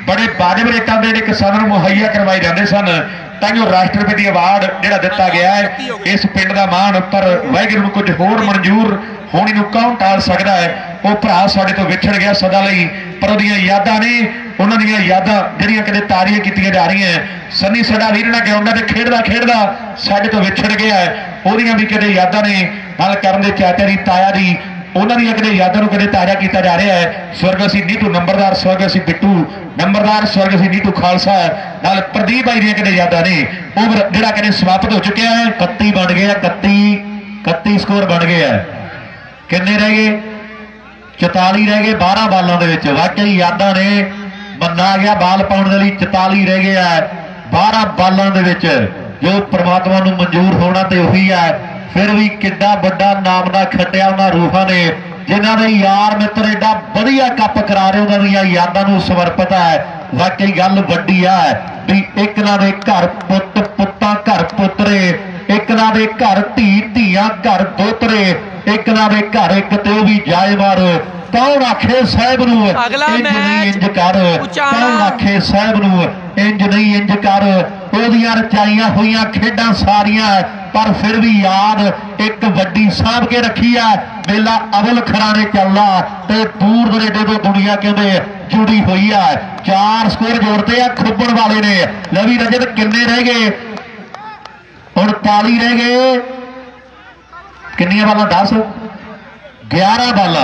बड़े वाजिब रेटां दे ਜਿਹੜੇ ਕਿਸਾਨਾਂ ਨੂੰ ਮੁਹੱਈਆ ਕਰਵਾਏ ਜਾਂਦੇ ਸਨ ਤਾਂ ਜੋ ਰਾਸ਼ਟਰਪਤੀ ਅਵਾਰਡ ਜਿਹੜਾ ਦਿੱਤਾ ਗਿਆ ਹੈ ਇਸ ਪਿੰਡ ਦਾ ਮਾਣ। ਪਰ ਵਾਹਿਗੁਰੂ ਨੂੰ ਕੁਝ ਹੋਰ ਮਨਜ਼ੂਰ ਹੋਣੀ ਨੂੰ ਕੌਣ ਟਾਲ ਸਕਦਾ ਹੈ। ਉਹ ਭਰਾ ਸਾਡੇ ਤੋਂ ਵਿਛੜ ਗਿਆ ਸਦਾ ਲਈ, ਪਰ ਉਹਦੀਆਂ ਯਾਦਾਂ ਨੇ, ਉਹਨਾਂ ਦੀਆਂ ਯਾਦਾਂ ਜਿਹੜੀਆਂ ਕਦੇ ਤਾਰੀਆਂ ਕੀਤੀਆਂ ਜਾ ਰਹੀਆਂ। ਸੰਨੀ ਸਾਡਾ ਵੀਰ ਨਾਲ ਗਰਾਊਂਡਾਂ ਤੇ ਖੇਡਦਾ ਖੇਡਦਾ ਸਾਡੇ ਤੋਂ ਵਿਛੜ ਗਿਆ ਹੈ, ਉਹਦੀਆਂ ਵੀ ਕਦੇ ਯਾਦਾਂ ਨੇ। ਨਾਲ ਕਰਨ ਦੇ ਚਾਚਾ ਦੀ, ਤਾਇਆ ਦੀ, ਉਹਨਾਂ ਦੀਆਂ ਕਦੇ ਯਾਦਾਂ ਨੂੰ ਕਦੇ ਤਾਜ਼ਾ ਕੀਤਾ ਜਾ ਰਿਹਾ ਹੈ। ਸਵਰਗਸੀ ਨੀਟੂ ਨੰਬਰਦਾਰ, ਸਵਰਗਸੀ ਬਿੱਟੂ ਨੰਬਰਦਾਰ, ਸਵਰਗਸੀ ਨੀਟੂ ਖਾਲਸਾ, ਨਾਲ ਪ੍ਰਦੀਪ ਭਾਈ ਦੀਆਂ ਕਦੇ ਯਾਦਾਂ ਨੇ। ਉਹ ਜਿਹੜਾ ਕਦੇ ਸਮਾਪਤ ਹੋ ਚੁੱਕਿਆ ਹੈ। ਇਕੱਤੀ ਬਣ ਗਏ, ਇਕੱਤੀ ਇਕੱਤੀ ਸਕੋਰ ਬਣ ਗਏ ਆ। ਕਿੰਨੇ ਰਹਿ ਗਏ? ਚੁਤਾਲੀ ਰਹਿ ਗਏ ਬਾਰਾਂ ਬਾਲਾਂ ਦੇ ਵਿੱਚ। ਵਾਕਈ ਯਾਦਾਂ ਨੇ, ਮੰਨਾ ਗਿਆ ਬਾਲ ਪਾਉਣ ਦੇ ਲਈ। ਚੁਤਾਲੀ ਰਹਿ ਗਏ ਆ ਬਾਰਾਂ ਬਾਲਾਂ ਦੇ ਵਿੱਚ। ਜੋ ਪ੍ਰਮਾਤਮਾ ਨੂੰ ਮਨਜ਼ੂਰ ਹੋਣਾ ਤੇ ਉਹੀ ਹੈ। ਫਿਰ ਵੀ ਕਿੱਡਾ ਵੱਡਾ ਨਾਮ ਦਾ ਖੱਟਿਆ ਉਹਨਾਂ ਰੂਹਾਂ ਨੇ, ਜਿਨ੍ਹਾਂ ਦੇ ਯਾਰ ਮਿੱਤਰ ਏਡਾ ਵਧੀਆ ਕੱਪ ਕਰਾ ਰਹੇ, ਉਹਨਾਂ ਦੀਆਂ ਯਾਦਾਂ ਨੂੰ ਸਮਰਪਿਤ ਹੈ। ਵਾਕਈ ਗੱਲ ਵੱਡੀ ਹੈ ਵੀ ਇੱਕ ਨਾ ਦੇ ਘਰ ਪੁੱਤ, ਪੁੱਤਾਂ ਘਰ ਪੁੱਤਰੇ, ਇੱਕ ਨਾ ਦੇ ਘਰ ਧੀ, ਧੀਆਂ ਘਰ ਦੋਤਰੇ, ਇੱਕ ਨਾ ਦੇ ਘਰ ਇੱਕ ਤੇ ਉਹ ਵੀ ਜਾਏ ਮਾਰ। ਕੌਣ ਆਖੇ ਸਾਹਿਬ ਨੂੰ ਇੰਜ ਨਹੀਂ ਇੰਜ ਕਰ, ਕੌਣ ਆਖੇ ਸਾਹਿਬ ਨੂੰ ਇੰਜ ਨਹੀਂ ਇੰਜ ਕਰ। ਉਹਦੀਆਂ ਰਚਾਈਆਂ ਹੋਈਆਂ ਖੇਡਾਂ ਸਾਰੀਆਂ, ਪਰ ਫਿਰ ਵੀ ਯਾਦ ਇੱਕ ਵੱਡੀ ਸਾਂਭ ਕੇ ਰੱਖੀ ਹੈ। ਮੇਲਾ ਅਵਲ ਖਰਾਣੇ ਚੱਲਦਾ ਤੇ ਦੂਰ ਦਰੇਡੇ ਤੋਂ ਦੁਨੀਆ ਕਹਿੰਦੇ ਜੁੜੀ ਹੋਈ ਹੈ। ਚਾਰ ਸਕੋਰ ਜੋੜਦੇ ਆ ਖੁੱਬਣ ਵਾਲੇ ਨੇ। ਲਵੀ ਰਜਤ ਕਿੰਨੇ ਰਹਿ ਗਏ? ਉਨਤਾਲੀ ਰਹਿ ਗਏ। ਕਿੰਨੀਆਂ ਬਾਲਾਂ? ਦਸ, ਗਿਆਰਾਂ ਬਾਲਾਂ,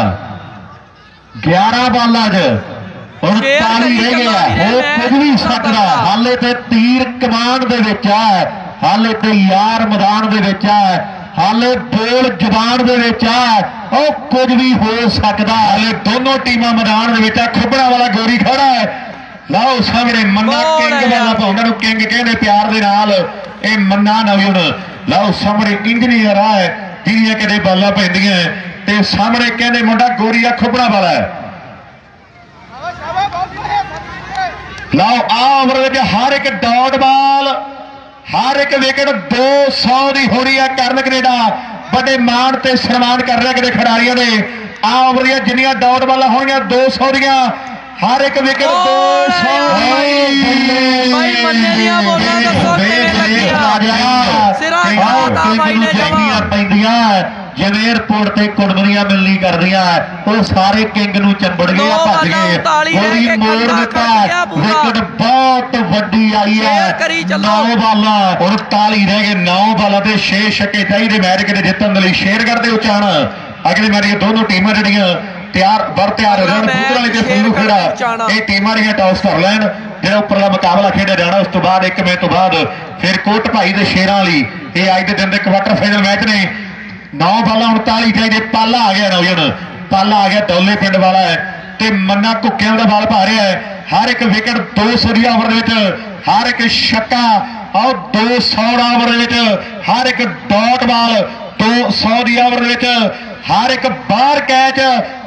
ਗਿਆਰਾਂ ਬਾਲਾਂ ਚ ਉਨਤਾਲੀ ਰਹਿ ਗਏ ਆ। ਹੋ ਕੁਝ ਵੀ ਸਕਦਾ, ਹਾਲੇ ਤੇ ਤੀਰ ਕਮਾਨ ਦੇ ਵਿੱਚ ਹੈ, ਹਾਲੇ ਤੇ ਯਾਰ ਮੈਦਾਨ ਦੇ ਵਿੱਚ ਹੈ, ਹਾਲੇ ਬੋਲ ਜ਼ਬਾਨ ਦੇ ਵਿੱਚ ਹੈ। ਉਹ ਕੁਝ ਵੀ ਹੋ ਸਕਦਾ। ਹਾਲੇ ਦੋਨੋਂ ਟੀਮਾਂ ਮੈਦਾਨ ਦੇ ਵਿੱਚ ਆ। ਖੁੱਬੜਾ ਵਾਲਾ ਗੋਰੀ ਖੜਾ ਹੈ। ਲਓ ਸਾਹਮਣੇ ਮੰਨਾ ਕਿੰਗ ਵਾਲਾ ਪਾਉਂਦਾ ਨੂੰ ਕਿੰਗ ਕਹਿੰਦੇ ਪਿਆਰ ਦੇ ਨਾਲ। ਇਹ ਮੰਨਾ ਨਵੀਨ। ਲਓ ਸਾਹਮਣੇ ਇੰਜੀਨੀਅਰ ਆ ਜਿਹਦੀਆਂ ਕਦੇ ਬਾਲਾਂ ਪੈਂਦੀਆਂ ਤੇ ਸਾਹਮਣੇ ਕਹਿੰਦੇ ਮੁੰਡਾ ਗੋਰੀਆ ਖੁੱਬੜਾ ਵਾਲਾ ਹੈ। ਲਓ ਆ ਓਵਰ ਵਿੱਚ ਹਰ ਇੱਕ ਡਾਟ ਬਾਲ, ਹਰ ਇੱਕ ਵਿਕਟ ਦੋ ਸੌ ਦੀ ਹੋਣੀ ਹੈ। ਕਰਨ ਕੈਨੇਡਾ ਵੱਡੇ ਮਾਣ ਤੇ ਸਨਮਾਨ ਕਰ ਰਿਹਾ ਕਿਤੇ ਖਿਡਾਰੀਆਂ ਨੇ। ਆ ਓਵਰ ਦੀਆਂ ਜਿੰਨੀਆਂ ਡਾਟ ਬਾਲਾਂ ਹੋਣਗੀਆਂ ਦੋ ਸੌ ਦੀਆਂ, ਹਰ ਇੱਕ ਵਿਕਟ ਦੋ ਸੌ ਦੀ। ਭਾਈ ਮੰਨੇ ਦੀਆਂ ਬੋਲਾਂ ਦੱਸੋ ਕਿਵੇਂ ਲੱਗੀਆਂ? ਸਿਰਾ ਖਾਤਾ ਭਾਈ ਨੇ ਜਮਾ ਪੈਂਦੀਆਂ ਜਿਵੇਂ 에어ਪੋਰਟ ਤੇ ਕੁੜਮਣੀਆਂ ਮਿਲਣੀ ਕਰਦੀਆਂ, ਉਹ ਸਾਰੇ ਕਿੰਗ ਨੂੰ ਚੰਬੜ ਗਏ ਆ, ਭੱਜ ਗਏ। ਗੋਰੀ ਮੋੜ ਦਿੱਤਾ, ਵਿਕਟ ਬਹੁਤ ਵੱਡੀ ਆਈ ਹੈ। ਨੌ ਬਾਲਾਂ ਉਨਤਾਲੀ ਰਹਿ ਗਏ। ਨੌ ਬਾਲਾਂ ਤੇ ਛੇ ਛੱਕੇ ਚਾਹੀਦੇ ਮੈਚ ਕਿਤੇ ਜਿੱਤਣ ਦੇ ਲਈ। ਸ਼ੇਰਗੜ੍ਹ ਦੇ ਉਚਾਣ ਅਗਲੀ ਮੈਚ ਦੋਨੋਂ ਟੀਮਾਂ ਜਿਹੜੀਆਂ ਤਿਆਰ ਬਰ ਤਿਆਰ ਹੋ ਜਾਣ। ਪੁੱਤਰ ਵਾਲੀ ਤੇ ਫੁੱਲੂ ਖੇੜਾ ਇਹ ਟੀਮਾਂ ਦੀਆਂ ਟਾਸ ਕਰ ਲੈਣ। ਜਿਹੜਾ ਉੱਪਰਲਾ ਮੁਕਾਬਲਾ ਖੇਡਿਆ ਜਾਣਾ ਉਸ ਤੋਂ ਬਾਅਦ ਇੱਕ ਮੈਚ ਤੋਂ ਬਾਅਦ ਫਿਰ ਕੋਟ ਭਾਈ ਦੇ ਸ਼ੇਰਾਂ ਲਈ ਇਹ ਅੱਜ ਦੇ ਦਿਨ ਦੇ ਕੁਆਟਰ ਫਾਈਨਲ ਮੈਚ ਨੇ। ਨੌ ਬਾਲਾਂ ਉਨਤਾਲੀ ਚਾਹੀਦੇ। ਪਾਲਾ ਆ ਗਿਆ ਨੌਜਣ, ਪਾਲਾ ਆ ਗਿਆ ਦੌਲੇ ਪਿੰਡ ਵਾਲਾ ਹੈ ਤੇ ਮੰਨਾ ਘੁੱਕਿਆਂ ਦਾ ਬਾਲ ਪਾ ਰਿਹਾ ਹੈ। ਹਰ ਇੱਕ ਵਿਕਟ ਦੋ ਸੌ ਦੀ ਓਵਰ ਦੇ ਵਿੱਚ, ਹਰ ਇੱਕ ਛੱਕਾ ਆਹ ਦੋ ਸੌ ਓਵਰ ਦੇ ਵਿੱਚ, ਹਰ ਇੱਕ ਡਾਟ ਬਾਲ ਦੋ ਸੌ ਦੀ ਓਵਰ ਦੇ ਵਿੱਚ, ਹਰ ਇੱਕ ਬਾਹਰ ਕੈਚ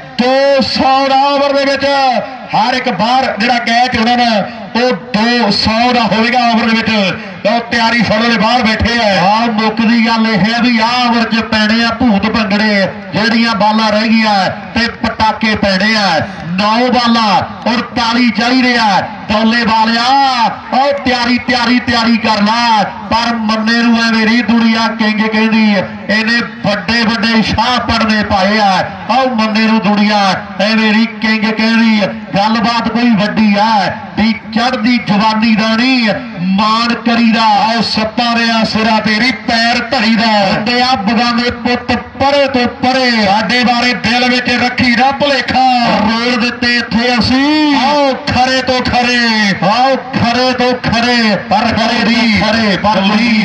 ਦੋ ਸੌ ਓਵਰ ਦੇ ਵਿੱਚ, ਹਰ ਇੱਕ ਬਾਹਰ ਜਿਹੜਾ ਕੈਚ ਹੋਣਾ ਨਾ ਉਹ ਦੋ ਸੌ ਦਾ ਹੋਵੇਗਾ ਓਵਰ ਦੇ ਵਿੱਚ। ਲਓ ਤਿਆਰੀ ਫੜੋ ਦੇ ਬਾਹਰ ਬੈਠੇ ਆ। ਆ ਮੁੱਕਦੀ ਗੱਲ ਇਹ ਹੈ ਵੀ ਆਹ ਓਵਰ 'ਚ ਪੈਣੇ ਆ ਭੂਤ ਭੰਗੜੇ, ਜਿਹੜੀਆਂ ਬਾਲਾਂ ਰਹਿ ਗਈਆਂ ਤੇ ਪਟਾਕੇ ਪੈਣੇ ਆ। ਨੌ ਬਾਲਾਂ ਉਨਤਾਲੀ ਚਾਹੀਦੇ ਆ। ਦੌਲੇ ਵਾਲਿਆ ਉਹ ਤਿਆਰੀ ਤਿਆਰੀ ਤਿਆਰੀ ਕਰ ਲਾ। ਪਰ ਮੰਨੇ ਨੂੰ ਐ ਮੇਰੀ ਦੁਨੀਆ ਕਿੰਗ ਕਹਿੰਦੀ ਇਹਨੇ ਵੱਡੇ ਵੱਡੇ ਸ਼ਾਹ ਪੜਨੇ ਪਾਏ ਆ। ਉਹ ਮੰਨੇ ਨੂੰ ਦੁਨੀਆ ਐ ਮੇਰੀ ਕਿੰਗ ਕਹਿੰਦੀ ਗੱਲਬਾਤ ਕੋਈ ਵੱਡੀ ਆ ਵੀ ਚੜ੍ਹਦੀ ਜਵਾਨੀ ਦਾ ਨਹੀਂ ਮਾਣ ਕਰੀਦਾ। ਆਓ ਸੱਤਾਂ ਦੇ ਸਿਰਾ ਤੇਰੀ ਪੈਰ ਧਰੀ ਦਾ ਹੁੰਦੇ ਆ ਬਗਾਨੇ ਪੁੱਤ ਪਰੇ ਤੋਂ ਪਰੇ। ਸਾਡੇ ਬਾਰੇ ਦਿਲ ਵਿੱਚ ਰੱਖੀ ਨਾ ਭੁਲੇਖਾ, ਰੋਲ ਦਿੱਤੇ ਇੱਥੇ ਅਸੀਂ। ਆਓ ਖਰੇ ਤੋਂ ਖਰੇ, ਆਓ ਖਰੇ ਤੋਂ ਖਰੇ, ਪਰ ਖਰੇ ਦੀ ਖਰੇ ਪਰ ਲਈ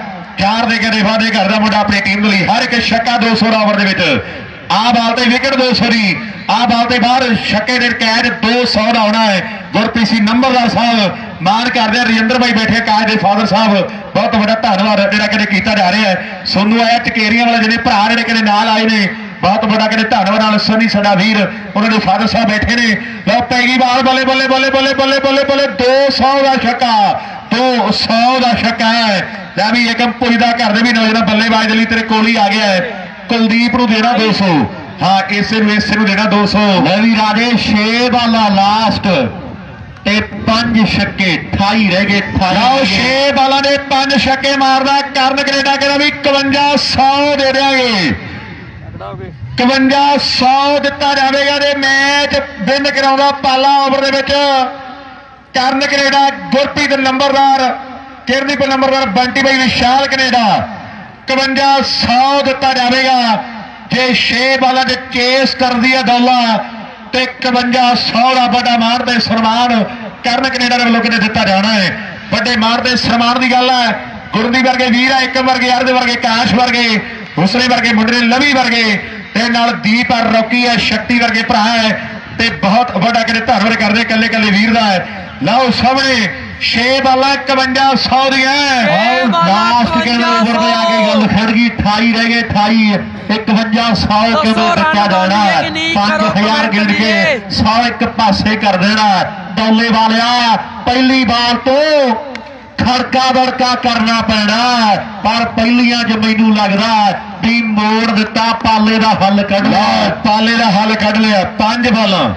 ਚਾਰ ਦੇ ਕਦੇ ਵਾਅਦੇ ਕਰਦਾ ਮੁੰਡਾ ਆਪਣੀ ਟੀਮ ਲਈ। ਹਰ ਇੱਕ ਛੱਕਾ ਦੋ ਸੌ ਓਵਰ ਦੇ ਵਿੱਚ। ਆ ਬਾਲ ਤੇ ਵਿਕਟ ਦੋ ਸੌ ਦੀ, ਆ ਬਾਲ ਤੇ ਬਾਹਰ ਛੱਕੇ ਦੇ ਕੈਚ ਦੋ ਸੌ ਦਾ ਹੋਣਾ ਹੈ। ਗੁਰਪ੍ਰੀਤ ਸਿੰਘ ਨੰਬਰਦਾਰ ਸਾਹਿਬ ਮਾਣ ਕਰਦੇ ਆ। ਰਜਿੰਦਰ ਭਾਈ ਬੈਠੇ ਕਾਜ ਦੇ ਫਾਦਰ ਸਾਹਿਬ, ਬਹੁਤ ਵੱਡਾ ਧੰਨਵਾਦ ਜਿਹੜਾ ਕਦੇ ਕੀਤਾ ਜਾ ਰਿਹਾ ਹੈ। ਸੋਨੂ ਆਇਆ ਚਕੇਰੀਆਂ ਵਾਲੇ ਜਿਹੜੇ ਭਰਾ ਜਿਹੜੇ ਕਦੇ ਨਾਲ ਆਏ ਨੇ, ਬਹੁਤ ਵੱਡਾ ਕਦੇ ਧੰਨਵਾਦ। ਨਾਲ ਸਨੀ ਸਾਡਾ ਵੀਰ, ਉਹਨਾਂ ਦੇ ਫਾਦਰ ਸਾਹਿਬ ਬੈਠੇ ਨੇ। ਲਓ ਪੈ ਗਈ ਬਾਲ, ਬੱਲੇ ਬੱਲੇ ਬੱਲੇ ਬੱਲੇ ਬੱਲੇ ਬੱਲੇ ਬੱਲੇ ਦੋ ਸੌ ਦਾ ਛੱਕਾ, ਦੋ ਸੌ ਦਾ ਛੱਕਾ ਹੈ। ਲੈ ਵੀ ਏਕਮ ਪੁੱਜਦਾ ਘਰ ਦੇ ਵੀ ਨੌਜਵਾਨ ਬੱਲੇਬਾਜ਼ ਦੇ ਲਈ ਤੇਰੇ ਕੋਲ ਹੀ ਆ ਗਿਆ ਹੈ। ਕੁਲਦੀਪ ਨੂੰ ਦੇਣਾ ਦੋ ਸੌ, ਹਾਂ ਇਸੇ ਨੂੰ ਇਸੇ ਨੂੰ ਦੇਣਾ ਦੋ ਸੌ। ਲੈ ਵੀ ਰਾਜੇ ਛੇ ਬਾਲਾਂ ਲਾਸਟ ਤੇ ਪੰਜ ਛੱਕੇ, ਅਠਾਈ ਰਹਿ ਗਏ। ਲਓ ਛੇ ਬਾਲਾਂ ਦੇ ਪੰਜ ਛੱਕੇ ਮਾਰਦਾ ਕਰਨ ਕੈਨੇਡਾ, ਕਹਿੰਦਾ ਵੀ ਇਕਵੰਜਾ ਸੌ ਦੇ ਦਿਆਂਗੇ, ਇਕਵੰਜਾ ਸੌ ਦਿੱਤਾ ਜਾਵੇਗਾ ਤੇ ਮੈਚ ਵਿਨ ਕਰਾਉਂਦਾ ਪਾਲਾ ਓਵਰ ਦੇ ਵਿੱਚ ਕਰਨ ਕੈਨੇਡਾ, ਗੁਰਪ੍ਰੀਤ ਨੰਬਰਦਾਰ, ਕਿਰਨਦੀਪ ਨੰਬਰਦਾਰ, ਬੰਟੀ ਬਾਈ ਵਿਸ਼ਾਲ ਕੈਨੇਡਾ। ਇਕਵੰਜਾ ਸੌ ਦਿੱਤਾ ਜਾਵੇਗਾ ਜੇ ਛੇ ਬਾਲਾਂ ਦੇ ਚੇਸ ਕਰਦੀ ਹੈ ਦੌਲਾ, ਤੇ ਇਕਵੰਜਾ ਸੌ ਦਾ ਵੱਡਾ ਮਾਣ ਤੇ ਸਨਮਾਨ ਕਰਨ ਕੈਨੇਡਾ ਦੇ ਵੱਲੋਂ ਕਿਤੇ ਦਿੱਤਾ ਜਾਣਾ ਹੈ। ਵੱਡੇ ਮਾਣ ਤੇ ਸਨਮਾਨ ਦੀ ਗੱਲ ਹੈ। ਗੁਰਦੀ ਵਰਗੇ ਵੀਰ ਆ, ਏਕਮ ਵਰਗੇ, ਅਰਦ ਵਰਗੇ, ਕਾਸ਼ ਵਰਗੇ, ਹੁਸਨੇ ਵਰਗੇ ਮੁੰਡੇ ਨੇ, ਲਵੀ ਵਰਗੇ, ਤੇ ਨਾਲ ਦੀਪ ਆ, ਰੌਕੀ ਹੈ, ਸ਼ਕਤੀ ਵਰਗੇ ਭਰਾ ਹੈ, ਤੇ ਬਹੁਤ ਵੱਡਾ ਕਿਤੇ ਧੰਨਵਾਦ ਕਰਦੇ ਕੱਲੇ ਕੱਲੇ ਵੀਰ ਦਾ ਹੈ। ਲਓ ਸਾਹਮਣੇ ਛੇ ਬਾਲਾਂ ਇਕਵੰਜਾ ਸੌ ਦੀਆਂ। ਲਾਸਟ ਕਹਿੰਦੇ ਓਵਰ ਤੇ ਆ ਕੇ ਗੱਲ ਖੜ ਗਈ, ਅਠਾਈ ਰਹਿ ਗਏ, ਅਠਾਈ ਇਕਵੰਜਾ ਸੌ ਕਹਿੰਦੇ ਦਿੱਤਾ ਜਾਣਾ, ਪੰਜ ਹਜ਼ਾਰ ਗਿਣ ਕੇ ਸੌ ਇੱਕ ਪਾਸੇ ਕਰ ਦੇਣਾ। ਦੌਲੇ ਵਾਲਿਆ ਪਹਿਲੀ ਬਾਲ ਤੋਂ ਖੜਕਾ ਦੜਕਾ ਕਰਨਾ ਪੈਣਾ, ਪਰ ਪਹਿਲੀਆਂ 'ਚ ਮੈਨੂੰ ਲੱਗਦਾ ਵੀ ਮੋੜ ਦਿੱਤਾ, ਪਾਲੇ ਦਾ ਹੱਲ ਕੱਢ ਲਿਆ, ਪਾਲੇ ਦਾ ਹੱਲ ਕੱਢ ਲਿਆ। ਪੰਜ ਬਾਲਾਂ,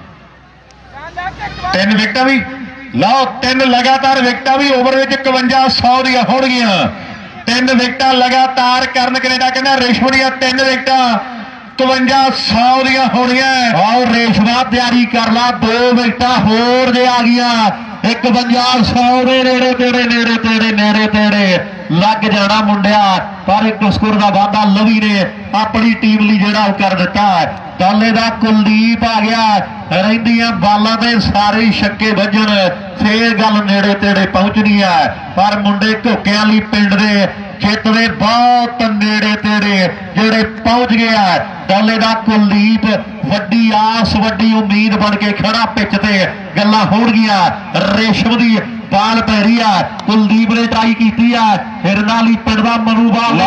ਤਿੰਨ ਵਿਕਟਾਂ ਵੀ ਲਓ, ਤਿੰਨ ਲਗਾਤਾਰ ਵਿਕਟਾਂ ਵੀ ਓਵਰ ਵਿੱਚ ਇਕਵੰਜਾ ਸੌ ਦੀਆਂ ਹੋਣਗੀਆਂ। ਤਿੰਨ ਵਿਕਟਾਂ ਲਗਾਤਾਰ ਕਰਨ ਕੈਨੇਡਾ ਕਹਿੰਦਾ ਰੇਸ਼ਮ ਦੀਆਂ ਤਿੰਨ ਵਿਕਟਾਂ ਇਕਵੰਜਾ ਸੌ ਦੀਆਂ ਹੋਣੀਆਂ। ਆਓ ਰੇਸ਼ਮਾ ਤਿਆਰੀ ਕਰ ਲਾ, ਦੋ ਵਿਕਟਾਂ ਹੋਰ ਜੇ ਆ ਗਈਆਂ, ਇਕਵੰਜਾ ਸੌ ਦੇ ਨੇੜੇ ਤੇੜੇ ਨੇੜੇ ਤੇੜੇ ਨੇੜੇ ਤੇੜੇ ਲੱਗ ਜਾਣਾ ਮੁੰਡਿਆ। ਪਰ ਇੱਕ ਸਕੋਰ ਦਾ ਵਾਅਦਾ ਲਵੀ ਨੇ ਆਪਣੀ ਟੀਮ ਲਈ ਜਿਹੜਾ ਉਹ ਕਰ ਦਿੱਤਾ। ਦੌਲੇ ਦਾ ਕੁਲਦੀਪ ਆ ਗਿਆ, ਰਹਿੰਦੀਆਂ ਬਾਲਾਂ ਤੇ ਸਾਰੇ ਛੱਕੇ ਵੱਜਣ, ਫੇਰ ਗੱਲ ਨੇੜੇ ਤੇੜੇ ਪਹੁੰਚਣੀ ਹੈ। ਪਰ ਮੁੰਡੇ ਘੋਕਿਆਂ ਲਈ ਪਿੰਡ ਦੇ ਜਿੱਤ ਦੇ ਬਹੁਤ ਨੇੜੇ ਤੇੜੇ ਜਿਹੜੇ ਪਹੁੰਚ ਗਿਆ। ਦੌਲੇ ਦਾ ਕੁਲਦੀਪ ਵੱਡੀ ਆਸ, ਵੱਡੀ ਉਮੀਦ ਬਣ ਕੇ ਖੜਾ ਪਿੱਚ ਤੇ, ਗੱਲਾਂ ਹੋਣਗੀਆਂ। ਰੇਸ਼ਮ ਦੀ ਬਾਲ ਪੈ ਰਹੀ ਆ, ਕੁਲਦੀਪ ਨੇ ਟਰਾਈ ਕੀਤੀ ਆ, ਹਿਰਨਾਲੀ ਪਿੰਡ ਦਾ ਮਨੂਬਾਲ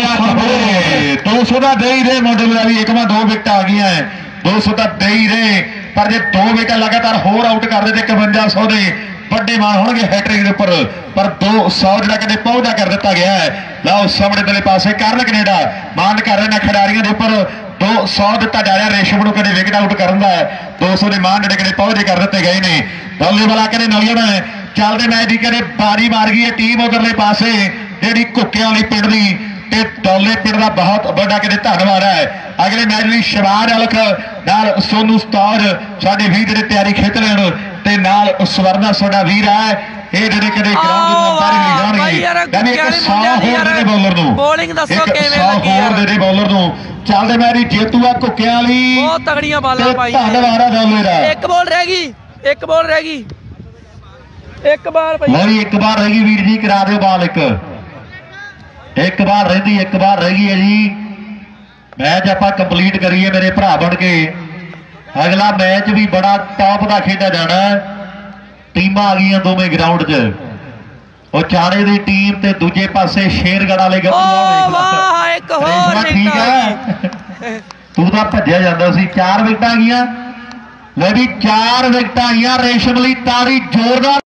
ਦੋ ਸੌ ਦਾ ਦੇ ਹੀ ਰਹੇ ਮੁੰਡੇ ਦਾ ਵੀ, ਇੱਕਵਾਂ ਦੋ ਵਿਕਟਾਂ ਆ ਗਈਆਂ, ਦੋ ਸੌ ਤਾਂ ਦੇ ਹੀ ਰਹੇ, ਪਰ ਜੇ ਦੋ ਵਿਕਟਾਂ ਲਗਾਤਾਰ ਹੋਰ ਆਊਟ ਕਰਦੇ ਤੇ ਇਕਵੰਜਾ ਸੌ ਦੇ ਵੱਡੇ ਮਾਣ ਹੋਣਗੇ ਹੈਟ੍ਰਿਕ ਦੇ ਉੱਪਰ। ਪਰ ਦੋ ਸੌ ਜਿਹੜਾ ਕਿਤੇ ਪਹੁੰਚਦਾ ਕਰ ਦਿੱਤਾ ਗਿਆ ਹੈ। ਲਓ ਸਾਹਮਣੇ ਦਲੇ ਪਾਸੇ ਕਰਨ ਕੈਨੇਡਾ ਮਾਨ ਕਰ ਰਹੇ ਨੇ ਖਿਡਾਰੀਆਂ ਦੇ ਉੱਪਰ, ਦੋ ਸੌ ਦਿੱਤਾ ਜਾ ਰਿਹਾ ਰੇਸ਼ਮ ਨੂੰ ਕਦੇ ਵਿਕਟ ਆਊਟ ਕਰਨ ਦਾ, ਦੋ ਸੌ ਦੇ ਮਾਨ ਜਿਹੜੇ ਕਿਤੇ ਪਹੁੰਚਦੇ ਕਰ ਦਿੱਤੇ ਗਏ ਨੇ। ਦੌਲੇ ਵਾਲਾ ਕਹਿੰਦੇ ਨੌਜਵਾਨ ਚੱਲਦੇ ਮੈਚ ਦੀ ਕਦੇ ਬਾਰੀ ਮਾਰ ਗਈ ਹੈ ਟੀਮ ਉਧਰਲੇ ਪਾਸੇ ਜਿਹੜੀ ਘੁੱਕਿਆਂ ਵਾਲੀ ਪਿੰਡ ਦੀ, ਤੇ ਦੌਲੇ ਪਿੰਡ ਦਾ ਬਹੁਤ ਵੱਡਾ ਕਿਤੇ ਧੰਨਵਾਦ ਹੈ। ਅਗਲੇ ਮੈਚ ਲਈ ਸ਼ਿਵਾਜ ਅਲਖ ਨਾਲ ਸੋਨੂ ਸਤਾਜ ਸਾਡੇ ਵੀਰ ਜਿਹੜੇ ਤਿਆਰੀ ਖਿੱਚ ਲੈਣ, ਤੇ ਨਾਲ ਸਵਰਨਾ ਸਾਡਾ ਵੀਰ ਹੈ, ਇਹ ਜਿਹੜੇ ਕਦੇ ਗਰਾਊਂਡ ਦੇ ਅੰਦਰ ਨਹੀਂ ਜਾਣਗੇ। ਕਹਿੰਦੇ ਇੱਕ ਸੌ ਹੋਰ ਦੇ ਬੌਲਰ ਨੂੰ, ਬੋਲਿੰਗ ਦੱਸੋ ਕਿਵੇਂ ਸੌ ਲੱਗੀ ਹੋਰ ਦੇ ਬੌਲਰ ਨੂੰ। ਚੱਲਦੇ ਮੈਚ ਦੀ ਜੇਤੂ ਆ ਘੁੱਕਿਆਂ ਵਾਲੀ, ਬਹੁਤ ਤਗੜੀਆਂ ਬਾਲਾਂ ਪਾਈਆਂ। ਧੰਨਵਾਦ ਆ ਦੌਲੇ ਦਾ। ਇੱਕ ਬਾਲ ਰਹਿ ਗਈ, ਇੱਕ ਬਾਲ ਰਹਿ ਗਈ, ਇੱਕ ਬਾਲ ਪਈ। ਲਓ ਜੀ ਇੱਕ ਵਾਰ ਰਹਿ ਗਈ ਵੀਰ ਜੀ, ਕਰਾ ਦਿਓ ਬਾਲ। ਇੱਕ ਇੱਕ ਵਾਰ ਰਹਿੰਦੀ, ਇੱਕ ਵਾਰ ਰਹਿ ਗਈ ਹੈ ਜੀ। ਮੈਚ ਆਪਾਂ ਕੰਪਲੀਟ ਕਰੀਏ ਮੇਰੇ ਭਰਾ ਬਣ ਕੇ। ਅਗਲਾ ਮੈਚ ਵੀ ਬੜਾ ਟੌਪ ਦਾ ਖੇਡਿਆ ਜਾਣਾ। ਟੀਮਾਂ ਆ ਗਈਆਂ ਦੋਵੇਂ ਗਰਾਊਂਡ 'ਚ, ਉਹ ਚਾਰੇ ਦੀ ਟੀਮ ਤੇ ਦੂਜੇ ਪਾਸੇ ਸ਼ੇਰਗੜ੍ਹ ਵਾਲੇ ਓ ਵਾਹ, ਇੱਕ ਹੋਰ ਠੀਕ ਹੈ, ਤੂੰ ਤਾਂ ਭੱਜਿਆ ਜਾਂਦਾ ਸੀ। ਚਾਰ ਵਿਕਟਾਂ ਆ ਗਈਆਂ, ਲੈ ਵੀ ਚਾਰ ਵਿਕਟਾਂ ਆਈਆਂ। ਰੇਸ਼ਮ ਲਈ ਤਾੜੀ ਜ਼ੋਰਦਾਰ।